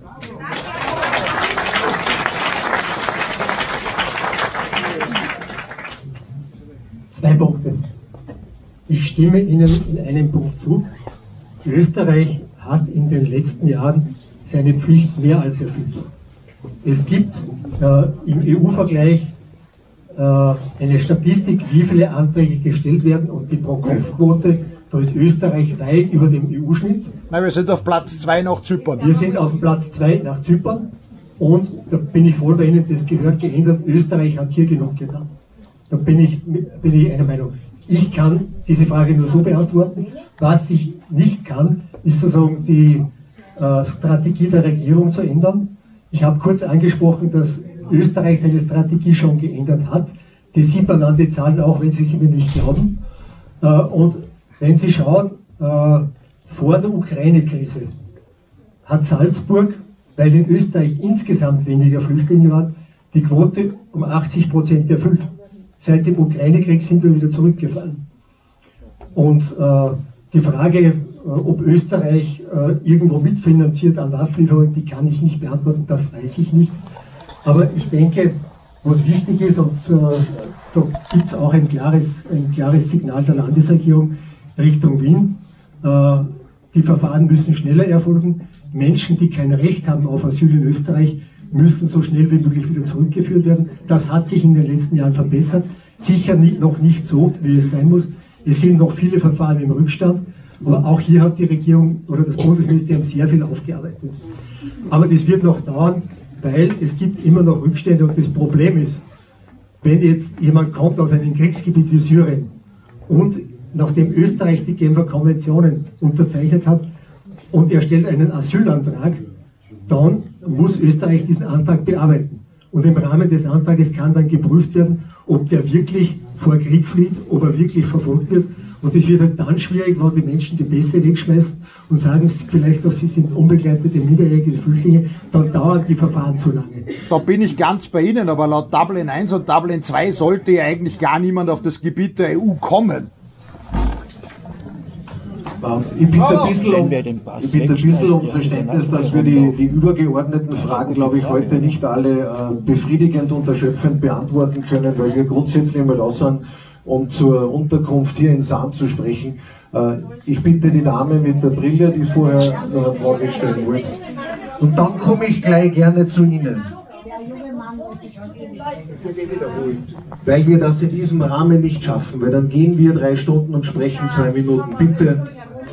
Zwei Punkte. Ich stimme Ihnen in einem Punkt zu. Österreich hat in den letzten Jahren seine Pflicht mehr als erfüllt. Es gibt äh, im E U-Vergleich eine Statistik, wie viele Anträge gestellt werden, und die Pro-Kopf-Quote, da ist Österreich weit über dem E U-Schnitt. Nein, wir sind auf Platz zwei nach Zypern. Wir sind auf Platz zwei nach Zypern, und da bin ich voll bei Ihnen, das gehört geändert. Österreich hat hier genug getan. Da bin ich, bin ich einer Meinung. Ich kann diese Frage nur so beantworten. Was ich nicht kann, ist sozusagen die äh, Strategie der Regierung zu ändern. Ich habe kurz angesprochen, dass Österreich seine Strategie schon geändert hat. Das sieht man an den Zahlen auch, wenn Sie sie mir nicht glauben. Und wenn Sie schauen, vor der Ukraine-Krise hat Salzburg, weil in Österreich insgesamt weniger Flüchtlinge waren, die Quote um achtzig Prozent erfüllt. Seit dem Ukraine-Krieg sind wir wieder zurückgefallen. Und äh, die Frage, äh, ob Österreich äh, irgendwo mitfinanziert an Waffenlieferungen, die kann ich nicht beantworten, das weiß ich nicht. Aber ich denke, was wichtig ist, und äh, da gibt es auch ein klares, ein klares Signal der Landesregierung Richtung Wien, äh, die Verfahren müssen schneller erfolgen. Menschen, die kein Recht haben auf Asyl in Österreich, müssen so schnell wie möglich wieder zurückgeführt werden. Das hat sich in den letzten Jahren verbessert. Sicher nicht, noch nicht so, wie es sein muss. Es sind noch viele Verfahren im Rückstand. Aber auch hier hat die Regierung oder das Bundesministerium sehr viel aufgearbeitet. Aber das wird noch dauern, weil es gibt immer noch Rückstände. Und das Problem ist, wenn jetzt jemand kommt aus einem Kriegsgebiet wie Syrien und nachdem Österreich die Genfer Konventionen unterzeichnet hat und er stellt einen Asylantrag, dann muss Österreich diesen Antrag bearbeiten. Und im Rahmen des Antrages kann dann geprüft werden, ob der wirklich vor Krieg flieht, ob er wirklich verfolgt wird. Und es wird halt dann schwierig, wenn die Menschen die Pässe wegschmeißen und sagen vielleicht auch, sie sind unbegleitete minderjährige Flüchtlinge, dann dauern die Verfahren zu lange. Da bin ich ganz bei Ihnen, aber laut Dublin eins und Dublin zwei sollte ja eigentlich gar niemand auf das Gebiet der E U kommen. Ich bitte ein bisschen um, ich bitte ein bisschen um Verständnis, dass wir die, die übergeordneten Fragen, glaube ich, heute nicht alle äh, befriedigend und erschöpfend beantworten können, weil wir grundsätzlich mal da sind, um zur Unterkunft hier in Sam zu sprechen. Äh, ich bitte die Dame mit der Brille, die vorher noch eine Frage stellen wollte. Und dann komme ich gleich gerne zu Ihnen. Weil wir das in diesem Rahmen nicht schaffen, weil dann gehen wir drei Stunden und sprechen zwei Minuten. Bitte.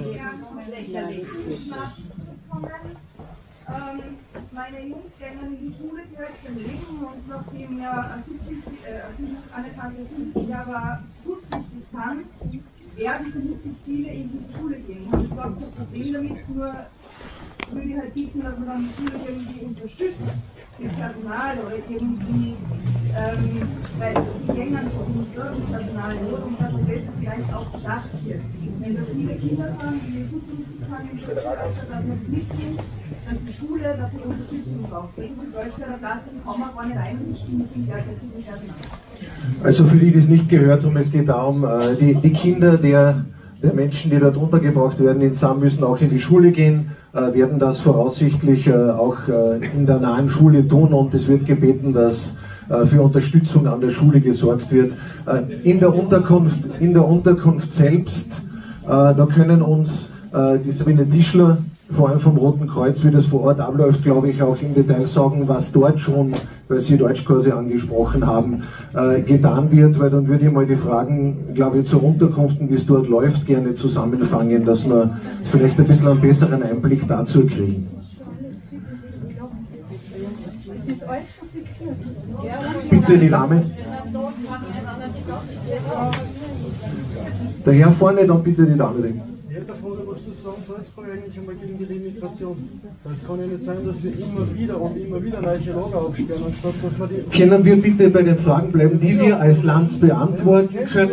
Meine Jungs gehen in die Schule direkt daneben und nachdem ja Asyl anerkanntes Jahr war, flugpflichtig sind, werden vermutlich viele in die Schule gehen. Und ich glaube, das Problem damit nur würde ich halt bitten, dass man dann die Schule irgendwie unterstützt, mit Personal oder irgendwie, ähm, weil die gehen dann schon mit Personal nur und dass das vielleicht auch gedacht wird. Wenn da viele Kinder sind, die gut sind im Schulalter, dass man es mitnimmt, dass die Schule dafür Unterstützung braucht. Wenn die Deutschland lassen, kann man gar nicht einrichten mit dem derzeitigen Personal. Also für die, die es nicht gehört haben, es geht darum, die, die Kinder der, der Menschen, die dort untergebracht werden in Sam, müssen auch in die Schule gehen, werden das voraussichtlich auch in der nahen Schule tun und es wird gebeten, dass für Unterstützung an der Schule gesorgt wird. In der Unterkunft, in der Unterkunft selbst, da können uns die Sabine Tischler, vor allem vom Roten Kreuz, wie das vor Ort abläuft, glaube ich, auch im Detail sagen, was dort schon, weil Sie Deutschkurse angesprochen haben, äh, getan wird, weil dann würde ich mal die Fragen, glaube ich, zur Unterkunft und wie es dort läuft, gerne zusammenfangen, dass wir vielleicht ein bisschen einen besseren Einblick dazu kriegen. Bitte die Dame. Der Herr vorne, dann bitte die Dame. Jeder Frage, was du sagen sollst, war eigentlich einmal gegen die Remigration. Es kann ja nicht sein, dass wir immer wieder und immer wieder neue Lager aufsperren, anstatt dass wir die... Können wir bitte bei den Fragen bleiben, die wir als Land beantworten können?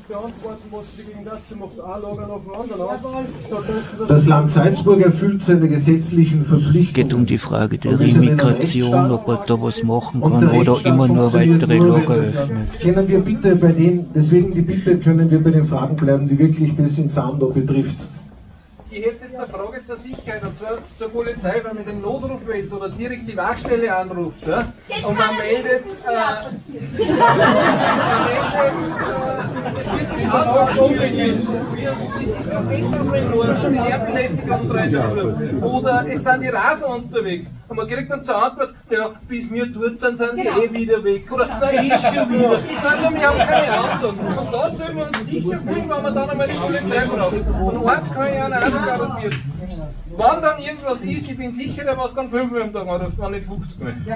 Das Land Salzburg erfüllt seine gesetzlichen Verpflichtungen. Es geht um die Frage der Remigration, ob er da was machen kann oder immer nur weitere Lager öffnen. Können wir bitte bei den, deswegen die Bitte, können wir bei den Fragen bleiben, die wirklich das in Sam da betrifft. Ich hätte jetzt eine Frage zur Sicherheit und zwar zur Polizei, wenn man den Notruf wählt oder direkt die Wachstelle anruft, ja? Und man meldet, äh, man meldet, äh, es wird das Haus umgesetzt, es wird die Erdbelästigung rein oder es sind die Rasen unterwegs und man kriegt dann zur Antwort, ja, bis wir dort sind, sind die eh wieder weg oder na ist schon wieder, nein, wir haben keine Autos und da sollen wir uns sicher fühlen, wenn wir dann einmal die Polizei brauchen. Und eins kann ich einer auch garantiert. Wenn dann irgendwas ist, ich bin sicher, der was kann fünf Mal am Tag anruft, wenn nicht fünfzig Mal. Ja.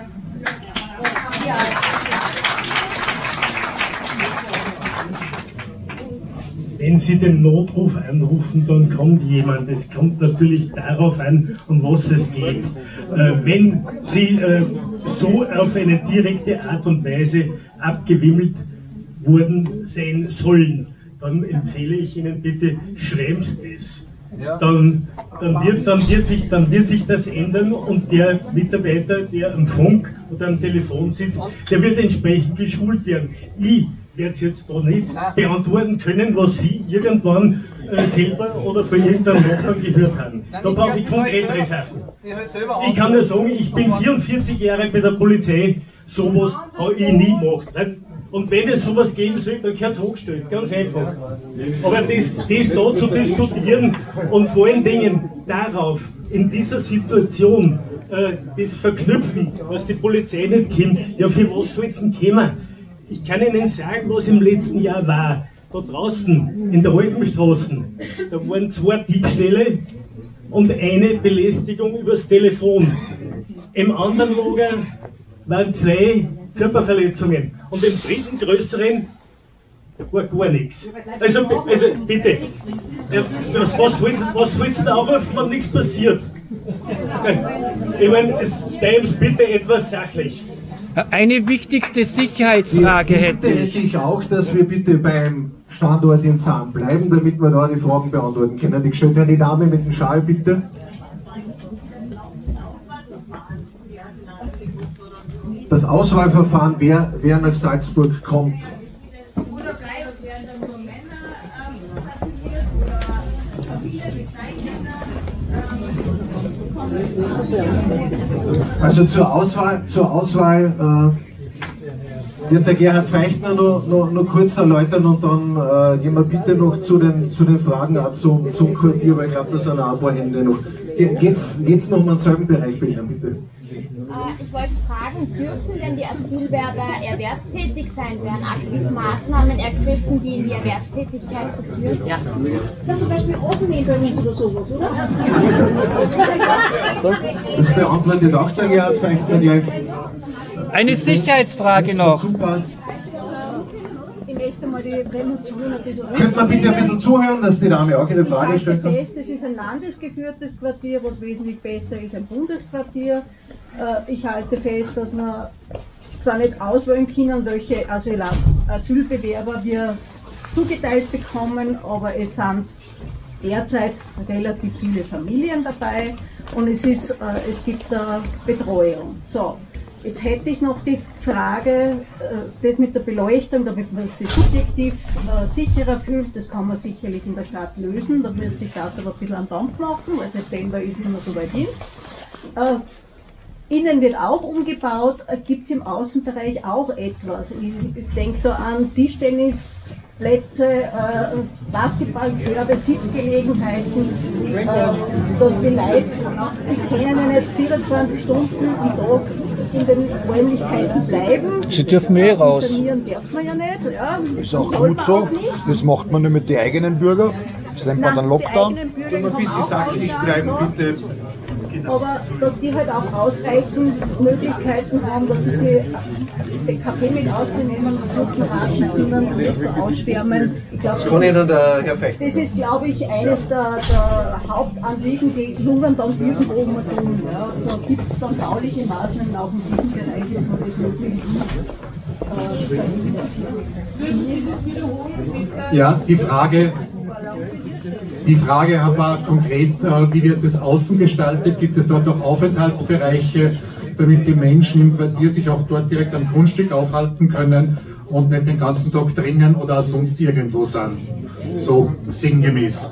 Wenn Sie den Notruf anrufen, dann kommt jemand. Es kommt natürlich darauf an, um was es geht. Äh, wenn Sie äh, so auf eine direkte Art und Weise abgewimmelt worden sein sollen, dann empfehle ich Ihnen bitte, schreiben Sie es. dann, dann, wird, dann, wird sich, dann wird sich das ändern und der Mitarbeiter, der am Funk oder am Telefon sitzt, der wird entsprechend geschult werden. Ich werde jetzt da nicht beantworten können, was Sie irgendwann äh, selber oder von irgendeinem Nachbarn gehört haben. Da brauche ich konkretere Sachen. Ich kann nur sagen, ich bin vierundvierzig Jahre bei der Polizei, sowas habe ich nie gemacht. Und wenn es sowas geben soll, dann gehört es hochgestellt, ganz einfach. Aber das, das da zu diskutieren und vor allen Dingen darauf, in dieser Situation, äh, das Verknüpfen, was die Polizei nicht kennt, ja für was soll es denn kommen? Ich kann Ihnen sagen, was im letzten Jahr war. Da draußen, in der Alpenstraße, da waren zwei Diebstähle und eine Belästigung übers Telefon. Im anderen Lager waren zwei Körperverletzungen. Und im dritten größeren war gar nichts. Also, also bitte, was, was willst du was willst du aufrufen, wenn nichts passiert? Ich meine, bleiben Sie bitte etwas sachlich. Eine wichtigste Sicherheitsfrage hätte ich. Hätte ich auch, dass wir bitte beim Standort in Sam bleiben, damit wir da die Fragen beantworten können. Ich stelle die Dame mit dem Schal, bitte. Das Auswahlverfahren, wer, wer nach Salzburg kommt. Also zur Auswahl, zur Auswahl äh, wird der Gerhard Feichtner noch, noch, noch kurz erläutern und dann äh, gehen wir bitte noch zu den, zu den Fragen auch zum, zum Quartier, weil ich glaube, da sind auch ein paar Hände noch. Geht's, geht's noch um denselben Bereich bei Ihnen, bitte? Ich wollte fragen, dürfen denn die Asylwerber erwerbstätig sein? Werden aktiv Maßnahmen ergriffen, die in die Erwerbstätigkeit zu führen? Ja. Ja, zum Beispiel Außennebenberuf oder sowas, oder? Das beantwortet auch der Gerhard Feichtner gleich. Eine Sicherheitsfrage noch. Ich möchte mal die Prämotion ein bisschen. Könnte man bitte ein bisschen zuhören, dass die Dame auch eine Frage stellen kann? Es ist ein landesgeführtes Quartier, was wesentlich besser ist, ein Bundesquartier. Ich halte fest, dass wir zwar nicht auswählen können, welche Asylbewerber wir zugeteilt bekommen, aber es sind derzeit relativ viele Familien dabei und es, ist, es gibt Betreuung. So. Jetzt hätte ich noch die Frage, das mit der Beleuchtung, damit man sich subjektiv äh, sicherer fühlt, das kann man sicherlich in der Stadt lösen, da müsste die Stadt aber ein bisschen am Dampf machen, weil September ist nicht mehr so weit hin. Äh, innen wird auch umgebaut, äh, gibt es im Außenbereich auch etwas. Ich, ich denke da an Tischtennisplätze, äh, Basketballkörbe, Sitzgelegenheiten, äh, dass die Leute, die können ja nicht vierundzwanzig Stunden am Tag in den Räumlichkeiten bleiben. Sie dürfen eh raus. Trainieren darf man ja nicht. Ja. Ist auch gut so. Auch das macht man nur mit den eigenen Bürgern. Das nennt man dann Lockdown. Wenn man ein bisschen sachlich bleiben, bitte. Aber dass die halt auch ausreichend Möglichkeiten haben, dass sie sich den Kaffee mit ausnehmen und guten Ratschen drinnen und ausschwärmen. Ich glaub, das kann Ihnen der Herr Feichtner. Das ist, glaube ich, eines der, der Hauptanliegen, die Jungen dann irgendwo mal tun. Ja. Also gibt es dann bauliche Maßnahmen auch in diesem Bereich, dass man das möglichst äh, Ja, die Frage. Die Frage war konkret, wie wird das außen gestaltet? Gibt es dort auch Aufenthaltsbereiche, damit die Menschen im Quartier sich auch dort direkt am Grundstück aufhalten können und nicht den ganzen Tag drinnen oder sonst irgendwo sind? So sinngemäß.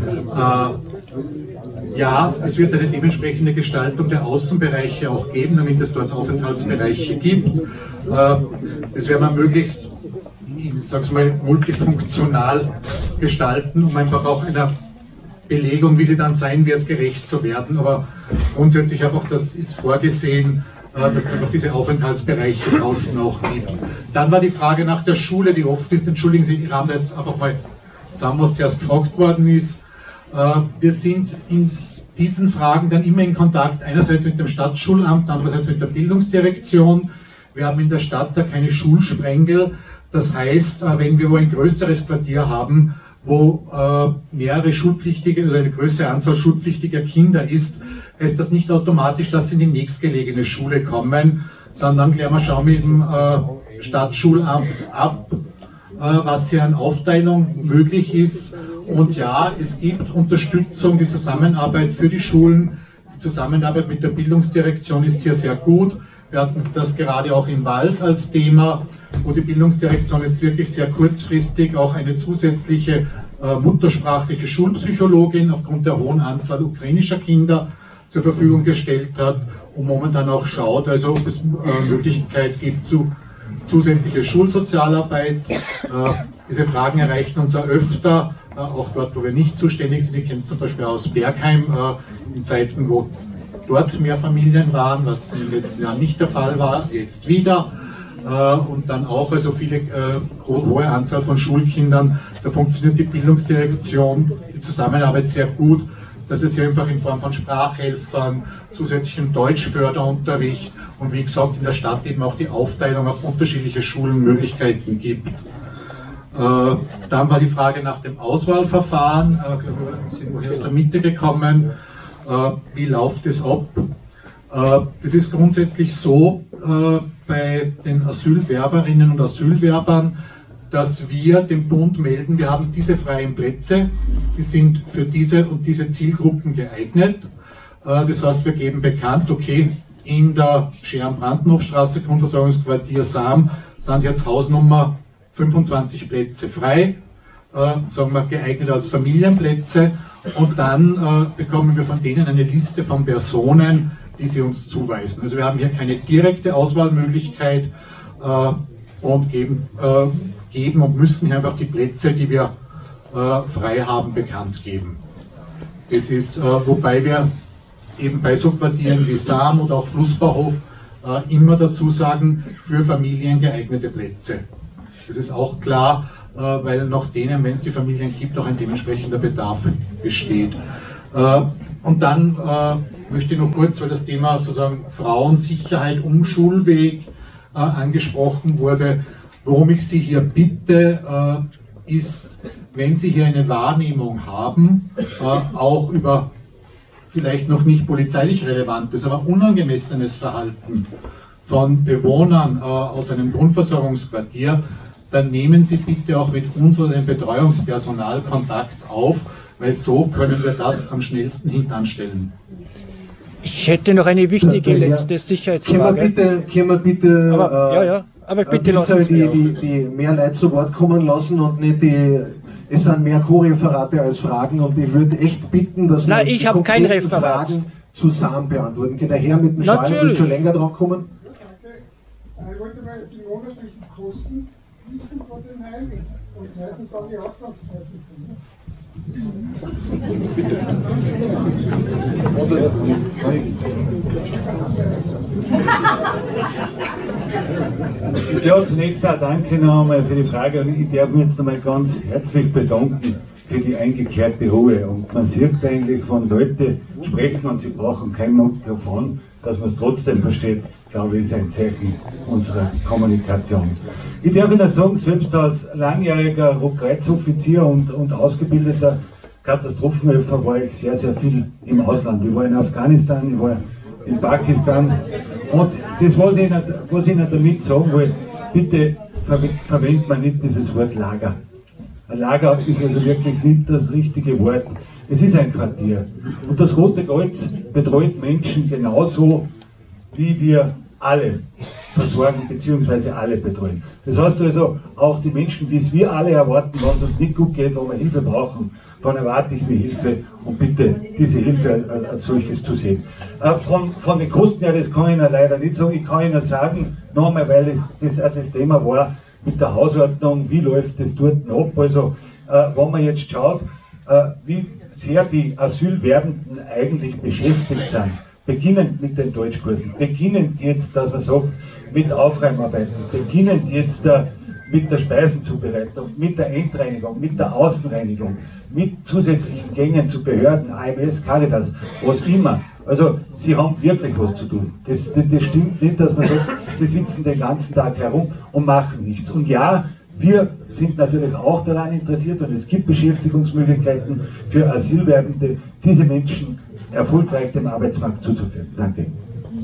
Äh, ja, es wird eine dementsprechende Gestaltung der Außenbereiche auch geben, damit es dort Aufenthaltsbereiche gibt. Äh, das werden wir möglichst, ich sag's mal, multifunktional gestalten, um einfach auch einer Belegung, wie sie dann sein wird, gerecht zu werden. Aber grundsätzlich einfach, das ist vorgesehen, dass es einfach diese Aufenthaltsbereiche draußen auch gibt. Dann war die Frage nach der Schule, die oft ist. Entschuldigen Sie, ich habe jetzt einfach mal zusammen, was zuerst gefragt worden ist. Wir sind in diesen Fragen dann immer in Kontakt, einerseits mit dem Stadtschulamt, andererseits mit der Bildungsdirektion. Wir haben in der Stadt da keine Schulsprengel. Das heißt, wenn wir wo ein größeres Quartier haben, wo äh, mehrere schulpflichtige oder eine größere Anzahl schulpflichtiger Kinder ist, heißt das nicht automatisch, dass sie in die nächstgelegene Schule kommen, sondern klären wir schauen mit dem äh, Stadtschulamt ab, äh, was hier an Aufteilung möglich ist Und ja, es gibt Unterstützung, die Zusammenarbeit für die Schulen, die Zusammenarbeit mit der Bildungsdirektion ist hier sehr gut. Wir hatten das gerade auch in Wals als Thema, wo die Bildungsdirektion jetzt wirklich sehr kurzfristig auch eine zusätzliche äh, muttersprachliche Schulpsychologin aufgrund der hohen Anzahl ukrainischer Kinder zur Verfügung gestellt hat und momentan auch schaut, also ob es äh, Möglichkeit gibt zu zusätzliche Schulsozialarbeit. Äh, diese Fragen erreichen uns ja öfter, äh, auch dort, wo wir nicht zuständig sind. Ich kenne es zum Beispiel aus Bergheim, äh, in Zeiten, wo dort mehr Familien waren, was in den letzten Jahren nicht der Fall war, jetzt wieder. Äh, und dann auch also viele äh, hohe Anzahl von Schulkindern. Da funktioniert die Bildungsdirektion, die Zusammenarbeit sehr gut, dass es hier einfach in Form von Sprachhelfern, zusätzlichem Deutschförderunterricht und wie gesagt in der Stadt eben auch die Aufteilung auf unterschiedliche Schulenmöglichkeiten gibt. Äh, dann war die Frage nach dem Auswahlverfahren, äh, wir sind wohl aus der Mitte gekommen, äh, wie läuft es ab? Äh, das ist grundsätzlich so äh, bei den Asylwerberinnen und Asylwerbern, dass wir dem Bund melden, wir haben diese freien Plätze, die sind für diese und diese Zielgruppen geeignet. Das heißt, wir geben bekannt, okay, in der Scheren-Brandenhof-Straße, Grundversorgungsquartier Sam, sind jetzt Hausnummer fünfundzwanzig Plätze frei, äh, sagen wir geeignet als Familienplätze, und dann äh, bekommen wir von denen eine Liste von Personen, die sie uns zuweisen. Also wir haben hier keine direkte Auswahlmöglichkeit äh, und geben äh, geben und müssen hier einfach die Plätze, die wir äh, frei haben, bekannt geben. Das ist, äh, wobei wir eben bei so Quartieren wie Sam oder auch Flussbauhof äh, immer dazu sagen, für Familien geeignete Plätze. Das ist auch klar, äh, weil nach denen, wenn es die Familien gibt, auch ein dementsprechender Bedarf besteht. Äh, und dann äh, möchte ich noch kurz, weil das Thema sozusagen Frauensicherheit um Schulweg äh, angesprochen wurde, worum ich Sie hier bitte, äh, ist, wenn Sie hier eine Wahrnehmung haben, äh, auch über vielleicht noch nicht polizeilich relevantes, aber unangemessenes Verhalten von Bewohnern äh, aus einem Grundversorgungsquartier, dann nehmen Sie bitte auch mit uns oder dem Betreuungspersonal Kontakt auf, weil so können wir das am schnellsten hintanstellen. Ich hätte noch eine wichtige ja, letzte ja. Sicherheitsfrage. Können wir bitte, können wir bitte aber, äh, ja, ja. Aber bitte lassen Sie die, die, die mehr Leute zu Wort kommen lassen und nicht die, es sind mehr Co-Referate als Fragen, und ich würde echt bitten, dass wir die konkreten Fragen zusammen beantworten. Geht der Herr mit dem Schal wird schon länger drauf kommen? Ich wollte mal die monatlichen Kosten wissen von den Heimen und zweitens dann die Ausgangszeiten sind. Ja, zunächst auch danke noch einmal für die Frage, und ich darf mich jetzt einmal ganz herzlich bedanken für die eingekehrte Ruhe. Und man sieht eigentlich, wenn Leute sprechen und sie brauchen kein Mikrofon, dass man es trotzdem versteht, glaube ich, ist ein Zeichen unserer Kommunikation. Ich darf Ihnen sagen, selbst als langjähriger Rotkreuzoffizier und, und ausgebildeter Katastrophenhelfer war ich sehr, sehr viel im Ausland. Ich war in Afghanistan, ich war in Pakistan. Und das, was ich Ihnen, was ich Ihnen damit sagen will, bitte verwendet man nicht dieses Wort Lager. Ein Lager ist also wirklich nicht das richtige Wort. Es ist ein Quartier. Und das Rote Kreuz betreut Menschen genauso, wie wir alle versorgen bzw. alle betreuen. Das heißt also, auch die Menschen, wie es wir alle erwarten, wenn es uns nicht gut geht, wo wir Hilfe brauchen, dann erwarte ich mir Hilfe und bitte diese Hilfe als solches zu sehen. Äh, von, von den Kosten her, das kann ich Ihnen leider nicht sagen. Ich kann Ihnen sagen, nochmal, weil es, das auch das Thema war mit der Hausordnung, wie läuft das dort ab. Also, äh, wenn man jetzt schaut, äh, wie sehr die Asylwerbenden eigentlich beschäftigt sind, beginnend mit den Deutschkursen, beginnend jetzt, dass man sagt, mit Aufräumarbeiten, beginnend jetzt äh, mit der Speisenzubereitung, mit der Endreinigung, mit der Außenreinigung, mit zusätzlichen Gängen zu Behörden, A M S, Caritas, was immer. Also sie haben wirklich was zu tun. Das, das, das stimmt nicht, dass man sagt, sie sitzen den ganzen Tag herum und machen nichts. Und ja, wir sind natürlich auch daran interessiert, und es gibt Beschäftigungsmöglichkeiten für Asylwerbende, diese Menschen erfolgreich dem Arbeitsmarkt zuzuführen. Danke.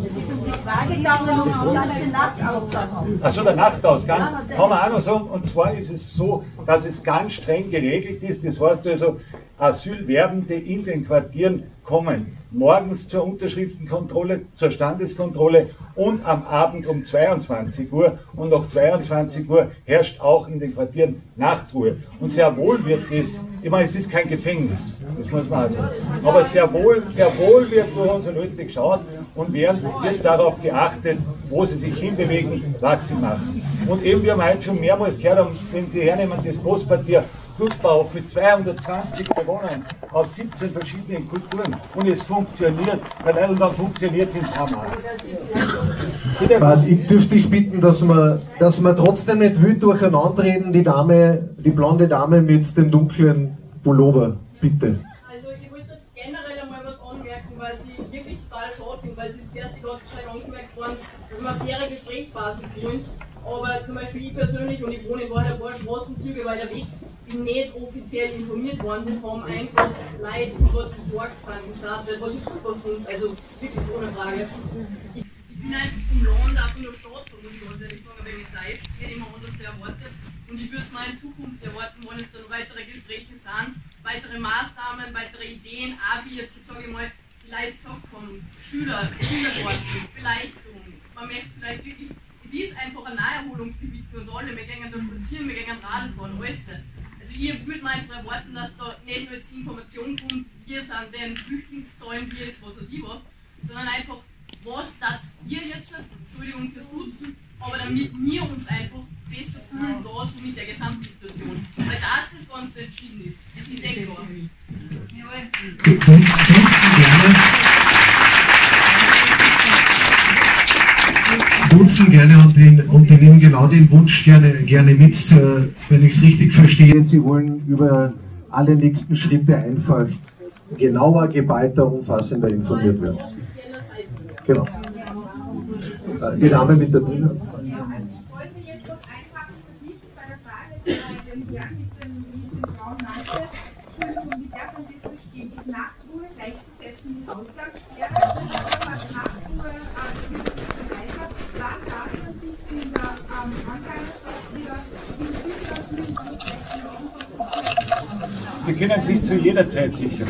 um die Frage gegangen, ob wir einen ganzen Nachtausgang haben. Achso, der Nachtausgang kann man auch noch sagen. Und zwar ist es so, dass es ganz streng geregelt ist. Das heißt also, Asylwerbende in den Quartieren kommen morgens zur Unterschriftenkontrolle, zur Standeskontrolle und am Abend um zweiundzwanzig Uhr. Und nach zweiundzwanzig Uhr herrscht auch in den Quartieren Nachtruhe. Und sehr wohl wird das, ich meine, es ist kein Gefängnis, das muss man auch sagen, aber sehr wohl, sehr wohl wird durch unsere Leute geschaut und wird, wird darauf geachtet, wo sie sich hinbewegen, was sie machen. Und eben, wir haben heute schon mehrmals gehört, haben, wenn Sie hernehmen, das Großquartier Flussbauhof mit zweihundertzwanzig Bewohnern aus siebzehn verschiedenen Kulturen und es funktioniert, weil und dann funktioniert es in Hammer. Ich dürfte dich bitten, dass wir, dass wir trotzdem nicht wild durcheinander reden, die Dame, die blonde Dame mit dem dunklen Pullover, bitte. Also ich wollte generell einmal was anmerken, weil sie wirklich total schade finde, weil sie zuerst die ganze Zeit angemerkt worden, dass wir auf faire Gesprächsbasis wollen. Aber zum Beispiel ich persönlich, und ich wohne in ein paar Straßenzüge weiter weg, bin nicht offiziell informiert worden. Das haben einfach Leute, die was besorgt sind, gestartet, was ich super finde, also wirklich ohne Frage. Ich, ich bin einfach vom Land, auch von der Stadt, muss ich ganz ehrlich sagen, wenn ich Zeit hätte ich mir anders erwartet. Und ich würde mal in Zukunft erwarten, wenn es dann weitere Gespräche sind, weitere Maßnahmen, weitere Ideen, auch wie jetzt, sage ich mal, die Leute gesagt haben, Schüler, Kindergarten, vielleicht, man möchte vielleicht wirklich, es ist einfach ein Naherholungsgebiet für uns alle, wir gehen da spazieren, wir gehen Radl fahren, alles. Also ich würde mal einfach erwarten, dass da nicht nur jetzt die Information kommt, hier sind denn Flüchtlingszahlen, hier ist was weiß ich was, sondern einfach, was das ihr jetzt, Entschuldigung fürs Duzen, aber damit wir uns einfach besser fühlen, da so mit der Gesamtsituation. Weil das das Ganze entschieden ist. Das ist echt klar. Nutzen gerne und, den, und die nehmen genau den Wunsch gerne, gerne mit, äh, wenn ich es richtig verstehe. Sie wollen über alle nächsten Schritte einfach genauer, geballter, umfassender informiert werden. Genau. Äh, die Dame mit der Brille. Nachtruhe gleichzusetzen mit Ausgangssperre, aber Nachtruhe dann darf man sich in der ähm, Angangsstadt wieder Sie können sich zu jeder Zeit sichern.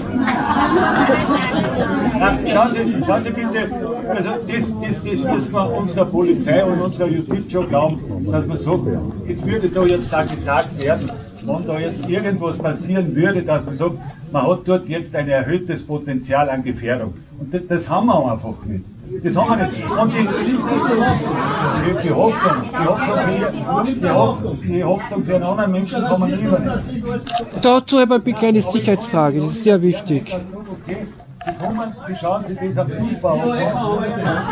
Schauen Sie, schauen Sie bitte, also das, das, das müssen wir unserer Polizei und unserer Justiz schon glauben, dass man sagt, es würde da jetzt da gesagt werden, wenn da jetzt irgendwas passieren würde, dass man sagt, man hat dort jetzt ein erhöhtes Potenzial an Gefährdung. Und das, das haben wir einfach nicht. Das haben wir nicht. Und die, die, die, die Hoffnung, die Hoffnung, die, die, Hoffnung, die Hoffnung für einen anderen Menschen kann man nie übernehmen. Dazu aber eine kleine Sicherheitsfrage, das ist sehr wichtig. Okay. Sie kommen, Sie schauen sich das am Fußball an.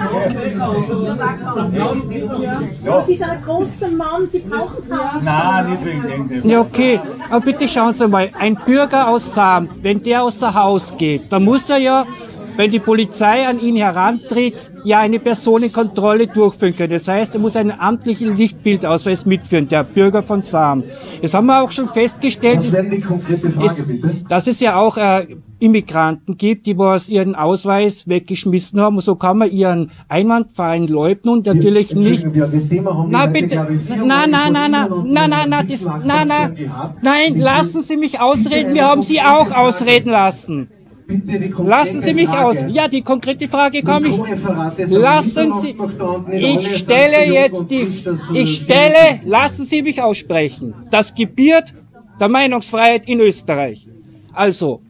Ja. Sie sind ein großer Mann, Sie brauchen keinen. Nein, nicht wegen dem. Ja, okay, aber bitte schauen Sie mal, ein Bürger aus Sam, wenn der außer Haus geht, dann muss er ja, wenn die Polizei an ihn herantritt, ja eine Personenkontrolle durchführen können. Das heißt, er muss einen amtlichen Lichtbildausweis mitführen, der Bürger von Sam. Das haben wir auch schon festgestellt, Was wäre die konkrete Frage, ist, bitte? dass es ja auch äh, Immigranten gibt, die was ihren Ausweis weggeschmissen haben. Und so kann man ihren einwandfreien leugnen und natürlich nicht. Wir, das Thema haben Na bitte, nein, nein, nein, nein, nein, nein, nein, das, nein, nein, nein, lassen Sie mich ausreden. Wir haben Sie auch ausreden lassen. Lassen Sie mich Frage. aus. Ja, die konkrete Frage komme ich. Lassen Sie. Ich stelle jetzt die. Ich stelle. Lassen Sie mich aussprechen. Das Gebiet der Meinungsfreiheit in Österreich. Also,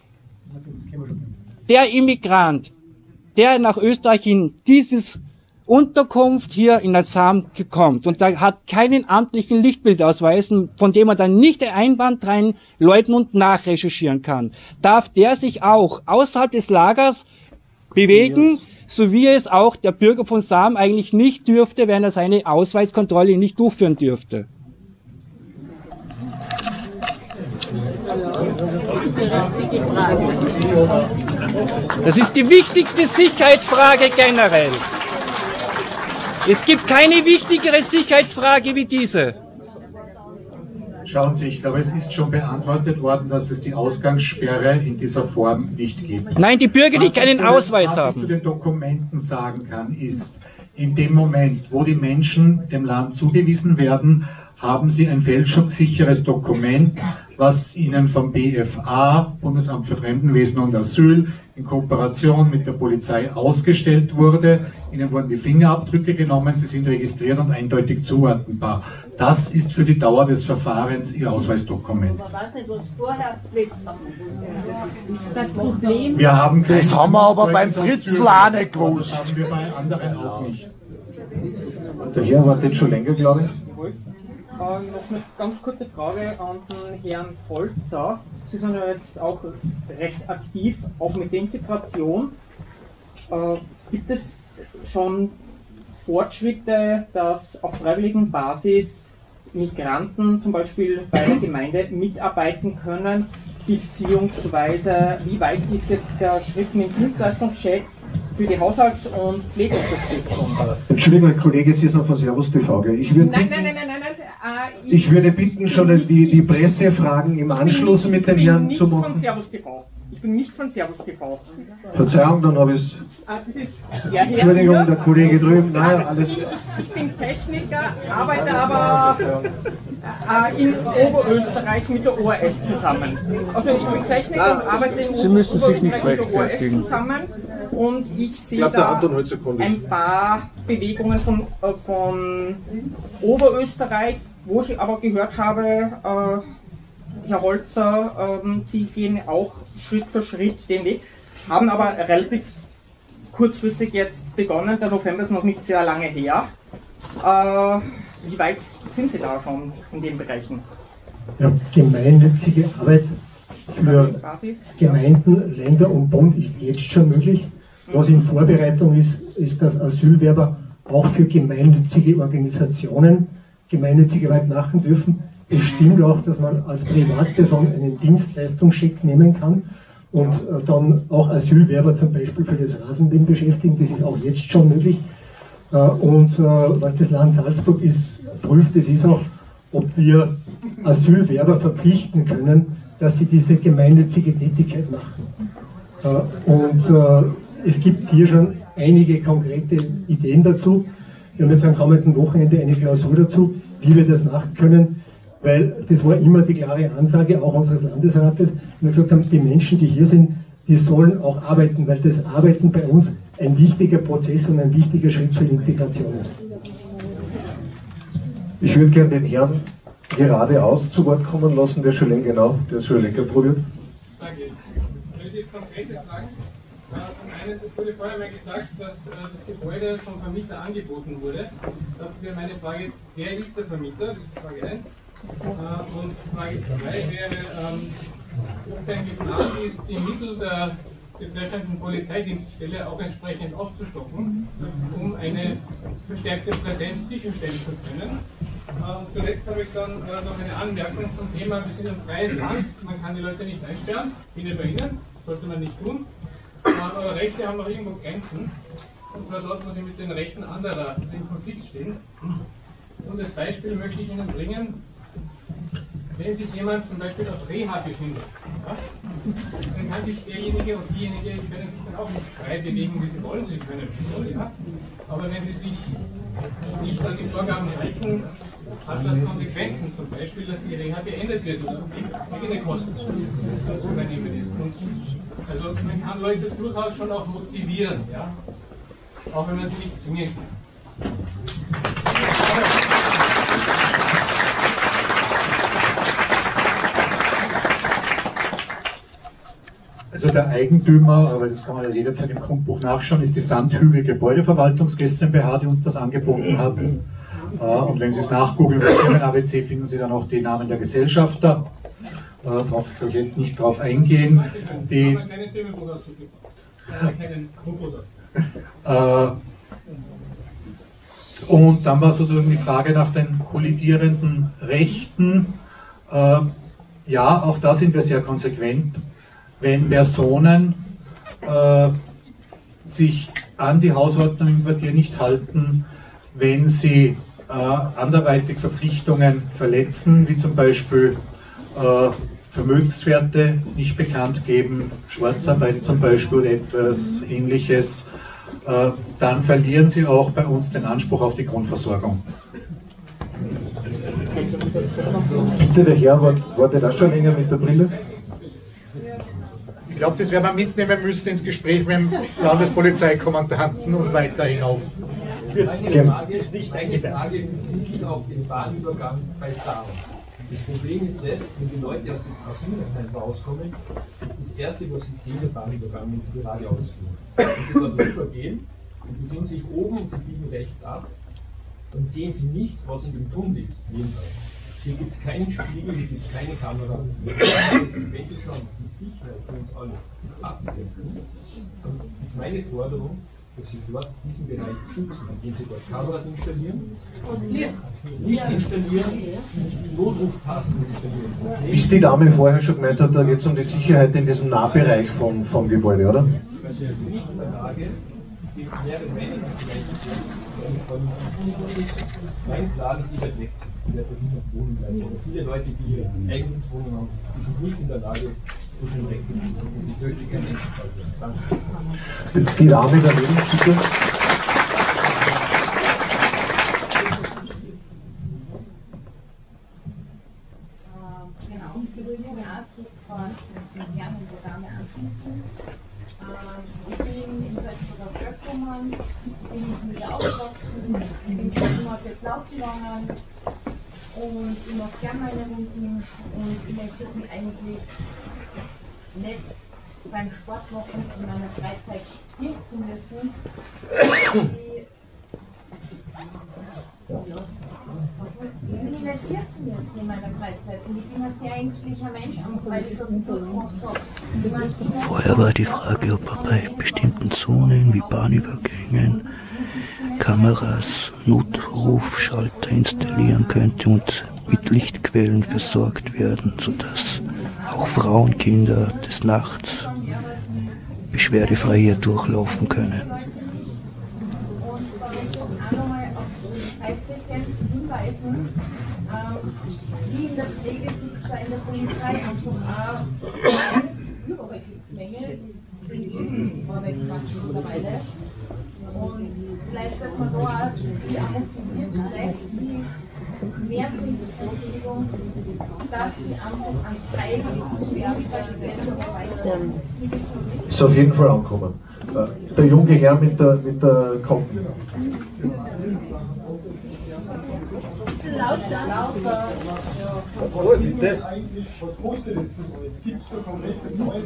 der Immigrant, der nach Österreich in dieses Unterkunft hier in Sam kommt und der hat keinen amtlichen Lichtbildausweis, von dem er dann nicht den Einwand rein läuten und nachrecherchieren kann, darf der sich auch außerhalb des Lagers bewegen, so wie es auch der Bürger von Sam eigentlich nicht dürfte, wenn er seine Ausweiskontrolle nicht durchführen dürfte. Das ist die wichtigste Sicherheitsfrage generell. Es gibt keine wichtigere Sicherheitsfrage wie diese. Schauen Sie, ich glaube, es ist schon beantwortet worden, dass es die Ausgangssperre in dieser Form nicht gibt. Nein, die Bürger, die keinen Ausweis haben. Was ich zu den Dokumenten sagen kann, ist, in dem Moment, wo die Menschen dem Land zugewiesen werden, haben sie ein fälschungssicheres Dokument, was ihnen vom B F A, Bundesamt für Fremdenwesen und Asyl, in Kooperation mit der Polizei ausgestellt wurde. Ihnen wurden die Fingerabdrücke genommen, sie sind registriert und eindeutig zuordnenbar. Das ist für die Dauer des Verfahrens Ihr Ausweisdokument. Aber weiß nicht, was vorher das Problem. Wir haben das haben wir aber beim Fritzl auch nicht gewusst. Das haben wir bei anderen auch nicht. Der Herr wartet schon länger, glaube ich. Äh, noch eine ganz kurze Frage an den Herrn Holzer. Sie sind ja jetzt auch recht aktiv, auch mit der Integration. Äh, gibt es schon Fortschritte, dass auf freiwilligen Basis Migranten zum Beispiel bei der Gemeinde mitarbeiten können? Beziehungsweise wie weit ist jetzt der Schritt mit dem Dienstleistungscheck für die Haushalts- und Pflegeunterstützung? Entschuldigung, Herr Kollege, Sie sind von Servus T V, gell? Ich würde Nein, bitten, nein, nein, nein, nein, nein. Äh, ich, ich würde bitten, schon die, die Pressefragen im Anschluss ich mit dem bin Herrn nicht zu von machen. Servus T V. Ich bin nicht von Servus T V. Verzeihung, dann habe ich es. Ah, das ist der Herr Entschuldigung, hier. der Kollege drüben, nein, alles. Ich, ich bin Techniker, arbeite aber äh, in Oberösterreich mit der O R S zusammen. Also ich bin Techniker und arbeite in Sie müssen sich nicht Oberösterreich mit der O R S rechtfertigen. zusammen und ich sehe Glaub, der da Anton holt Sekunde. ein paar Bewegungen von, äh, von Oberösterreich, wo ich aber gehört habe, äh, Herr Holzer, ähm, Sie gehen auch Schritt für Schritt den Weg, haben aber relativ kurzfristig jetzt begonnen, der November ist noch nicht sehr lange her. Äh, wie weit sind Sie da schon in den Bereichen? Ja, gemeinnützige Arbeit für Gemeinden, Länder und Bund ist jetzt schon möglich. Was in Vorbereitung ist, ist, dass Asylwerber auch für gemeinnützige Organisationen gemeinnützige Arbeit machen dürfen. Es stimmt auch, dass man als Privatperson einen Dienstleistungscheck nehmen kann und äh, dann auch Asylwerber zum Beispiel für das Rasenmähen beschäftigen. Das ist auch jetzt schon möglich. Äh, und äh, was das Land Salzburg ist, prüft, das ist auch, ob wir Asylwerber verpflichten können, dass sie diese gemeinnützige Tätigkeit machen. Äh, und äh, es gibt hier schon einige konkrete Ideen dazu. Wir haben jetzt am kommenden Wochenende eine Klausur dazu, wie wir das machen können. Weil das war immer die klare Ansage auch unseres Landesrates, wir gesagt haben, die Menschen, die hier sind, die sollen auch arbeiten, weil das Arbeiten bei uns ein wichtiger Prozess und ein wichtiger Schritt für die Integration ist. Ich würde gerne den Herrn geradeaus zu Wort kommen lassen, der schon länger, genau, der ist schon länger probiert. Danke. Wenn ich konkrete Fragen. Zum einen, es wurde vorher mal gesagt, dass äh, das Gebäude vom Vermieter angeboten wurde. Das wäre meine Frage, wer ist der Vermieter? Das ist Frage eins. Äh, und Frage zwei wäre, ähm, ob denn geplant ist, die Mittel der betreffenden Polizeidienststelle auch entsprechend aufzustocken, um eine verstärkte Präsenz sicherstellen zu können. Äh, zuletzt habe ich dann äh, noch eine Anmerkung zum Thema, wir sind ein freies Land, man kann die Leute nicht einsperren, bin bei Ihnen, sollte man nicht tun. Äh, aber Rechte haben noch irgendwo Grenzen, und zwar dort, wo sie mit den Rechten anderer in Konflikt stehen. Und als Beispiel möchte ich Ihnen bringen, wenn sich jemand zum Beispiel auf Reha befindet, ja, dann kann sich derjenige und diejenige können sich dann auch nicht frei bewegen, wie sie wollen, sie können schon, ja. Aber wenn sie sich nicht an die Vorgaben halten, hat das Konsequenzen, zum Beispiel, dass die Reha beendet wird und eigene Kosten zu übernehmen ist. Und also man kann Leute durchaus schon auch motivieren, ja, auch wenn man sie nicht zwingen kann. Also der Eigentümer, aber das kann man ja jederzeit im Grundbuch nachschauen, ist die Sandhügel Gebäudeverwaltungs GmbH, die uns das angeboten hat. Und wenn Sie es nachgoogeln über Firmen A B C, finden Sie dann auch die Namen der Gesellschafter. Da brauche ich jetzt nicht drauf eingehen. Die, äh, und dann war sozusagen die Frage nach den kollidierenden Rechten. Äh, ja, auch da sind wir sehr konsequent. Wenn Personen äh, sich an die Hausordnung im Quartier nicht halten, wenn sie äh, anderweitig Verpflichtungen verletzen, wie zum Beispiel äh, Vermögenswerte nicht bekannt geben, Schwarzarbeit zum Beispiel oder etwas Ähnliches, äh, dann verlieren sie auch bei uns den Anspruch auf die Grundversorgung. Bitte, der Herr, war, war der da schon länger mit der Brille? Ich glaube, das werden wir mitnehmen müssen ins Gespräch mit dem Landespolizeikommandanten und weiter hinauf. Meine Frage ist nicht eine Frage bezieht sich auf den Bahnübergang bei Saar. Das Problem ist das, wenn die Leute aus dem Asylheim rauskommen, ist das erste, was sie sehen, der Bahnübergang, wenn sie geradeaus gehen. Wenn sie dort rübergehen und die sind sich oben und sie biegen rechts ab, dann sehen sie nicht, was in dem Tunnel ist. Hier gibt es keinen Spiegel, hier gibt es keine Kamera. Wenn Sie schon die Sicherheit für uns alles abdecken, dann ist meine Forderung, dass Sie dort diesen Bereich schützen, indem Sie dort Kameras installieren, Licht installieren, Notruftasten installieren. Bis die Dame vorher schon gemeint hat, da geht es um die Sicherheit in diesem Nahbereich vom, vom Gebäude, oder? Ich bin nicht in der Lage, mit mehreren Menschen von mein Plan ist, ich werde wegziehen, ich werde nicht auf Wohnen bleiben. Aber viele Leute, die hier Eigentumswohnungen haben, die sind nicht in der Lage, so schnell wegzuziehen. Und ich möchte kein Einzelfall werden. Danke. Die Dame daneben, bitte. Genau, ich würde den Artikel von Herrn und der Dame anschließen. Ich bin in Salzburger Böckungen, bin mit ihr aufgewachsen, bin schon mal für Laufen gegangen und ich mache gerne meine Runden und ich möchte mich eigentlich nicht beim Sport machen in meiner Freizeit fürchten müssen. Ich will mich nicht fürchten müssen in meiner Freizeit und ich bin ein sehr ängstlicher Mensch, weil ich so viel gemacht habe. Vorher war die Frage, ob er bei bestimmten Zonen wie Bahnübergängen Kameras, Notrufschalter installieren könnte und mit Lichtquellen versorgt werden, sodass auch Frauen, Kinder des Nachts beschwerdefrei hier durchlaufen können. Hinweisen, wie in der Pflege gibt es ja in der Polizei einfach auch Überwechslungsmenge, die bringen Vorwegquatschen mittlerweile. Und vielleicht, dass man da auch die motiviert direkt sie mehr für diese Vorbewegung, dass sie einfach an Freiheit werden, weil sie selber weiter. Ist auf jeden Fall angekommen. Der junge Herr mit der, mit der Kopf. Lauter. Lauter. Oh, bitte. Was kostet jetzt das alles? Gibt es da komplett bezahlt?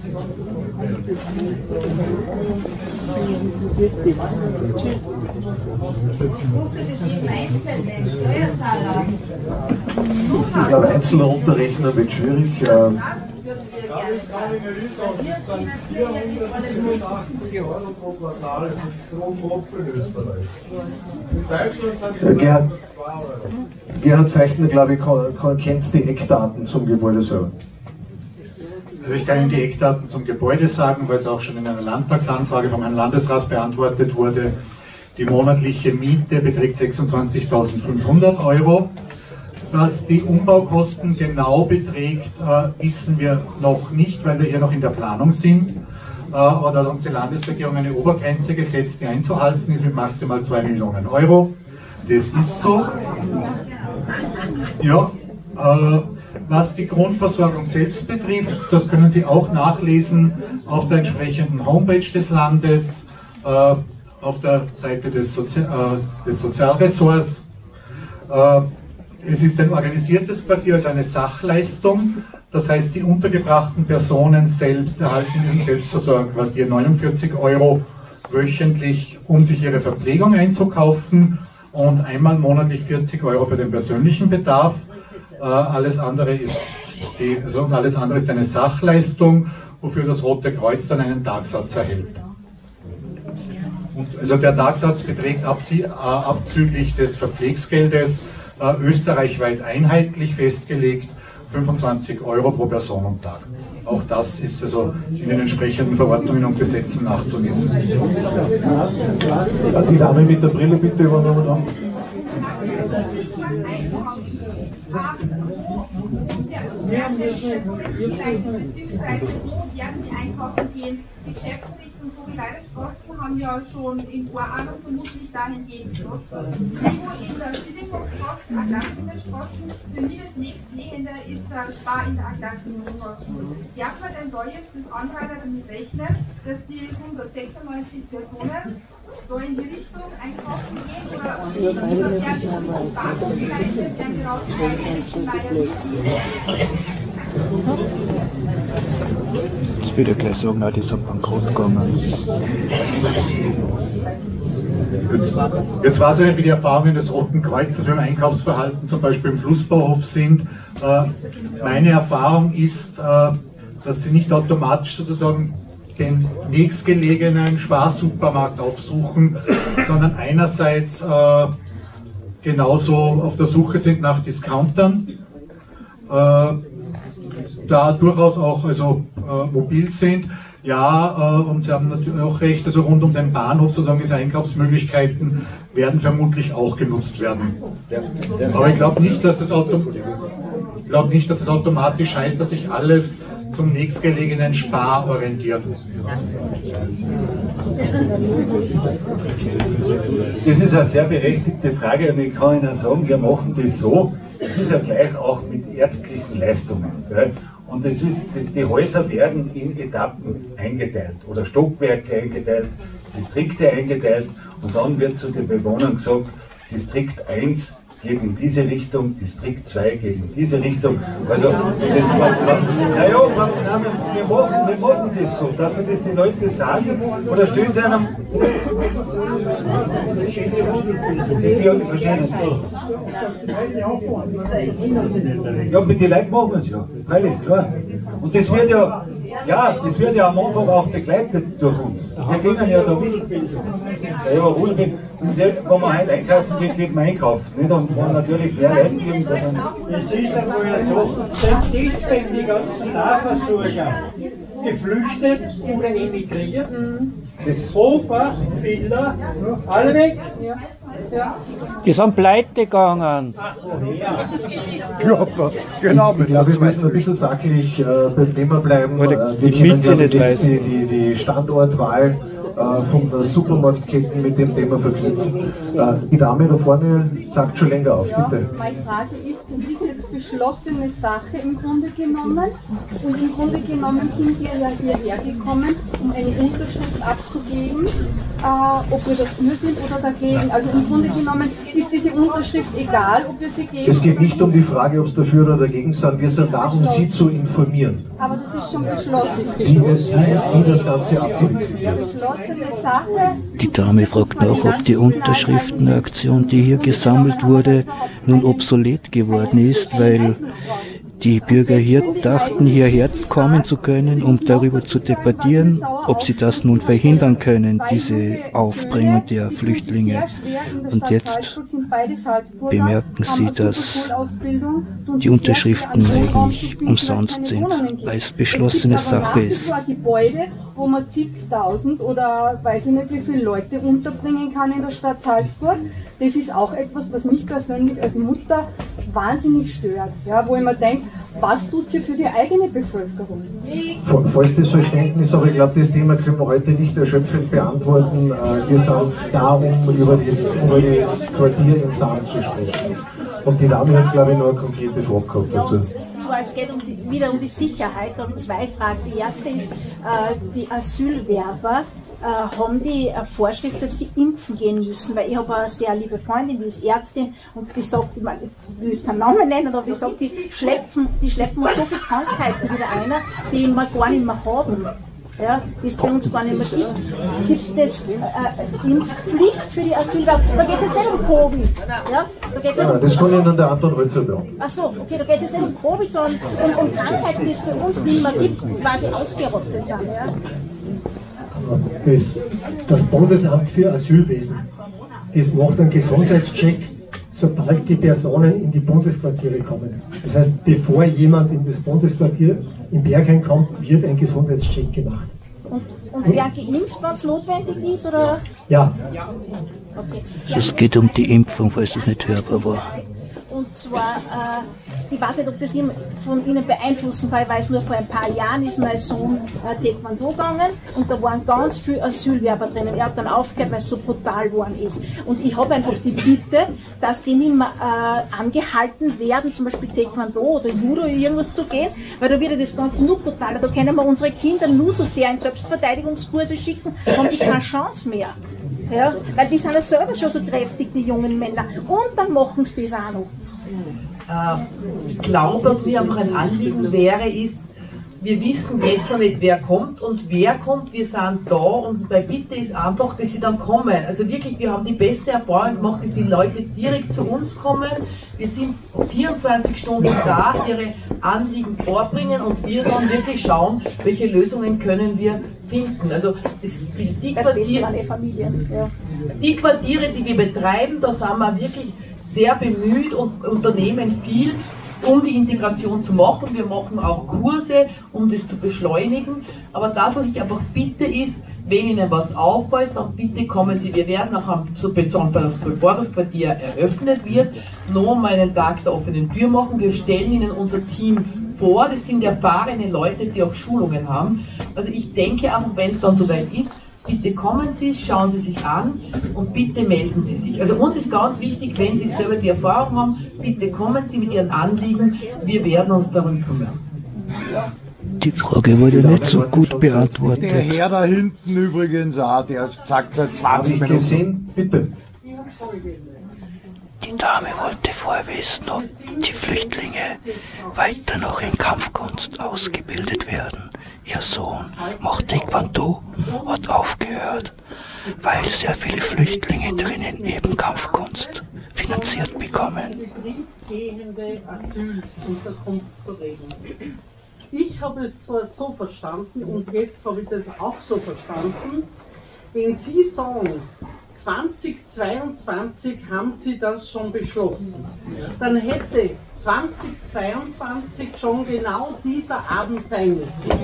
Ich glaube, einzelner Unterrechner wird schwierig. Äh, Gerhard, Gerhard Feichtner, glaube ich, kennt die Eckdaten zum Gebäude selber. Also ich kann Ihnen die Eckdaten zum Gebäude sagen, weil es auch schon in einer Landtagsanfrage vom Herrn Landesrat beantwortet wurde. Die monatliche Miete beträgt sechsundzwanzigtausendfünfhundert Euro. Was die Umbaukosten genau beträgt, äh, wissen wir noch nicht, weil wir hier noch in der Planung sind. Äh, aber da hat uns die Landesregierung eine Obergrenze gesetzt, die einzuhalten ist mit maximal zwei Millionen Euro. Das ist so. Ja, äh, was die Grundversorgung selbst betrifft, das können Sie auch nachlesen auf der entsprechenden Homepage des Landes, äh, auf der Seite des, Sozi äh, des Sozialressorts. Äh, Es ist ein organisiertes Quartier, also eine Sachleistung. Das heißt, die untergebrachten Personen selbst erhalten in diesem Selbstversorgerquartier neunundvierzig Euro wöchentlich, um sich ihre Verpflegung einzukaufen und einmal monatlich vierzig Euro für den persönlichen Bedarf. Äh, alles andere ist die, also alles andere ist eine Sachleistung, wofür das Rote Kreuz dann einen Tagsatz erhält. Und also der Tagsatz beträgt abzie- äh, abzüglich des Verpflegsgeldes äh, österreichweit einheitlich festgelegt fünfundzwanzig Euro pro Person und Tag. Auch das ist also in den entsprechenden Verordnungen und Gesetzen nachzulesen. Die Dame mit der Brille bitte übernommen. einkaufen gehen. Die Geschäftsrichtung Vogelei-Straßen haben ja schon in Vorahnung vermutlich dahingehend geschlossen. Irgendwo in der Schillinghof-Straße, Aglanzinger-Straße, für mich das nächstliegende ist der Spar in der Aglanzinger-Straße. Derzeit soll jetzt das Anteil damit rechnen, dass die hundertsechsundneunzig Personen so in die Richtung einkaufen gehen oder werden die Bahnhofgemeinde, werden die rausschreiben, Jetzt würde ich gleich sagen, nein, die sind bankrott gegangen. Jetzt, jetzt weiß ich nicht, wie die Erfahrungen des Roten Kreuzes beim Einkaufsverhalten zum Beispiel im Flussbauhof sind. Äh, meine Erfahrung ist, äh, dass sie nicht automatisch sozusagen den nächstgelegenen Sparsupermarkt aufsuchen, sondern einerseits äh, genauso auf der Suche sind nach Discountern, äh, da durchaus auch also äh, mobil sind. Ja, äh, und Sie haben natürlich auch recht, also rund um den Bahnhof sozusagen diese Einkaufsmöglichkeiten werden vermutlich auch genutzt werden. Aber ich glaube nicht, dass es autom ich glaube nicht, dass es automatisch heißt, dass sich alles zum nächstgelegenen Spar orientiert. Das ist eine sehr berechtigte Frage und ich kann Ihnen sagen, wir machen das so, es ist ja gleich auch mit ärztlichen Leistungen. Gell? Und das ist, die Häuser werden in Etappen eingeteilt oder Stockwerke eingeteilt, Distrikte eingeteilt und dann wird zu den Bewohnern gesagt, Distrikt eins geht in diese Richtung, Distrikt zwei geht in diese Richtung. Also, das war, naja, wir machen, wir machen das so, dass wir das den Leuten sagen, oder stellen sie einem. Ja, mit den Leuten machen wir es ja, freilich, klar. Und das wird ja, ja, das wird ja am Anfang auch begleitet durch uns. Wir gehen ja da mit. Ja, überholen wir. Wenn man heute einkaufen geht, geht man einkaufen. Nicht? Und wenn natürlich mehr Leute geben, dann. Es ist einmal ja so, sind deswegen die ganzen Nahversorger geflüchtet oder emigriert. Das Hofer, Bilder, alle weg. Ja. Ja. Die sind pleite gegangen. Ja, genau. Ich glaube, wir müssen ein bisschen sachlich äh, beim Thema bleiben. Oder Äh, wir die Miete ja nicht die, leisten. die, die Standortwahl äh, von der Supermarktketten mit dem Thema verknüpfen. Äh, die Dame da vorne zeigt schon länger auf, Ja, bitte. meine Frage ist, das ist jetzt beschlossene Sache im Grunde genommen und im Grunde genommen sind wir ja hierher gekommen, um eine Unterschrift abzugeben, äh, ob wir dafür sind oder dagegen. Also im Grunde genommen ist diese Unterschrift egal, ob wir sie geben. Es geht nicht um die Frage, ob es dafür oder dagegen sind. Wir sind da, um Sie zu informieren, Aber das ist schon beschlossen. wie, das- wie, wie das Ganze abgewickelt wird. Beschlossene Sache. Die Dame fragt nach, ob die Unterschriftenaktion, die hier gesammelt wurde, nun obsolet geworden ist, weil die Bürger hier dachten, hierher kommen zu können, um darüber zu debattieren, ob sie das nun verhindern können, diese Aufbringung der Flüchtlinge. Und jetzt bemerken sie, dass die Unterschriften eigentlich umsonst sind, weil es beschlossene Sache ist. Ein Gebäude, wo man zigtausend oder weiß ich nicht wie viele Leute unterbringen kann in der Stadt Salzburg. Das ist auch etwas, was mich persönlich als Mutter wahnsinnig stört. Ja, wo ich mir denke, was tut sie für die eigene Bevölkerung? Falls das Verständnis, aber ich glaube, das Thema können wir heute nicht erschöpfend beantworten. Äh, Wir sind da, um über das, über das Quartier in Sahn zu sprechen. Und die Dame hat, glaube ich, noch eine konkrete Frage gehabt dazu. Und zwar, es geht um die, wieder um die Sicherheit. Da habe ich zwei Fragen. Die erste ist, äh, die Asylwerber äh, haben die äh, Vorschrift, dass sie impfen gehen müssen, weil ich habe eine sehr liebe Freundin, die ist Ärztin und die sagt, ich, meine, ich will jetzt keinen Namen nennen, aber die sagt, die schleppen, die schleppen uns so viele Krankheiten wieder ein, die wir gar nicht mehr haben. Ja, das bei uns gar nicht mehr gibt. Gibt es äh, Impfpflicht für die Asylwerber? Da geht es jetzt nicht um Covid. Ja? Da geht's Ja, um, das kann Ihnen der Anton Holzer beantworten. Ach so, okay, da geht es jetzt nicht um Covid, sondern um, um Krankheiten, die es für uns nicht mehr gibt, quasi ausgerottet sind. Ja? Das, das Bundesamt für Asylwesen, das macht einen Gesundheitscheck, sobald die Personen in die Bundesquartiere kommen. Das heißt, bevor jemand in das Bundesquartier in Bergheim kommt, wird ein Gesundheitscheck gemacht. Und, und werden geimpft, wenn es notwendig ist? Oder? Ja. Okay. Es geht um die Impfung, falls das nicht hörbar war. Und zwar, äh, ich weiß nicht, ob das von Ihnen beeinflussen kann, ich weiß nur, vor ein paar Jahren ist mein Sohn äh, Taekwondo gegangen und da waren ganz viele Asylwerber drinnen. Er hat dann aufgehört, weil es so brutal geworden ist. Und ich habe einfach die Bitte, dass die nicht mehr äh, angehalten werden, zum Beispiel Taekwondo oder Judo oder irgendwas zu gehen, weil da wird das Ganze nur brutaler. Da können wir unsere Kinder nur so sehr in Selbstverteidigungskurse schicken, haben die keine Chance mehr. Ja, weil die sind ja selber schon so kräftig, die jungen Männer. Und dann machen sie das auch noch. Ich glaube, was mir einfach ein Anliegen wäre, ist, wir wissen jetzt noch nicht, wer kommt und wer kommt, wir sind da und meine Bitte ist einfach, dass sie dann kommen. Also wirklich, wir haben die beste Erfahrung gemacht, dass die Leute direkt zu uns kommen. Wir sind vierundzwanzig Stunden da, ihre Anliegen vorbringen und wir dann wirklich schauen, welche Lösungen können wir finden. Also das, die, die, Quartiere, ja. die Quartiere, die wir betreiben, da sind wir wirklich sehr bemüht und unternehmen viel, um die Integration zu machen. Wir machen auch Kurse, um das zu beschleunigen. Aber das, was ich einfach bitte, ist, wenn Ihnen was auffällt, dann bitte kommen Sie. Wir werden auch, so besonders bevor das Quartier eröffnet wird, noch mal einen Tag der offenen Tür machen. Wir stellen Ihnen unser Team vor. Das sind erfahrene Leute, die auch Schulungen haben. Also ich denke einfach, wenn es dann soweit ist, bitte kommen Sie, schauen Sie sich an und bitte melden Sie sich. Also uns ist ganz wichtig, wenn Sie selber die Erfahrung haben, bitte kommen Sie mit Ihren Anliegen, wir werden uns darum kümmern. Die Frage wurde nicht so gut beantwortet. Der Herr da hinten übrigens auch, der sagt seit zwanzig Minuten. Gesehen? Bitte. Die Dame wollte vorher wissen, ob die Flüchtlinge weiter noch in Kampfkunst ausgebildet werden. Ihr Sohn macht Taekwondo, hat aufgehört, weil sehr viele Flüchtlinge drinnen eben Kampfkunst finanziert bekommen. Asylunterkunft zu regeln. Ich habe es zwar so verstanden und jetzt habe ich das auch so verstanden, wenn Sie sagen, zweitausendzweiundzwanzig haben Sie das schon beschlossen, dann hätte zweitausendzweiundzwanzig schon genau dieser Abend sein müssen.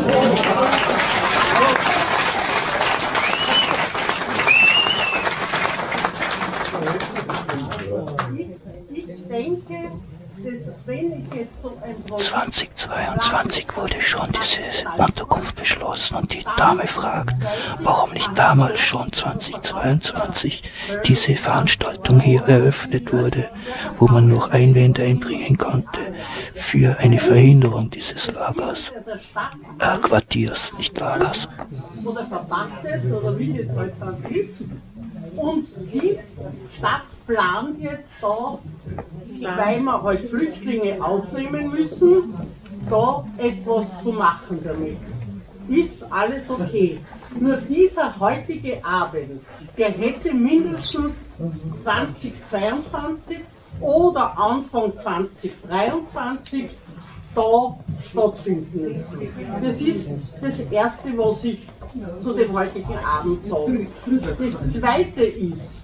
Ich, ich denke, dass wenn ich jetzt so ein zweitausendzweiundzwanzig wurde schon diese Unterkunft beschlossen und die Dame fragt, warum nicht damals schon zweitausendzweiundzwanzig diese Veranstaltung hier eröffnet wurde, wo man noch Einwände einbringen konnte für eine Verhinderung dieses Lagers, äh, Quartiers, nicht Lagers. Oder verpachtet oder wie es halt dann ist. Und die Stadt plant jetzt da, weil wir halt Flüchtlinge aufnehmen müssen, da etwas zu machen damit. Ist alles okay. Nur dieser heutige Abend, der hätte mindestens zweitausendzweiundzwanzig oder Anfang zweitausenddreiundzwanzig da stattfinden müssen. Das ist das Erste, was ich zu dem heutigen Abend sage. Das Zweite ist,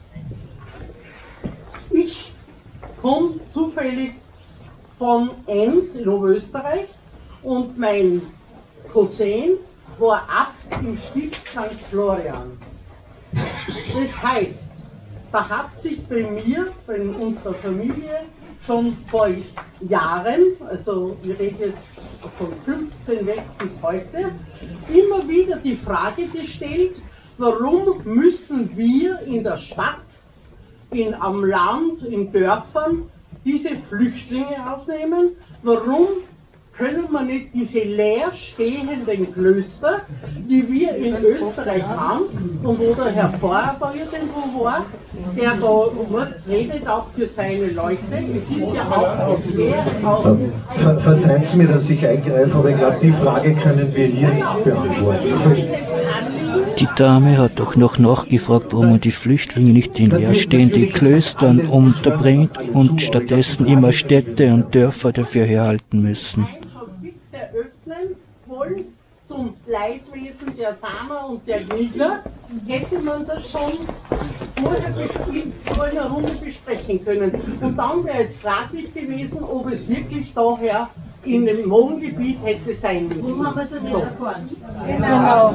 ich komme zufällig von Enns in Oberösterreich und mein Cousin war Abt im Stift Sankt Florian. Das heißt, da hat sich bei mir, bei unserer Familie, schon vor Jahren, also wir reden jetzt von fünfzehn weg bis heute, immer wieder die Frage gestellt, warum müssen wir in der Stadt, in, am Land, in Dörfern diese Flüchtlinge aufnehmen? Warum können wir nicht diese leer stehenden Klöster, die wir in Österreich haben, und wo der Herr Feuerber irgendwo war, der da kurz redet auch für seine Leute, es ist ja auch, es wäre auch... Ver verzeihen Sie mir, dass ich eingreife, aber ich glaube, die Frage können wir hier nicht beantworten. Die Dame hat doch noch nachgefragt, warum man die Flüchtlinge nicht in leerstehende Klöstern unterbringt und stattdessen immer Städte und Dörfer dafür herhalten müssen. Eröffnen wollen zum Leidwesen der Samer und der Glieder, hätte man das schon vorher in so einer Runde besprechen können. Und dann wäre es fraglich gewesen, ob es wirklich daher in dem Wohngebiet hätte sein müssen. Wo haben wir es So. erfahren? Genau.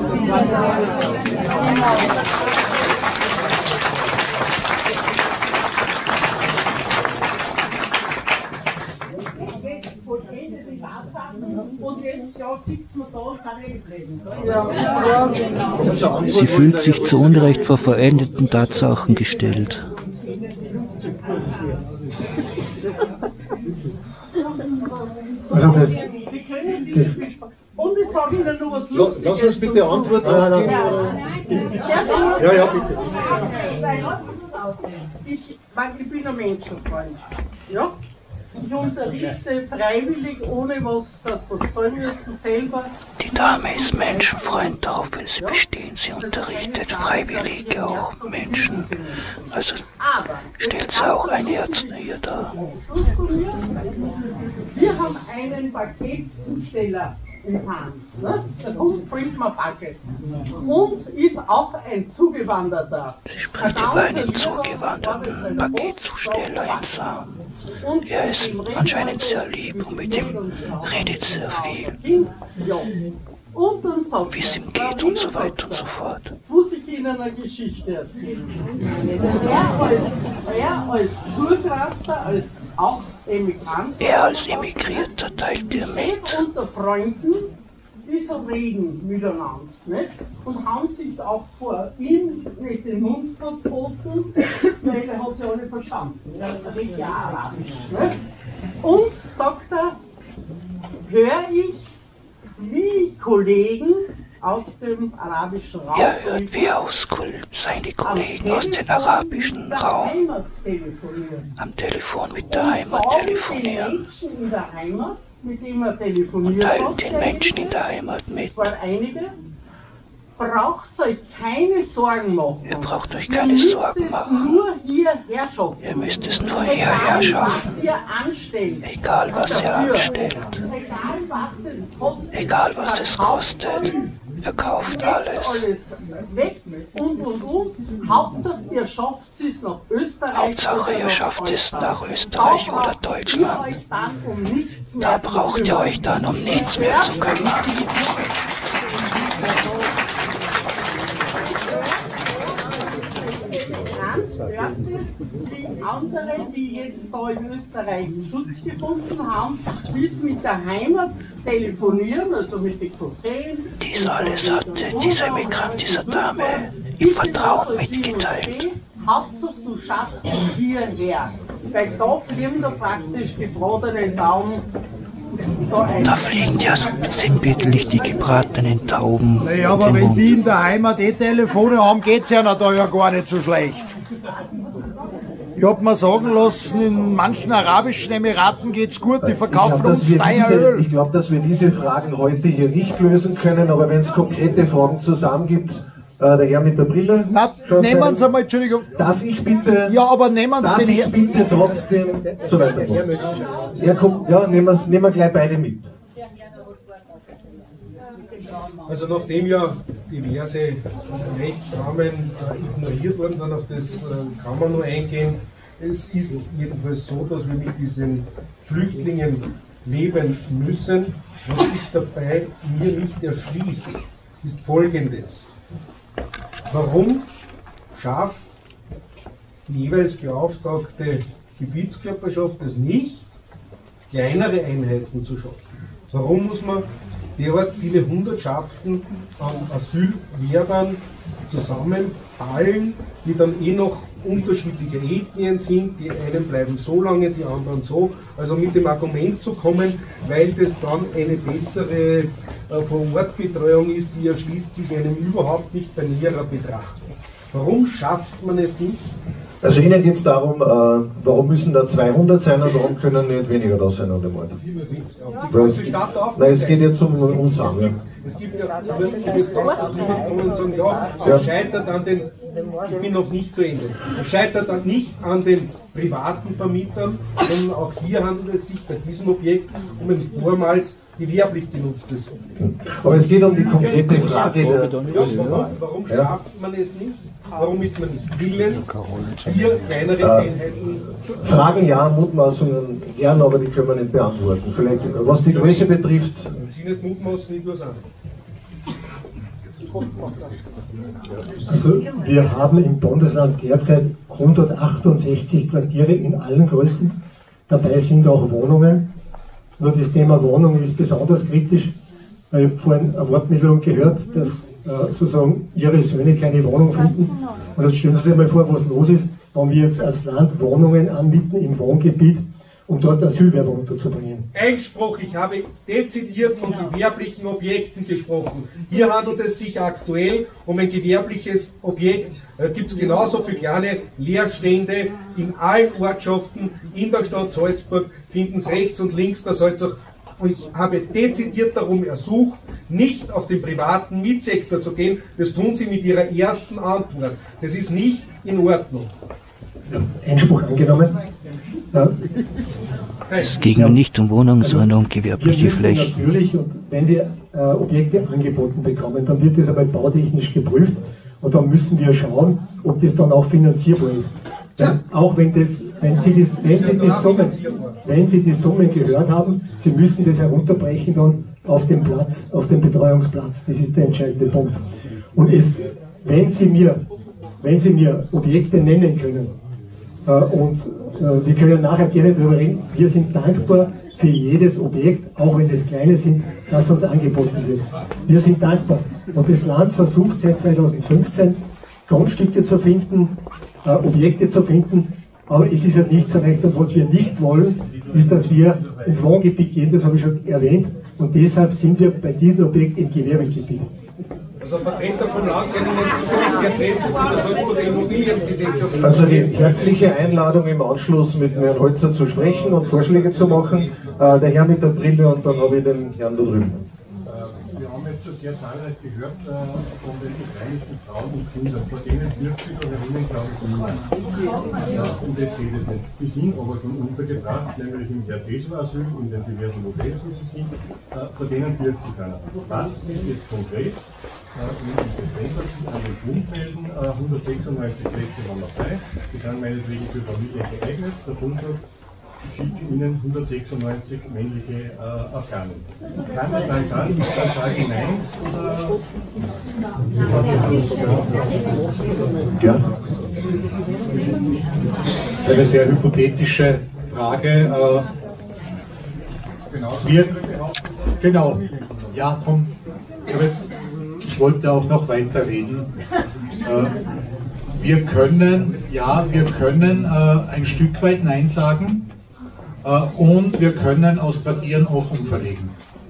Und jetzt ja, sitzen wir da und sind reden. Sie fühlt sich zu Unrecht vor veränderten Tatsachen gestellt. Also das, das Und jetzt sage ich Ihnen noch was Lass, Lustiges. lass uns bitte Antwort Nein, aufgeben. nein, oder? nein. Ja, ja, bitte. Ich, ich bin ein Menschenfreund. Ja? Ich unterrichte freiwillig, ohne was, das was zahlen müssen, selber. Die Dame ist menschenfreund, darauf will sie bestehen. Sie unterrichtet freiwillig auch Menschen. Also stellt sie auch ein Herz hier dar. Wir haben einen Paketzusteller in Hand. Ne? Der kommt Friedman Paket. Und ist auch ein Zugewanderter. Sie spricht über einen zugewanderten Paketzusteller in Sam. Er ist anscheinend sehr lieb und mit ihm redet sehr viel, Und dann sagt wie es ihm geht und so weiter und so fort. Jetzt muss ich Ihnen eine Geschichte erzählen. Er als, er als Zugraster, als auch Emigrant, Er als Emigrierter teilt dir mit. unter Freunden, die so reden miteinander. Nicht? Und haben sich auch vor ihm nicht den Mund verboten, weil er hat sie alle verstanden. Er redet ja Arabisch. Nicht? Und sagt er, höre ich, wie Kollegen aus dem arabischen Raum, Er hört, wie aus seine Kollegen aus dem arabischen Raum am Telefon mit der Heimat telefonieren Menschen in der Heimat, mit denen er und telefoniert teilen hat, den Menschen in der Heimat mit. es waren einige, braucht euch keine Sorgen machen. Ihr braucht euch keine Sorgen machen. Nur hierher schaffen. Ihr müsst es nur hierher schaffen. Was ihr anstellt. Egal was ihr Dafür. anstellt. Egal was es kostet. Egal was es kostet. Verkauft alles. Alles weg und und und. Hauptsache ihr schafft es nach Österreich. Hauptsache oder ihr nach schafft es Deutschland. nach Österreich Da oder braucht ihr Deutschland. euch dann um nichts mehr Da zu braucht ihr kümmern. euch dann um nichts mehr zu kümmern. Die anderen, die jetzt da in Österreich Schutz gefunden haben, ist mit der Heimat telefonieren, also mit den Cousins. Dies alles hat dieser Emigrant dieser Dame im Vertrauen mitgeteilt. Hauptsache du schaffst es hierher, weil da fliegen da praktisch gebratene Tauben. Da fliegen ja so sinnbildlich die gebratenen Tauben. Naja, aber mit dem wenn Mund. die in der Heimat eh Telefone haben, geht's ja na da ja gar nicht so schlecht. Ich hab mir sagen lassen, in manchen arabischen Emiraten geht's gut, die verkaufen glaub, uns dass wir diese, Steueröl. ich glaube, dass wir diese Fragen heute hier nicht lösen können, aber wenn es konkrete Fragen zusammen gibt, äh, der Herr mit der Brille. Na, nehmen Sie mal, Entschuldigung. Darf ich bitte. Ja, aber nehmen Sie darf den ich Herr. bitte trotzdem. So weiter. Ja, komm, ja, nehmen wir nehmen wir gleich beide mit. Also nachdem ja diverse Rechtsrahmen äh, ignoriert worden sind, auf das äh, kann man nur eingehen. Es ist jedenfalls so, dass wir mit diesen Flüchtlingen leben müssen. Was sich dabei mir nicht erschließt, ist Folgendes. Warum schafft die jeweils beauftragte Gebietskörperschaft es nicht, kleinere Einheiten zu schaffen? Warum muss man derart viele Hundertschaften an Asylwerbern zusammenballen, die dann eh noch unterschiedliche Ethnien sind, die einen bleiben so lange, die anderen so. Also mit dem Argument zu kommen, weil das dann eine bessere äh, Vor-Ort-Betreuung ist, die erschließt sich einem überhaupt nicht bei näherer Betrachtung. Warum schafft man es nicht? Also Ihnen geht es darum, äh, warum müssen da zweihundert sein und warum können nicht weniger da sein an dem Ort? Nein, es geht jetzt um uns an. Ja. Es gibt ja, die kommen und sagen, ja, es Ja. scheitert an den Ich bin noch nicht zu Ende. Es scheitert dann nicht an den privaten Vermietern, sondern auch hier handelt es sich bei diesem Objekt um ein vormals gewerblich genutztes Objekt. Aber es geht um die konkrete Frage. Der, ja, warum schafft man es nicht? Warum ist man nicht willens, hier kleinere äh, Einheiten zu Fragen ja, Mutmaßungen gern, aber die können wir nicht beantworten. Vielleicht, was die Größe betrifft. Sie nicht mutmaßen, nicht nur sagen. Also wir haben im Bundesland derzeit hundertachtundsechzig Quartiere in allen Größen. Dabei sind auch Wohnungen. Nur das Thema Wohnung ist besonders kritisch. Ich habe vorhin eine Wortmeldung gehört, dass äh, sozusagen ihre Söhne keine Wohnung finden. Und jetzt stellen Sie sich mal vor, was los ist, wenn wir jetzt als Land Wohnungen anmieten im Wohngebiet, um dort Asylwerber unterzubringen. Einspruch, ich habe dezidiert von gewerblichen Objekten gesprochen. Hier handelt es sich aktuell um ein gewerbliches Objekt. Da gibt es genauso viele kleine Leerstände in allen Ortschaften in der Stadt Salzburg, finden es rechts und links der Salzach. Und ich habe dezidiert darum ersucht, nicht auf den privaten Mietsektor zu gehen. Das tun Sie mit Ihrer ersten Antwort. Das ist nicht in Ordnung. Einspruch angenommen. Ja. Es ging ja nicht um Wohnungen, also, sondern um gewerbliche Flächen. Natürlich, und wenn wir äh, Objekte angeboten bekommen, dann wird das aber bautechnisch geprüft und dann müssen wir schauen, ob das dann auch finanzierbar ist. Denn auch wenn, das, wenn, Sie das, wenn, Sie die Summen, wenn Sie die Summen gehört haben, Sie müssen das herunterbrechen dann auf den Platz, auf den Betreuungsplatz. Das ist der entscheidende Punkt. Und es, wenn Sie mir, wenn Sie mir Objekte nennen können, äh, und äh, wir können nachher gerne darüber reden, wir sind dankbar für jedes Objekt, auch wenn es kleine sind, das uns angeboten wird. Wir sind dankbar. Und das Land versucht seit zweitausendfünfzehn Grundstücke zu finden, äh, Objekte zu finden, aber es ist halt nicht so leicht. Und was wir nicht wollen, ist, dass wir ins Wohngebiet gehen, das habe ich schon erwähnt, und deshalb sind wir bei diesem Objekt im Gewerbegebiet. Also Vertreter vom Land kennen sicher die Adresse von der Salzburger Immobiliengesellschaft. Also die herzliche Einladung im Anschluss mit Herrn Holzer zu sprechen und Vorschläge zu machen. Äh, der Herr mit der Brille und dann habe ich den Herrn da drüben. Wir haben jetzt schon sehr zahlreich gehört äh, von den ukrainischen Frauen und Kindern, vor denen wirklich oder ihnen glaube ich niemand. Ja, um das geht es nicht. Die sind aber schon untergebracht, nämlich im Herr-Tesla-Asyl, in den diversen Hotels, wo sie sind, äh, vor denen wirkt sich keiner. Was ist jetzt konkret? Wenn Sie sich an den Bund melden, äh, hundertsechsundneunzig Plätze haben wir frei, die sind meinetwegen für Familien geeignet. Der Bund sagt, ich schicke Ihnen hundertsechsundneunzig männliche äh, Afghanen. Kann das dann sein, ich kann sagen nein? Ja. Das ist eine sehr hypothetische Frage. Äh, wir, genau, ja, Tom, ich, jetzt, ich wollte auch noch weiter reden. Äh, wir können, ja, wir können äh, ein Stück weit Nein sagen. Uh, und wir können aus Quartieren auch umverlegen.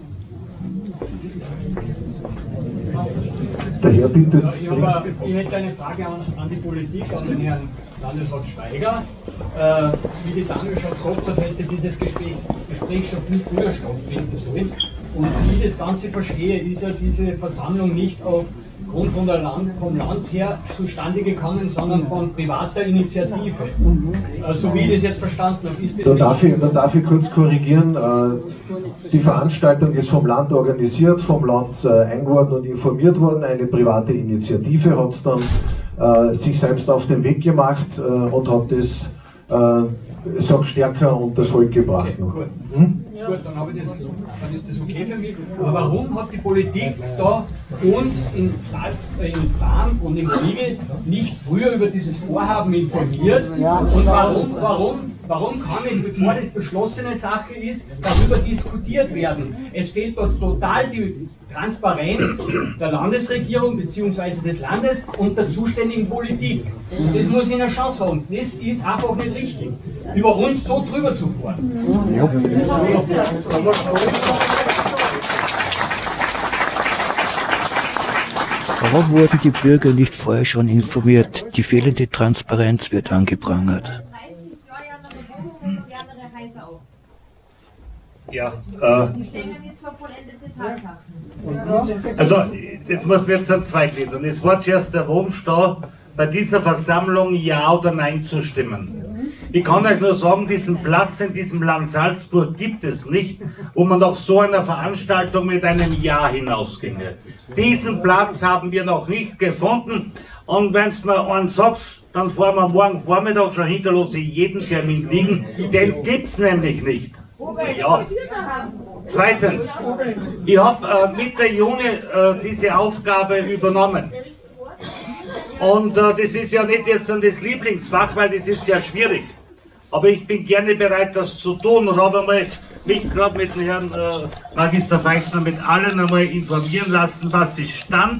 Daher bitte. Ich, habe, ich hätte eine Frage an, an die Politik, an den Herrn Landesrat Schweiger. Äh, wie die Dame schon gesagt hat, hätte dieses Gespräch, Gespräch schon viel früher stattfinden sollen. Und wie ich das Ganze verstehe, ist ja diese Versammlung nicht aufgrund von der Land, vom Land her zustande gekommen, sondern von privater Initiative. Äh, so wie ich das jetzt verstanden habe. Ist das da, darf ich, da darf ich kurz korrigieren. Äh, die Veranstaltung ist vom Land organisiert, vom Land äh, eingeworden und informiert worden. Eine private Initiative hat es dann äh, sich selbst auf den Weg gemacht äh, und hat das äh, sag stärker unter das Volk gebracht. Okay, gut. Hm? Ja. Gut, dann, habe ich das, dann ist das okay für mich. Aber warum hat die Politik da uns in, Salz, äh, in Sam und im Riegel nicht früher über dieses Vorhaben informiert? Und warum, warum, warum kann nicht, bevor das beschlossene Sache ist, darüber diskutiert werden? Es fehlt dort total die Transparenz der Landesregierung bzw. des Landes und der zuständigen Politik. Das muss ich Ihnen schon sagen. Das ist einfach nicht richtig, über uns so drüber zu fahren. Ja. Warum wurden die Bürger nicht vorher schon informiert? Die fehlende Transparenz wird angeprangert. Ja, äh, Die stehen jetzt vor vollendete Tatsachen. also, das muss man jetzt an zwei gliedern. Es war zuerst der Wunsch da, bei dieser Versammlung Ja oder Nein zu stimmen. Ich kann euch nur sagen, diesen Platz in diesem Land Salzburg gibt es nicht, wo man nach so einer Veranstaltung mit einem Ja hinausginge. Diesen Platz haben wir noch nicht gefunden. Und wenn du mir einen sagst, dann fahren wir morgen Vormittag schon hinterlos jeden Termin liegen. Den gibt es nämlich nicht. Ja. Zweitens, ich habe äh, Mitte Juni äh, diese Aufgabe übernommen. Und äh, das ist ja nicht jetzt das Lieblingsfach, weil das ist sehr schwierig. Aber ich bin gerne bereit, das zu tun und habe einmal mich gerade mit dem Herrn äh, Magister Feichner mit allen einmal informieren lassen, was ist Stand,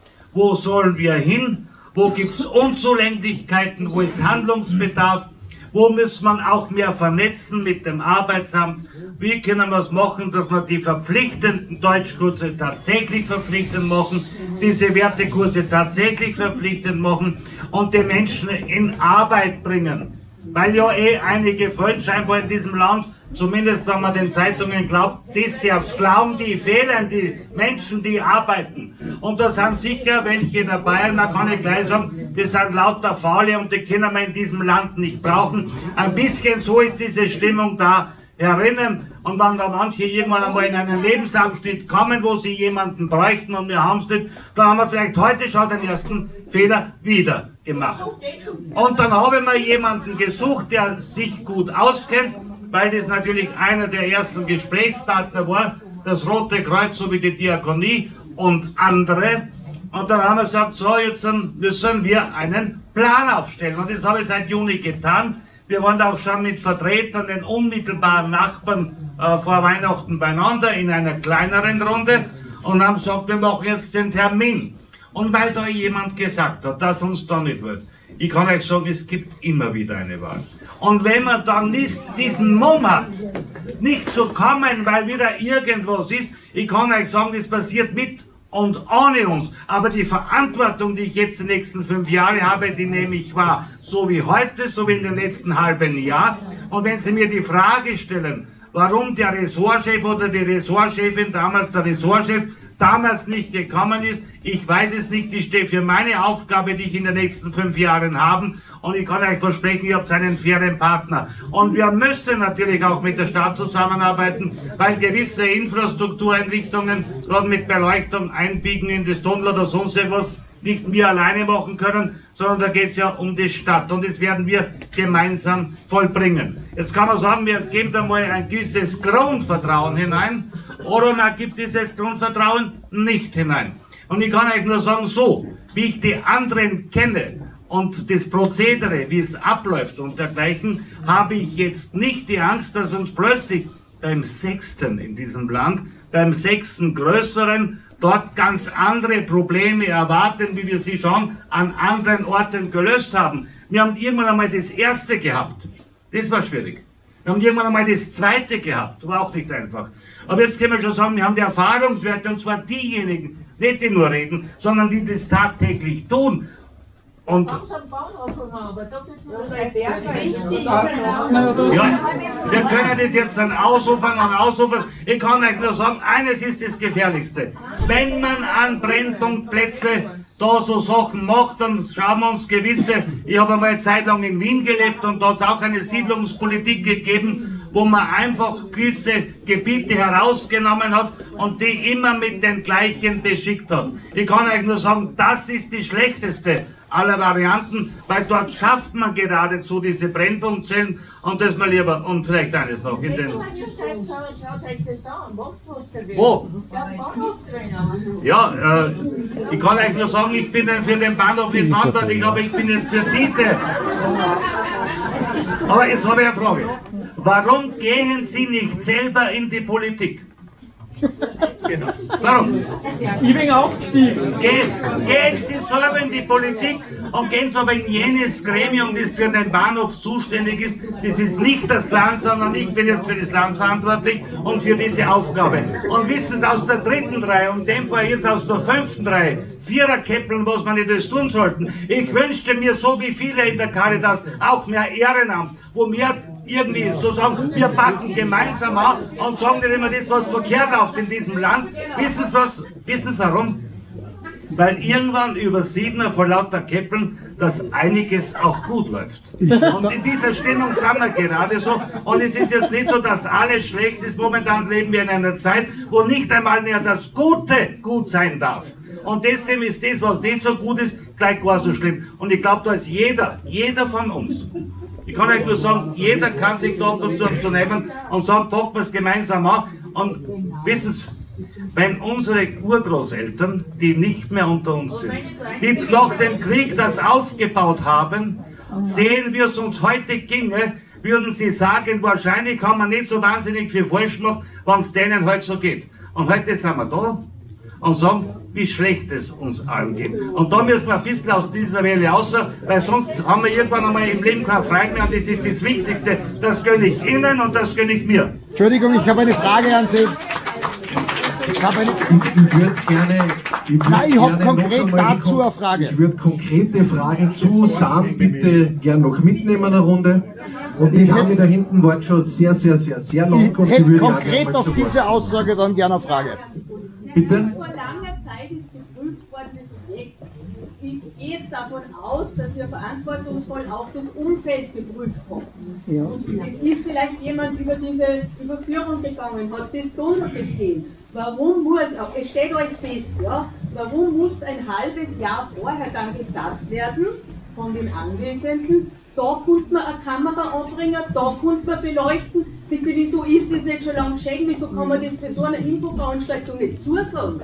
wo sollen wir hin, wo gibt es Unzulänglichkeiten, wo ist Handlungsbedarf, wo muss man auch mehr vernetzen mit dem Arbeitsamt, wie können wir es machen, dass wir die verpflichtenden Deutschkurse tatsächlich verpflichtend machen, diese Wertekurse tatsächlich verpflichtend machen und die Menschen in Arbeit bringen. Weil ja eh einige fehlen scheinbar in diesem Land, zumindest wenn man den Zeitungen glaubt, das darf's glauben, die fehlen, die Menschen, die arbeiten. Und da sind sicher welche dabei, man kann nicht gleich sagen, die sind lauter Faule und die können wir in diesem Land nicht brauchen. Ein bisschen so ist diese Stimmung da herinnen. Und wenn da manche irgendwann einmal in einen Lebensabschnitt kommen, wo sie jemanden bräuchten und wir haben es nicht, dann haben wir vielleicht heute schon den ersten Fehler wieder gemacht. Und dann habe ich mir jemanden gesucht, der sich gut auskennt, weil das natürlich einer der ersten Gesprächspartner war, das Rote Kreuz sowie die Diakonie und andere. Und dann haben wir gesagt, so jetzt müssen wir einen Plan aufstellen. Und das habe ich seit Juni getan. Wir waren auch schon mit Vertretern, den unmittelbaren Nachbarn äh, vor Weihnachten beieinander in einer kleineren Runde und haben gesagt, wir machen jetzt den Termin. Und weil da jemand gesagt hat, dass uns da nicht wird, ich kann euch sagen, es gibt immer wieder eine Wahl. Und wenn man dann nicht diesen Mumm hat, nicht zu kommen, weil wieder irgendwas ist, ich kann euch sagen, das passiert mit und ohne uns. Aber die Verantwortung, die ich jetzt die nächsten fünf Jahre habe, die nehme ich wahr. So wie heute, so wie in den letzten halben Jahr. Und wenn Sie mir die Frage stellen, warum der Ressortchef oder die Ressortchefin, damals der Ressortchef, damals nicht gekommen ist, ich weiß es nicht, ich stehe für meine Aufgabe, die ich in den nächsten fünf Jahren habe und ich kann euch versprechen, ihr habt einen fairen Partner. Und wir müssen natürlich auch mit der Stadt zusammenarbeiten, weil gewisse Infrastruktureinrichtungen, gerade mit Beleuchtung, Einbiegen in das Tunnel oder sonst etwas, nicht wir alleine machen können, sondern da geht es ja um die Stadt und das werden wir gemeinsam vollbringen. Jetzt kann man sagen, wir geben da mal ein gewisses Grundvertrauen hinein oder man gibt dieses Grundvertrauen nicht hinein. Und ich kann euch nur sagen, so wie ich die anderen kenne und das Prozedere, wie es abläuft und dergleichen, habe ich jetzt nicht die Angst, dass uns plötzlich beim sechsten in diesem Land, beim sechsten größeren, dort ganz andere Probleme erwarten, wie wir sie schon an anderen Orten gelöst haben. Wir haben irgendwann einmal das erste gehabt. Das war schwierig. Wir haben irgendwann einmal das zweite gehabt. War auch nicht einfach. Aber jetzt können wir schon sagen, wir haben die Erfahrungswerte, und zwar diejenigen, nicht die nur reden, sondern die das tagtäglich tun. Und ja, wir können das jetzt dann ausufern und ausufern. Ich kann euch nur sagen, eines ist das Gefährlichste. Wenn man an Brennpunktplätze da so Sachen macht, dann schauen wir uns gewisse, ich habe einmal eine Zeit lang in Wien gelebt und da hat es auch eine Siedlungspolitik gegeben, wo man einfach gewisse Gebiete herausgenommen hat und die immer mit den gleichen beschickt hat. Ich kann euch nur sagen, das ist die schlechteste aller Varianten, weil dort schafft man geradezu diese Brennpunktzellen und das mal lieber, und vielleicht eines noch. In den Wo? Ja, äh, ich kann euch nur sagen, ich bin für den Bahnhof nicht verantwortlich, aber ich bin jetzt für diese. Aber jetzt habe ich eine Frage. Warum gehen Sie nicht selber in die Politik? Genau. Warum? Ich bin aufgestiegen. Gehen, gehen Sie selber in die Politik und gehen Sie aber in jenes Gremium, das für den Bahnhof zuständig ist. Das ist nicht das Land, sondern ich bin jetzt für das Land verantwortlich und für diese Aufgabe. Und wissen Sie, aus der dritten Reihe, und in dem Fall jetzt aus der fünften Reihe, Viererkäppeln, was man nicht das tun sollten. Ich wünschte mir, so wie viele in der Caritas, auch mehr Ehrenamt, wo wir irgendwie so sagen, wir packen gemeinsam an und sagen nicht immer das, was verkehrt läuft in diesem Land. Wissen Sie was? Wissen Sie warum? Weil irgendwann übersieht man vor lauter Käppeln, dass einiges auch gut läuft. Und in dieser Stimmung sind wir gerade so. Und es ist jetzt nicht so, dass alles schlecht ist. Momentan leben wir in einer Zeit, wo nicht einmal mehr das Gute gut sein darf. Und deswegen ist das, was nicht so gut ist, gleich gar so schlimm. Und ich glaube, da ist jeder, jeder von uns. Ich kann euch nur sagen, jeder kann sich da ab und zu zu nehmen und sagen, packen wir es gemeinsam an. Und wissen Sie, wenn unsere Urgroßeltern, die nicht mehr unter uns sind, die nach dem Krieg das aufgebaut haben, sehen wie es uns heute ginge, würden sie sagen, wahrscheinlich haben wir nicht so wahnsinnig viel falsch gemacht, wenn es denen heute so geht. Und heute sind wir da und sagen, wie schlecht es uns allen geht. Und da müssen wir ein bisschen aus dieser Welle raus, weil sonst haben wir irgendwann einmal im Leben keine Freude mehr und das ist das Wichtigste. Das gönne ich Ihnen und das gönne ich mir. Entschuldigung, ich habe eine Frage an Sie. Ich habe eine... Ich würde gerne... Ich würd Nein, ich habe gerne konkret noch einmal dazu eine Frage. Ich würde konkrete Fragen zu Sam bitte gern noch mitnehmen, eine Runde. Und ich habe da hinten war schon sehr, sehr, sehr, sehr lang. Ich hätte konkret auf diese Aussage dann gerne eine Frage. Bitte? Vor langer Zeit ist geprüft worden, das Projekt. Ich gehe jetzt davon aus, dass wir verantwortungsvoll auch das Umfeld geprüft haben. Ja. Und es ist vielleicht jemand über diese Überführung gegangen, hat das Tunnel gesehen. Warum muss, auch, es steht euch fest, ja, warum muss ein halbes Jahr vorher dann gesagt werden von den Anwesenden, da konnte man eine Kamera anbringen, da konnte man beleuchten. Bitte, wieso ist das nicht schon lange geschehen? Wieso kann man das für so eine Infoveranstaltung nicht zusagen?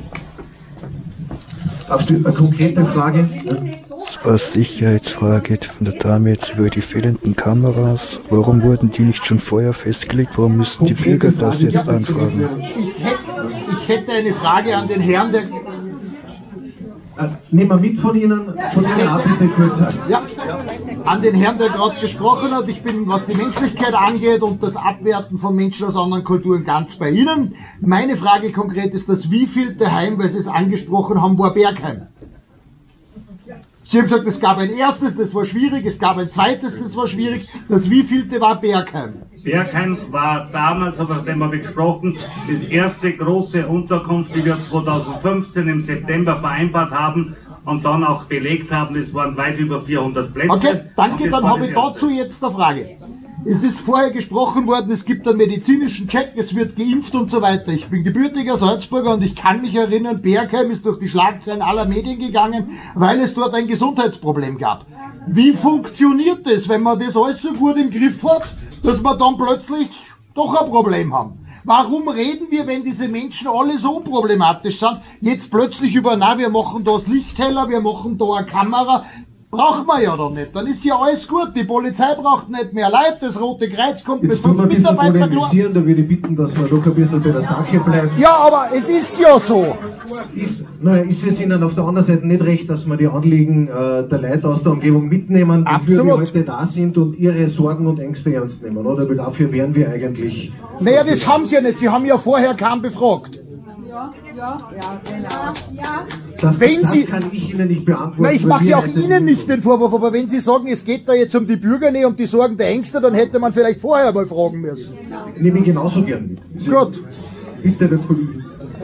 Auf die, eine konkrete Frage. Das war eine Sicherheitsfrage von der Dame jetzt über die fehlenden Kameras. Warum wurden die nicht schon vorher festgelegt? Warum müssen die Bürger das jetzt anfragen? Ich hätte, ich hätte eine Frage an den Herrn, der... Äh, nehmen wir mit von Ihnen, von Ihnen ab, bitte kurz an. Ja, an den Herrn, der gerade gesprochen hat. Ich bin, was die Menschlichkeit angeht und das Abwerten von Menschen aus anderen Kulturen, ganz bei Ihnen. Meine Frage konkret ist, das wievielte Heim, weil Sie es angesprochen haben, war Bergheim? Sie haben gesagt, es gab ein erstes, das war schwierig, es gab ein zweites, das war schwierig. Das wievielte war Bergheim? Bergheim war damals, aber dem habe ich gesprochen, die erste große Unterkunft, die wir zweitausendfünfzehn im September vereinbart haben und dann auch belegt haben. Es waren weit über vierhundert Plätze. Okay, danke, dann habe ich dazu jetzt eine Frage. Es ist vorher gesprochen worden, es gibt einen medizinischen Check, es wird geimpft und so weiter. Ich bin gebürtiger Salzburger und ich kann mich erinnern, Bergheim ist durch die Schlagzeilen aller Medien gegangen, weil es dort ein Gesundheitsproblem gab. Wie funktioniert das, wenn man das alles so gut im Griff hat, dass wir dann plötzlich doch ein Problem haben? Warum reden wir, wenn diese Menschen alle so unproblematisch sind, jetzt plötzlich über, na, wir machen da das Licht heller, wir machen da eine Kamera? Braucht man ja doch nicht, dann ist ja alles gut, die Polizei braucht nicht mehr Leute, das Rote Kreuz kommt mit fünf Mitarbeitern. Da würde ich bitten, dass man doch ein bisschen bei der Sache bleibt. Ja, aber es ist ja so. Ist, naja, ist es Ihnen auf der anderen Seite nicht recht, dass wir die Anliegen äh, der Leute aus der Umgebung mitnehmen, die für die heute da sind und ihre Sorgen und Ängste ernst nehmen, oder? Weil dafür wären wir eigentlich... Naja, das haben Sie ja nicht, Sie haben ja vorher keinen befragt. Ja, ja, ja, genau. Ja. Das, wenn das Sie, kann ich Ihnen nicht beantworten. Na, ich mache ja auch Ihnen nicht den Vorwurf, aber wenn Sie sagen, es geht da jetzt um die Bürgernähe, um die Sorgen der Ängste, dann hätte man vielleicht vorher mal fragen müssen. Genau. Nehme ich genauso gern mit. Gut. Bitte, der Kollege.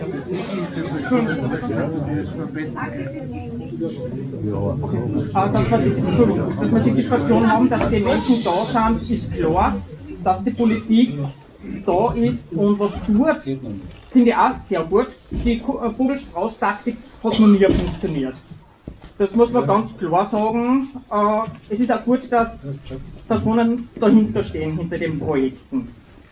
Dass wir, die, dass wir die Situation haben, dass die Menschen da sind, ist klar. Dass die Politik da ist und was tut, finde ich auch sehr gut. Die Vogelstrauß-Taktik hat noch nie funktioniert. Das muss man ganz klar sagen. Es ist auch gut, dass Personen dahinter stehen, hinter den Projekten.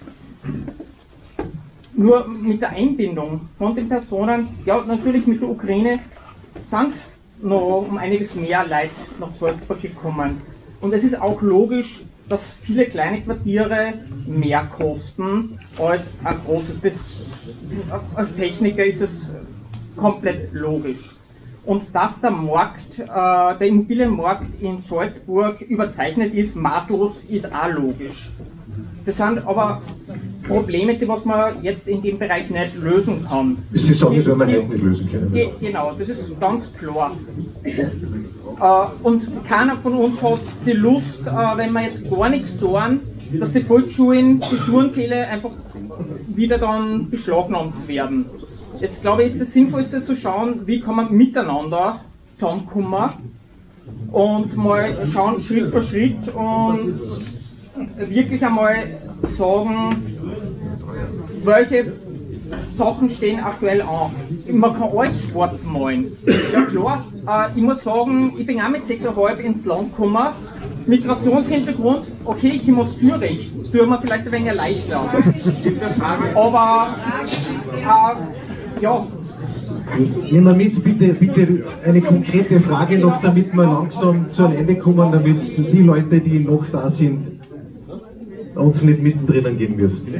Nur mit der Einbindung von den Personen, ja natürlich mit der Ukraine, sind noch um einiges mehr Leute nach Salzburg gekommen. Und es ist auch logisch, dass viele kleine Quartiere mehr kosten als ein großes. Das, als Techniker ist es komplett logisch. Und dass der Markt, äh, der Immobilienmarkt in Salzburg überzeichnet ist, maßlos, ist auch logisch. Das sind aber Probleme, die was man jetzt in dem Bereich nicht lösen kann. Das ist auch, das werden wir nicht lösen können. Ge genau, das ist ganz klar. Äh, und keiner von uns hat die Lust, äh, wenn wir jetzt gar nichts tun, dass die Volksschulen, die Turnsäle einfach wieder dann beschlagnahmt werden. jetzt glaube ich, ist das Sinnvollste zu schauen, wie kann man miteinander zusammenkommen und mal schauen, Schritt für Schritt und wirklich einmal sagen, welche Sachen stehen aktuell an. Man kann alles schwarz malen. Ja klar, äh, ich muss sagen, ich bin auch mit sechs Komma fünf ins Land gekommen. Migrationshintergrund, okay, ich komme aufs Türrecht. Tut mir vielleicht ein wenig leichter. Aber, äh, ja. Nehmen wir mit, bitte, bitte eine konkrete Frage noch, damit wir langsam zu einem Ende kommen, damit die Leute, die noch da sind, uns nicht mittendrin gehen müssen.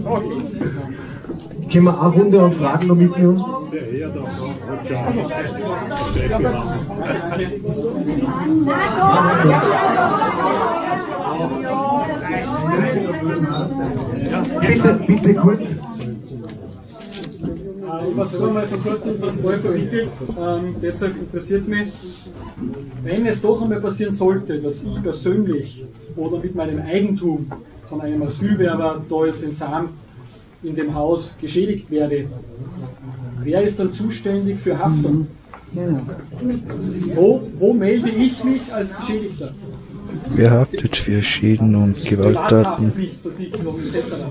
Können wir eine Runde an Fragen noch mitnehmen? Bitte, bitte kurz. Ich war selber mal vor kurzem so ein Fall verwickelt, ähm, deshalb interessiert es mich, wenn es doch einmal passieren sollte, dass ich persönlich oder mit meinem Eigentum von einem Asylwerber da jetzt in Sam in dem Haus geschädigt werde, wer ist dann zuständig für Haftung? Wo, wo melde ich mich als Geschädigter? Wer haftet für Schäden und Gewalttaten? et cetera.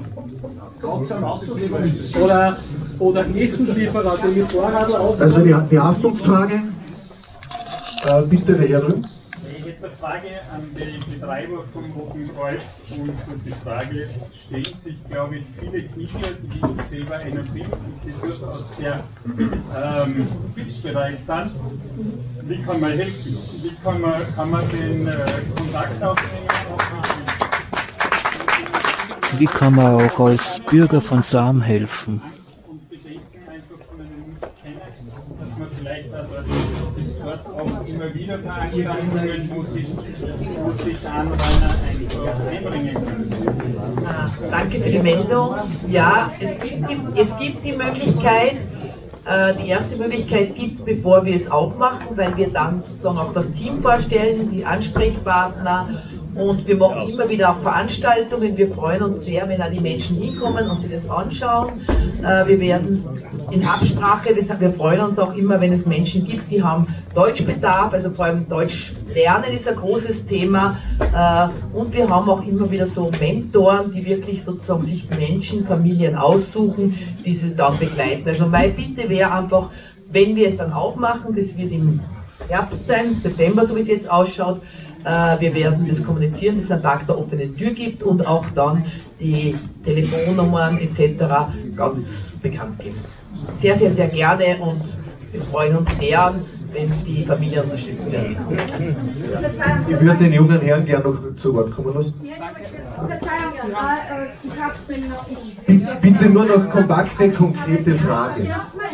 Oder, oder Essenslieferer, der mit Vorrat aus. Also die, die Haftungsfrage, äh, bitte der Herr drüben. Ich hätte eine Frage an die Betreiber vom Roten Kreuz und die Frage stellt sich, glaube ich, viele Kinder, die ich selber einer bin und die durchaus sehr ähm, hilfsbereit sind. Wie kann man helfen? Wie kann man, kann man den äh, Kontakt aufnehmen? Wie kann man auch als Bürger von Sam helfen? Dass man vielleicht dort auch immer wieder Veranstaltungen, wo sich, wo sich Anrainer einbringen können. Ah, danke für die Meldung. Ja, es gibt die, es gibt die Möglichkeit, äh, die erste Möglichkeit gibt es, bevor wir es aufmachen, weil wir dann sozusagen auch das Team vorstellen, die Ansprechpartner. Und wir machen immer wieder auch Veranstaltungen. Wir freuen uns sehr, wenn da die Menschen hinkommen und sich das anschauen. Wir werden in Absprache, wir freuen uns auch immer, wenn es Menschen gibt, die haben Deutschbedarf, also vor allem Deutsch lernen ist ein großes Thema. Und wir haben auch immer wieder so Mentoren, die wirklich sozusagen sich Menschen, Familien aussuchen, die sie dann begleiten. Also meine Bitte wäre einfach, wenn wir es dann aufmachen, das wird im Herbst sein, September, so wie es jetzt ausschaut, wir werden das kommunizieren, dass es einen Tag der offenen Tür gibt und auch dann die Telefonnummern et cetera ganz bekannt geben. Sehr, sehr, sehr gerne und wir freuen uns sehr, wenn die Familie unterstützt werden. Ich würde den jungen Herrn gerne noch zu Wort kommen lassen. Bitte nur noch kompakte, konkrete Frage.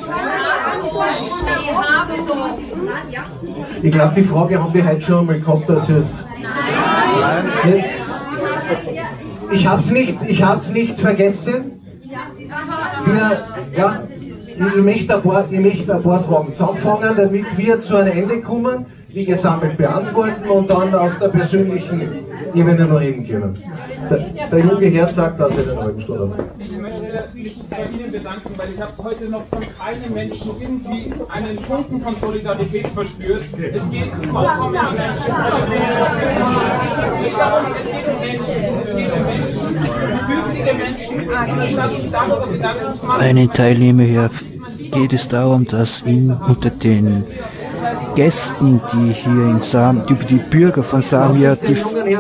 Ich glaube, die Frage haben wir heute schon einmal gehabt, dass es... Nein. Ich habe es nicht, ich hab's nicht vergessen. Wir, ja, ich möchte ein paar, ich möchte ein paar Fragen zusammenfangen, damit wir zu einem Ende kommen, die gesammelt beantworten und dann auf der persönlichen Ebene noch reden können. Der, der junge Herr sagt, dass er in einer halben Stunde hat. Ich möchte mich bei Ihnen bedanken, weil ich habe heute noch von keinem Menschen irgendwie einen Funken von Solidarität verspürt. Es geht auch um die Menschen. Es geht darum, es geht um Menschen. Es geht um Menschen. Bedürftige Menschen, anstatt sich darüber Gedanken zu machen. Einen Teilnehmer hier geht es darum, dass ihn unter den Gästen, die hier in Sam, die, die Bürger von Sam hier, die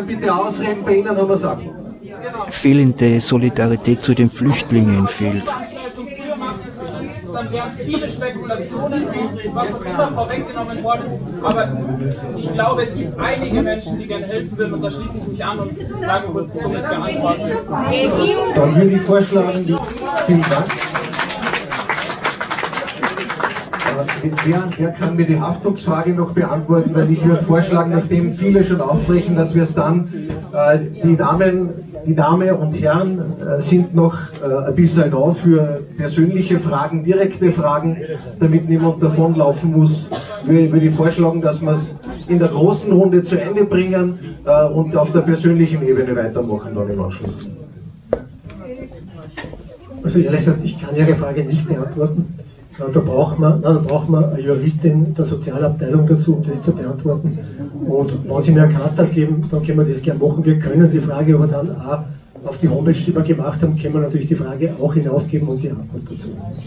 fehlende Solidarität zu den Flüchtlingen fehlt. Dann wären viele Spekulationen, was auch immer vorweggenommen worden. Aber ich glaube, es gibt einige Menschen, die gerne helfen würden und da schließe ich mich an und Fragen wird somit beantwortet. Dann würde ich vorschlagen, vielen Dank. Wer, wer kann mir die Haftungsfrage noch beantworten? Weil ich würde vorschlagen, nachdem viele schon aufbrechen, dass wir es dann, äh, die Damen, die Damen und Herren äh, sind noch äh, ein bisschen da für persönliche Fragen, direkte Fragen, damit niemand davonlaufen muss. Ich würde vorschlagen, dass wir es in der großen Runde zu Ende bringen äh, und auf der persönlichen Ebene weitermachen dann im Anschluss. Also ehrlich gesagt, ich kann Ihre Frage nicht beantworten. Na, da braucht man, na, da braucht man eine Juristin der Sozialabteilung dazu, um das zu beantworten. Und wenn Sie mir eine Karte geben, dann können wir das gerne machen. Wir können die Frage aber dann auch auf die Homepage, die wir gemacht haben, können wir natürlich die Frage auch hinaufgeben und die Antwort dazu.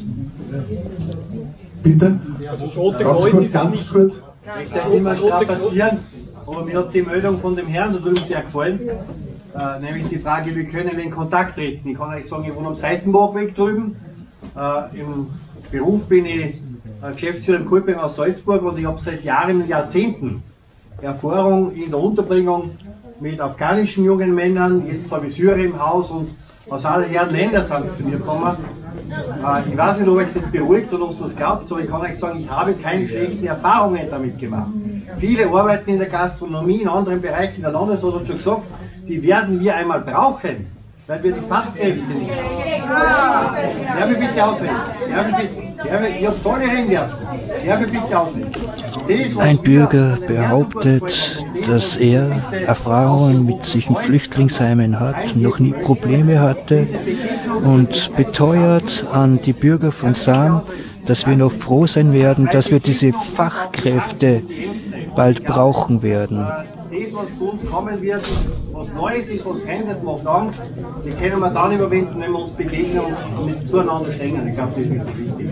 Bitte? Also das Rote Ganz Kreuz kurz, ist ganz nicht kurz. Ich möchte immer strapazieren, aber mir hat die Meldung von dem Herrn da drüben sehr gefallen. Äh, nämlich die Frage, wie können wir in Kontakt treten. Ich kann euch sagen, ich wohne am Seitenbachweg drüben. Äh, Im Beruf bin ich äh, Geschäftsführer im Kulping aus Salzburg und ich habe seit Jahren und Jahrzehnten Erfahrung in der Unterbringung mit afghanischen jungen Männern. Jetzt habe ich Syrer im Haus und aus allen Herren Ländern sind sie zu mir gekommen. Äh, ich weiß nicht, ob euch das beruhigt oder ob ihr das glaubt, aber ich kann euch sagen, ich habe keine schlechten Erfahrungen damit gemacht. Viele arbeiten in der Gastronomie, in anderen Bereichen, der Landesrat hat schon gesagt, die werden wir einmal brauchen, weil wir die Fachkräfte nicht haben. Darf ich bitte ausreden? Darf ich bitte? Darf ich, ich habe alle reden dürfen. Darf ich bitte ausreden? Das, Ein Bürger behauptet, dass er Erfahrungen mit solchen Flüchtlingsheimen hat, noch nie Probleme hatte und beteuert an die Bürger von Sam, dass wir noch froh sein werden, dass wir diese Fachkräfte bald brauchen werden. Das, was zu uns kommen wird, was Neues ist, was Fremdes, macht Angst. Die können wir dann überwinden, wenn wir uns begegnen und mit zueinander stehen. Ich glaube, das ist das Wichtige.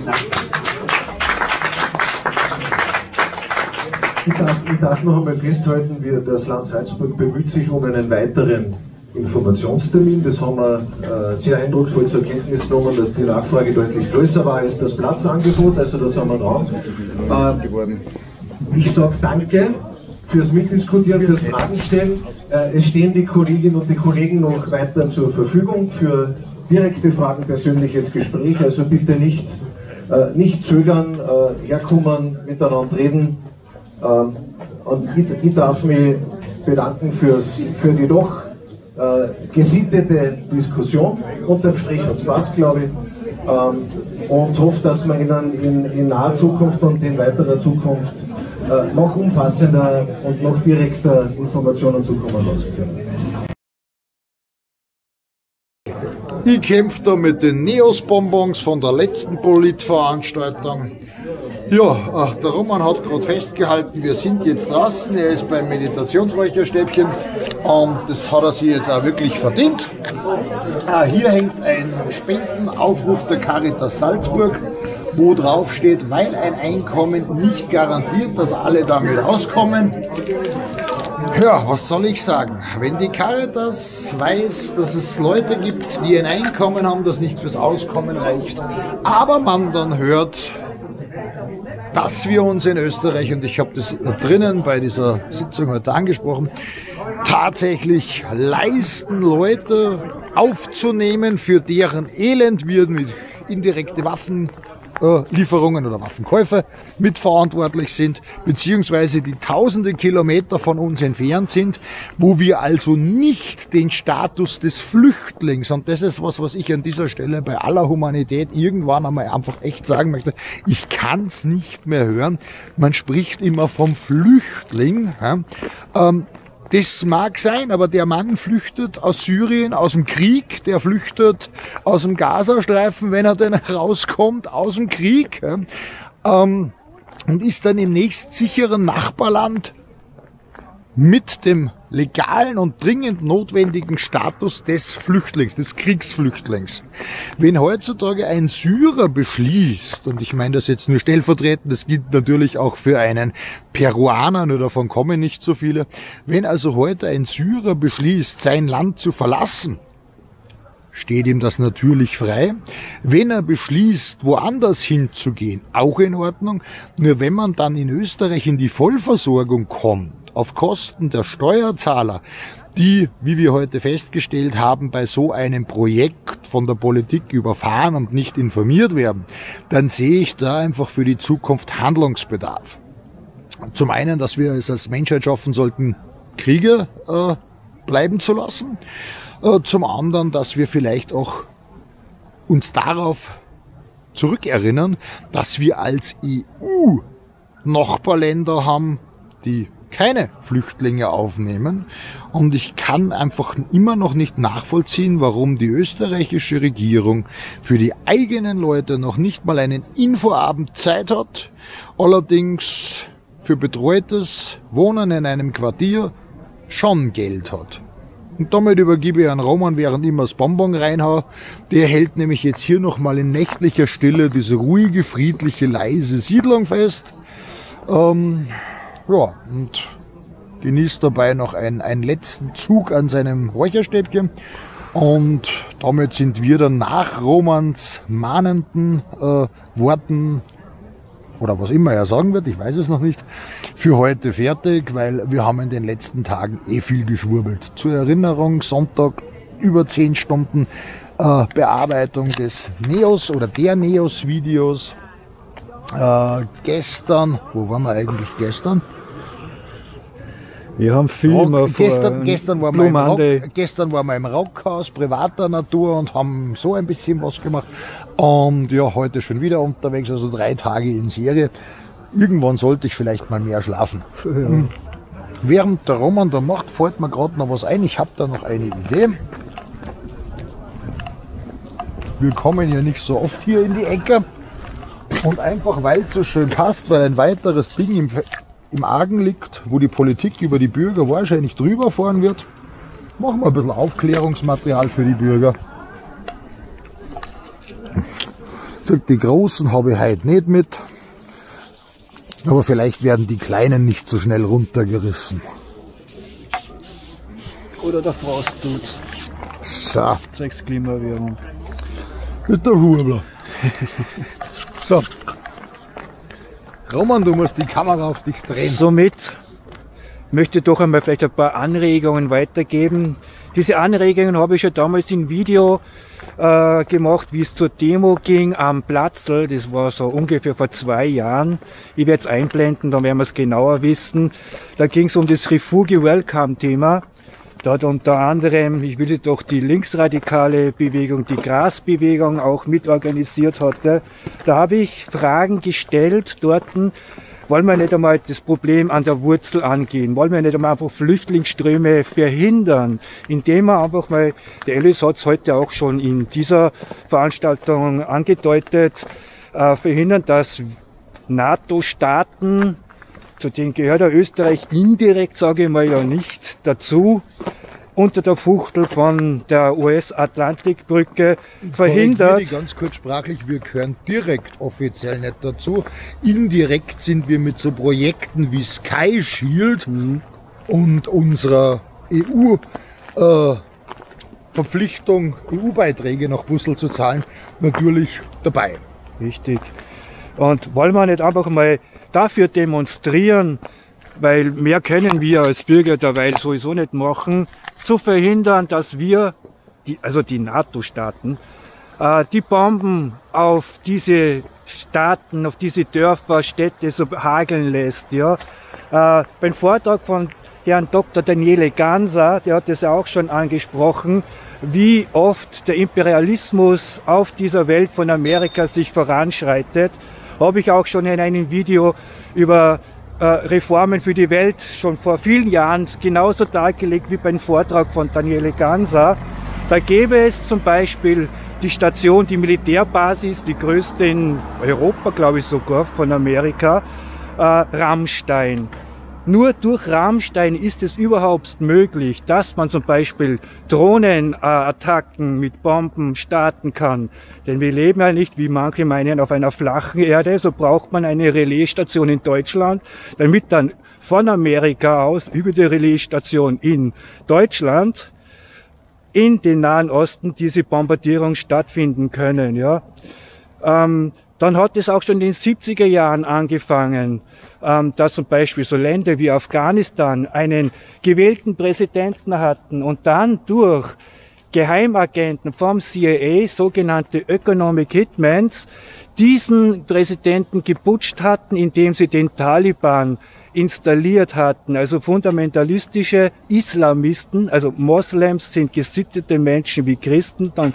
Ich darf, ich darf noch einmal festhalten, wir, das Land Salzburg bemüht sich um einen weiteren Informationstermin. Das haben wir äh, sehr eindrucksvoll zur Kenntnis genommen, dass die Nachfrage deutlich größer war als das Platzangebot. Also da sind wir drauf. Äh, ich sage danke fürs Mitdiskutieren, fürs Fragen stellen. Äh, es stehen die Kolleginnen und die Kollegen noch weiter zur Verfügung für direkte Fragen, persönliches Gespräch. Also bitte nicht, äh, nicht zögern, äh, herkommen, miteinander reden. Ähm, und ich, ich darf mich bedanken fürs, für die doch äh, gesittete Diskussion. Unterm Strich hat es Spaß, glaube ich. Ähm, und hoffe, dass wir Ihnen in, in naher Zukunft und in weiterer Zukunft äh, noch umfassender und noch direkter Informationen zukommen lassen können. Ich kämpfe da mit den Neos-Bonbons von der letzten Politveranstaltung. Ja, der Roman hat gerade festgehalten, wir sind jetzt draußen, er ist beim Meditationsräucherstäbchen und das hat er sich jetzt auch wirklich verdient. Hier hängt ein Spendenaufruf der Caritas Salzburg, wo drauf steht, weil ein Einkommen nicht garantiert, dass alle damit auskommen. Ja, was soll ich sagen? Wenn die Caritas weiß, dass es Leute gibt, die ein Einkommen haben, das nicht fürs Auskommen reicht, aber man dann hört, dass wir uns in Österreich, und ich habe das drinnen bei dieser Sitzung heute angesprochen, tatsächlich leisten, Leute aufzunehmen, für deren Elend wir mit indirekte Waffenlieferungen oder Waffenkäufe mitverantwortlich sind, beziehungsweise die tausende Kilometer von uns entfernt sind, wo wir also nicht den Status des Flüchtlings, und das ist was, was ich an dieser Stelle bei aller Humanität irgendwann einmal einfach echt sagen möchte, ich kann es nicht mehr hören, man spricht immer vom Flüchtling, ja, ähm, das mag sein, aber der Mann flüchtet aus Syrien, aus dem Krieg, der flüchtet aus dem Gazastreifen, wenn er denn rauskommt, aus dem Krieg, ja, ähm, und ist dann im nächst sicheren Nachbarland mit dem legalen und dringend notwendigen Status des Flüchtlings, des Kriegsflüchtlings. Wenn heutzutage ein Syrer beschließt, und ich meine das jetzt nur stellvertretend, das gilt natürlich auch für einen Peruaner, nur davon kommen nicht so viele, wenn also heute ein Syrer beschließt, sein Land zu verlassen, steht ihm das natürlich frei. Wenn er beschließt, woanders hinzugehen, auch in Ordnung. Nur wenn man dann in Österreich in die Vollversorgung kommt, auf Kosten der Steuerzahler, die, wie wir heute festgestellt haben, bei so einem Projekt von der Politik überfahren und nicht informiert werden, dann sehe ich da einfach für die Zukunft Handlungsbedarf. Zum einen, dass wir es als Menschheit schaffen sollten, Kriege äh, bleiben zu lassen. Äh, zum anderen, dass wir vielleicht auch uns darauf zurückerinnern, dass wir als E U Nachbarländer haben, die keine Flüchtlinge aufnehmen. Und ich kann einfach immer noch nicht nachvollziehen, warum die österreichische Regierung für die eigenen Leute noch nicht mal einen Infoabend Zeit hat, allerdings für betreutes Wohnen in einem Quartier schon Geld hat. Und damit übergebe ich an Roman, während ich mir das Bonbon reinhaue. Der hält nämlich jetzt hier nochmal in nächtlicher Stille diese ruhige, friedliche, leise Siedlung fest. Ähm, ja, und genießt dabei noch einen, einen letzten Zug an seinem Räucherstäbchen. Und damit sind wir dann nach Romans mahnenden äh, Worten, oder was immer er sagen wird, ich weiß es noch nicht, für heute fertig, weil wir haben in den letzten Tagen eh viel geschwurbelt. Zur Erinnerung, Sonntag über zehn Stunden äh, Bearbeitung des Neos oder der Neos-Videos. Äh, gestern, wo waren wir eigentlich gestern? Wir haben Film Rock, auf gestern, äh, gestern, waren wir im Rock, gestern waren wir im Rockhaus privater Natur und haben so ein bisschen was gemacht. Und ja, heute schon wieder unterwegs, also drei Tage in Serie. Irgendwann sollte ich vielleicht mal mehr schlafen. Ja. Hm. Während der Roman da macht, fällt mir gerade noch was ein. Ich habe da noch eine Idee. Wir kommen ja nicht so oft hier in die Ecke. Und einfach, weil es so schön passt, weil ein weiteres Ding im im Argen liegt, wo die Politik über die Bürger wahrscheinlich drüber fahren wird, machen wir ein bisschen Aufklärungsmaterial für die Bürger. Sagt, die Großen habe ich heute nicht mit, aber vielleicht werden die Kleinen nicht so schnell runtergerissen. Oder der Frost tut's. So. Zwecks Klimaerwärmung. Mit der Hubler. So. Roman, du musst die Kamera auf dich drehen. Somit möchte ich doch einmal vielleicht ein paar Anregungen weitergeben. Diese Anregungen habe ich schon damals im Video äh, gemacht, wie es zur Demo ging am Platzl. Das war so ungefähr vor zwei Jahren. Ich werde es einblenden, dann werden wir es genauer wissen. Da ging es um das Refuge-Welcome-Thema. Da hat unter anderem, ich will doch die linksradikale Bewegung, die Grasbewegung auch mitorganisiert hatte. Da habe ich Fragen gestellt dort, wollen wir nicht einmal das Problem an der Wurzel angehen? Wollen wir nicht einmal einfach Flüchtlingsströme verhindern? Indem wir einfach mal, der Ellis hat es heute auch schon in dieser Veranstaltung angedeutet, äh, verhindern, dass NATO-Staaten, zu denen gehört ja Österreich indirekt, sage ich mal ja nicht dazu, unter der Fuchtel von der U S-Atlantikbrücke verhindert. Ich ganz kurz sprachlich, wir gehören direkt offiziell nicht dazu. Indirekt sind wir mit so Projekten wie Sky Shield mhm. und unserer E U-Verpflichtung, äh, E U-Beiträge nach Brüssel zu zahlen, natürlich dabei. Richtig. Und wollen wir nicht einfach mal dafür demonstrieren, weil mehr können wir als Bürger derweil sowieso nicht machen, zu verhindern, dass wir, die, also die NATO-Staaten, äh, die Bomben auf diese Staaten, auf diese Dörfer, Städte so hageln lässt. Ja. Äh, beim Vortrag von Herrn Doktor Daniele Ganser, der hat das ja auch schon angesprochen, wie oft der Imperialismus auf dieser Welt von Amerika sich voranschreitet, habe ich auch schon in einem Video über äh, Reformen für die Welt schon vor vielen Jahren genauso dargelegt wie beim Vortrag von Daniele Ganser. Da gäbe es zum Beispiel die Station, die Militärbasis, die größte in Europa, glaube ich sogar, von Amerika, äh, Ramstein. Nur durch Ramstein ist es überhaupt möglich, dass man zum Beispiel Drohnenattacken mit Bomben starten kann. Denn wir leben ja nicht, wie manche meinen, auf einer flachen Erde. So braucht man eine Relaisstation in Deutschland, damit dann von Amerika aus über die Relaisstation in Deutschland in den Nahen Osten diese Bombardierung stattfinden können. Ja. Ähm, dann hat es auch schon in den siebziger Jahren angefangen, dass zum Beispiel so Länder wie Afghanistan einen gewählten Präsidenten hatten und dann durch Geheimagenten vom C I A, sogenannte Economic Hitmans, diesen Präsidenten geputscht hatten, indem sie den Taliban installiert hatten. Also fundamentalistische Islamisten, also Moslems sind gesittete Menschen wie Christen, dann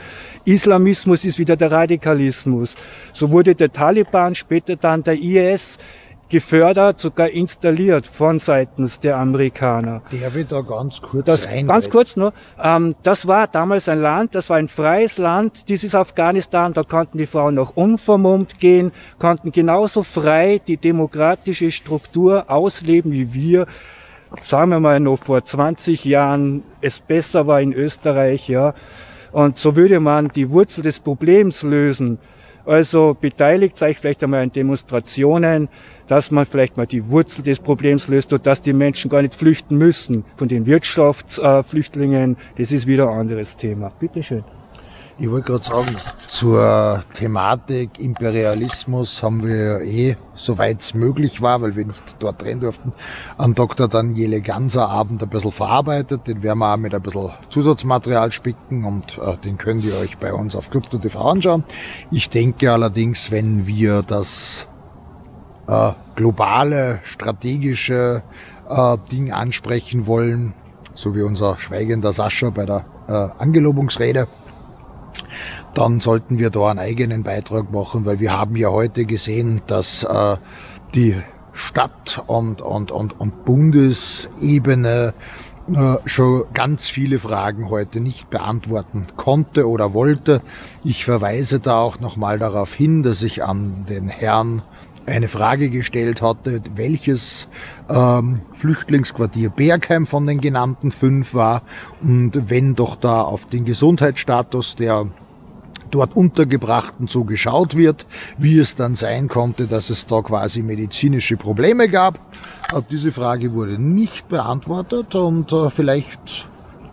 Islamismus ist wieder der Radikalismus. So wurde der Taliban, später dann der I S gefördert, sogar installiert von seitens der Amerikaner. Darf ich da ganz kurz das, rein? Ganz kurz nur. Ähm, das war damals ein Land, das war ein freies Land, dieses Afghanistan, da konnten die Frauen noch unvermummt gehen, konnten genauso frei die demokratische Struktur ausleben wie wir. Sagen wir mal noch vor zwanzig Jahren es besser war in Österreich, ja. Und so würde man die Wurzel des Problems lösen. Also beteiligt euch vielleicht einmal an Demonstrationen, dass man vielleicht mal die Wurzel des Problems löst und dass die Menschen gar nicht flüchten müssen von den Wirtschaftsflüchtlingen. Das ist wieder ein anderes Thema. Bitte schön. Ich wollte gerade sagen, zur Thematik Imperialismus haben wir eh, soweit es möglich war, weil wir nicht dort drehen durften, an Doktor Daniele Ganser Abend ein bisschen verarbeitet. Den werden wir auch mit ein bisschen Zusatzmaterial spicken und äh, den könnt ihr euch bei uns auf Krypto T V anschauen. Ich denke allerdings, wenn wir das äh, globale, strategische äh, Ding ansprechen wollen, so wie unser schweigender Sascha bei der äh, Angelobungsrede, dann sollten wir da einen eigenen Beitrag machen, weil wir haben ja heute gesehen, dass äh, die Stadt- und, und, und, und Bundesebene äh, schon ganz viele Fragen heute nicht beantworten konnte oder wollte. Ich verweise da auch nochmal darauf hin, dass ich an den Herrn eine Frage gestellt hatte, welches ähm, Flüchtlingsquartier Bergheim von den genannten fünf war und wenn doch da auf den Gesundheitsstatus der dort Untergebrachten so geschaut wird, wie es dann sein konnte, dass es da quasi medizinische Probleme gab. Aber diese Frage wurde nicht beantwortet und äh, vielleicht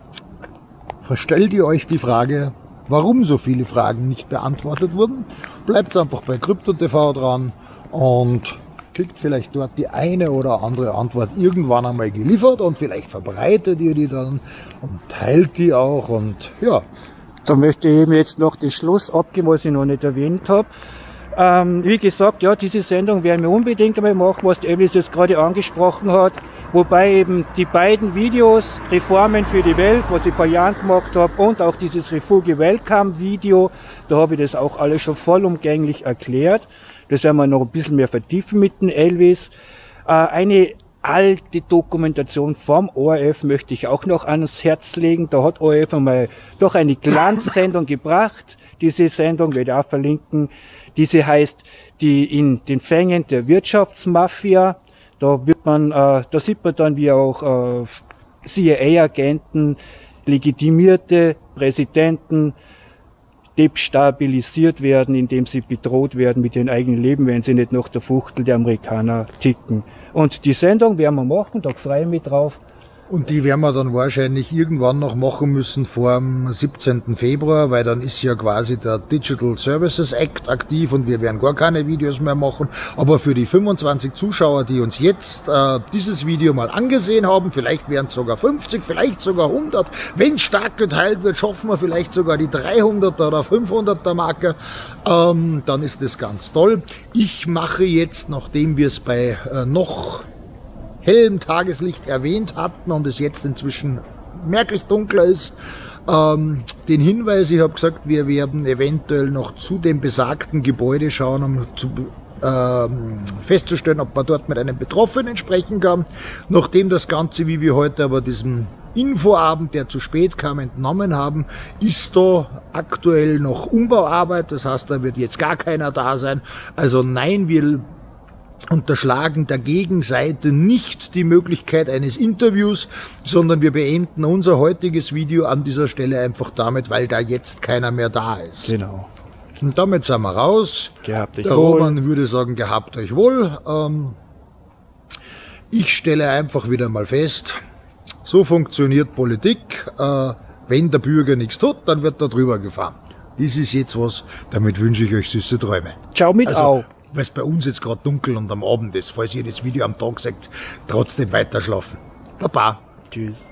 verstellt ihr euch die Frage, warum so viele Fragen nicht beantwortet wurden. Bleibt einfach bei Krypto T V dran und kriegt vielleicht dort die eine oder andere Antwort irgendwann einmal geliefert und vielleicht verbreitet ihr die dann und teilt die auch und ja. Da möchte ich eben jetzt noch den Schluss abgeben, was ich noch nicht erwähnt habe. Ähm, wie gesagt, ja, diese Sendung werden wir unbedingt einmal machen, was die Elis jetzt gerade angesprochen hat. Wobei eben die beiden Videos, Reformen für die Welt, was ich vor Jahren gemacht habe, und auch dieses Refuge Welcome Video, da habe ich das auch alles schon vollumgänglich erklärt. Das werden wir noch ein bisschen mehr vertiefen mit den Elvis. Äh, eine alte Dokumentation vom O R F möchte ich auch noch ans Herz legen. Da hat O R F einmal doch eine Glanzsendung gebracht. Diese Sendung werde ich auch verlinken. Diese heißt die in den Fängen der Wirtschaftsmafia. Da wird man, äh, da sieht man dann, wie auch äh, C I A-Agenten, legitimierte Präsidenten destabilisiert werden, indem sie bedroht werden mit ihrem eigenen Leben, wenn sie nicht noch der Fuchtel der Amerikaner ticken. Und die Sendung werden wir machen, da freue ich mich drauf. Und die werden wir dann wahrscheinlich irgendwann noch machen müssen vor dem siebzehnten Februar, weil dann ist ja quasi der Digital Services Act aktiv und wir werden gar keine Videos mehr machen. Aber für die fünfundzwanzig Zuschauer, die uns jetzt äh, dieses Video mal angesehen haben, vielleicht werden es sogar fünfzig, vielleicht sogar hundert. Wenn stark geteilt wird, schaffen wir vielleicht sogar die dreihunderter oder fünfhunderter Marke. Ähm, dann ist das ganz toll. Ich mache jetzt, nachdem wir es bei äh, noch hellem Tageslicht erwähnt hatten und es jetzt inzwischen merklich dunkler ist, ähm, den Hinweis, ich habe gesagt, wir werden eventuell noch zu dem besagten Gebäude schauen, um zu, ähm, festzustellen, ob man dort mit einem Betroffenen sprechen kann. Nachdem das Ganze, wie wir heute aber diesem Infoabend, der zu spät kam, entnommen haben, ist da aktuell noch Umbauarbeit, das heißt, da wird jetzt gar keiner da sein. Also nein, wir unterschlagen der Gegenseite nicht die Möglichkeit eines Interviews, sondern wir beenden unser heutiges Video an dieser Stelle einfach damit, weil da jetzt keiner mehr da ist. Genau. Und damit sind wir raus. Gehabt euch der wohl. Roman würde sagen, gehabt euch wohl. Ähm, ich stelle einfach wieder mal fest, so funktioniert Politik. Äh, wenn der Bürger nichts tut, dann wird da drüber gefahren. Das ist jetzt was, damit wünsche ich euch süße Träume. Ciao mit also, Au. Weil es bei uns jetzt gerade dunkel und am Abend ist, falls ihr das Video am Tag seht, trotzdem weiter schlafen. Baba. Tschüss.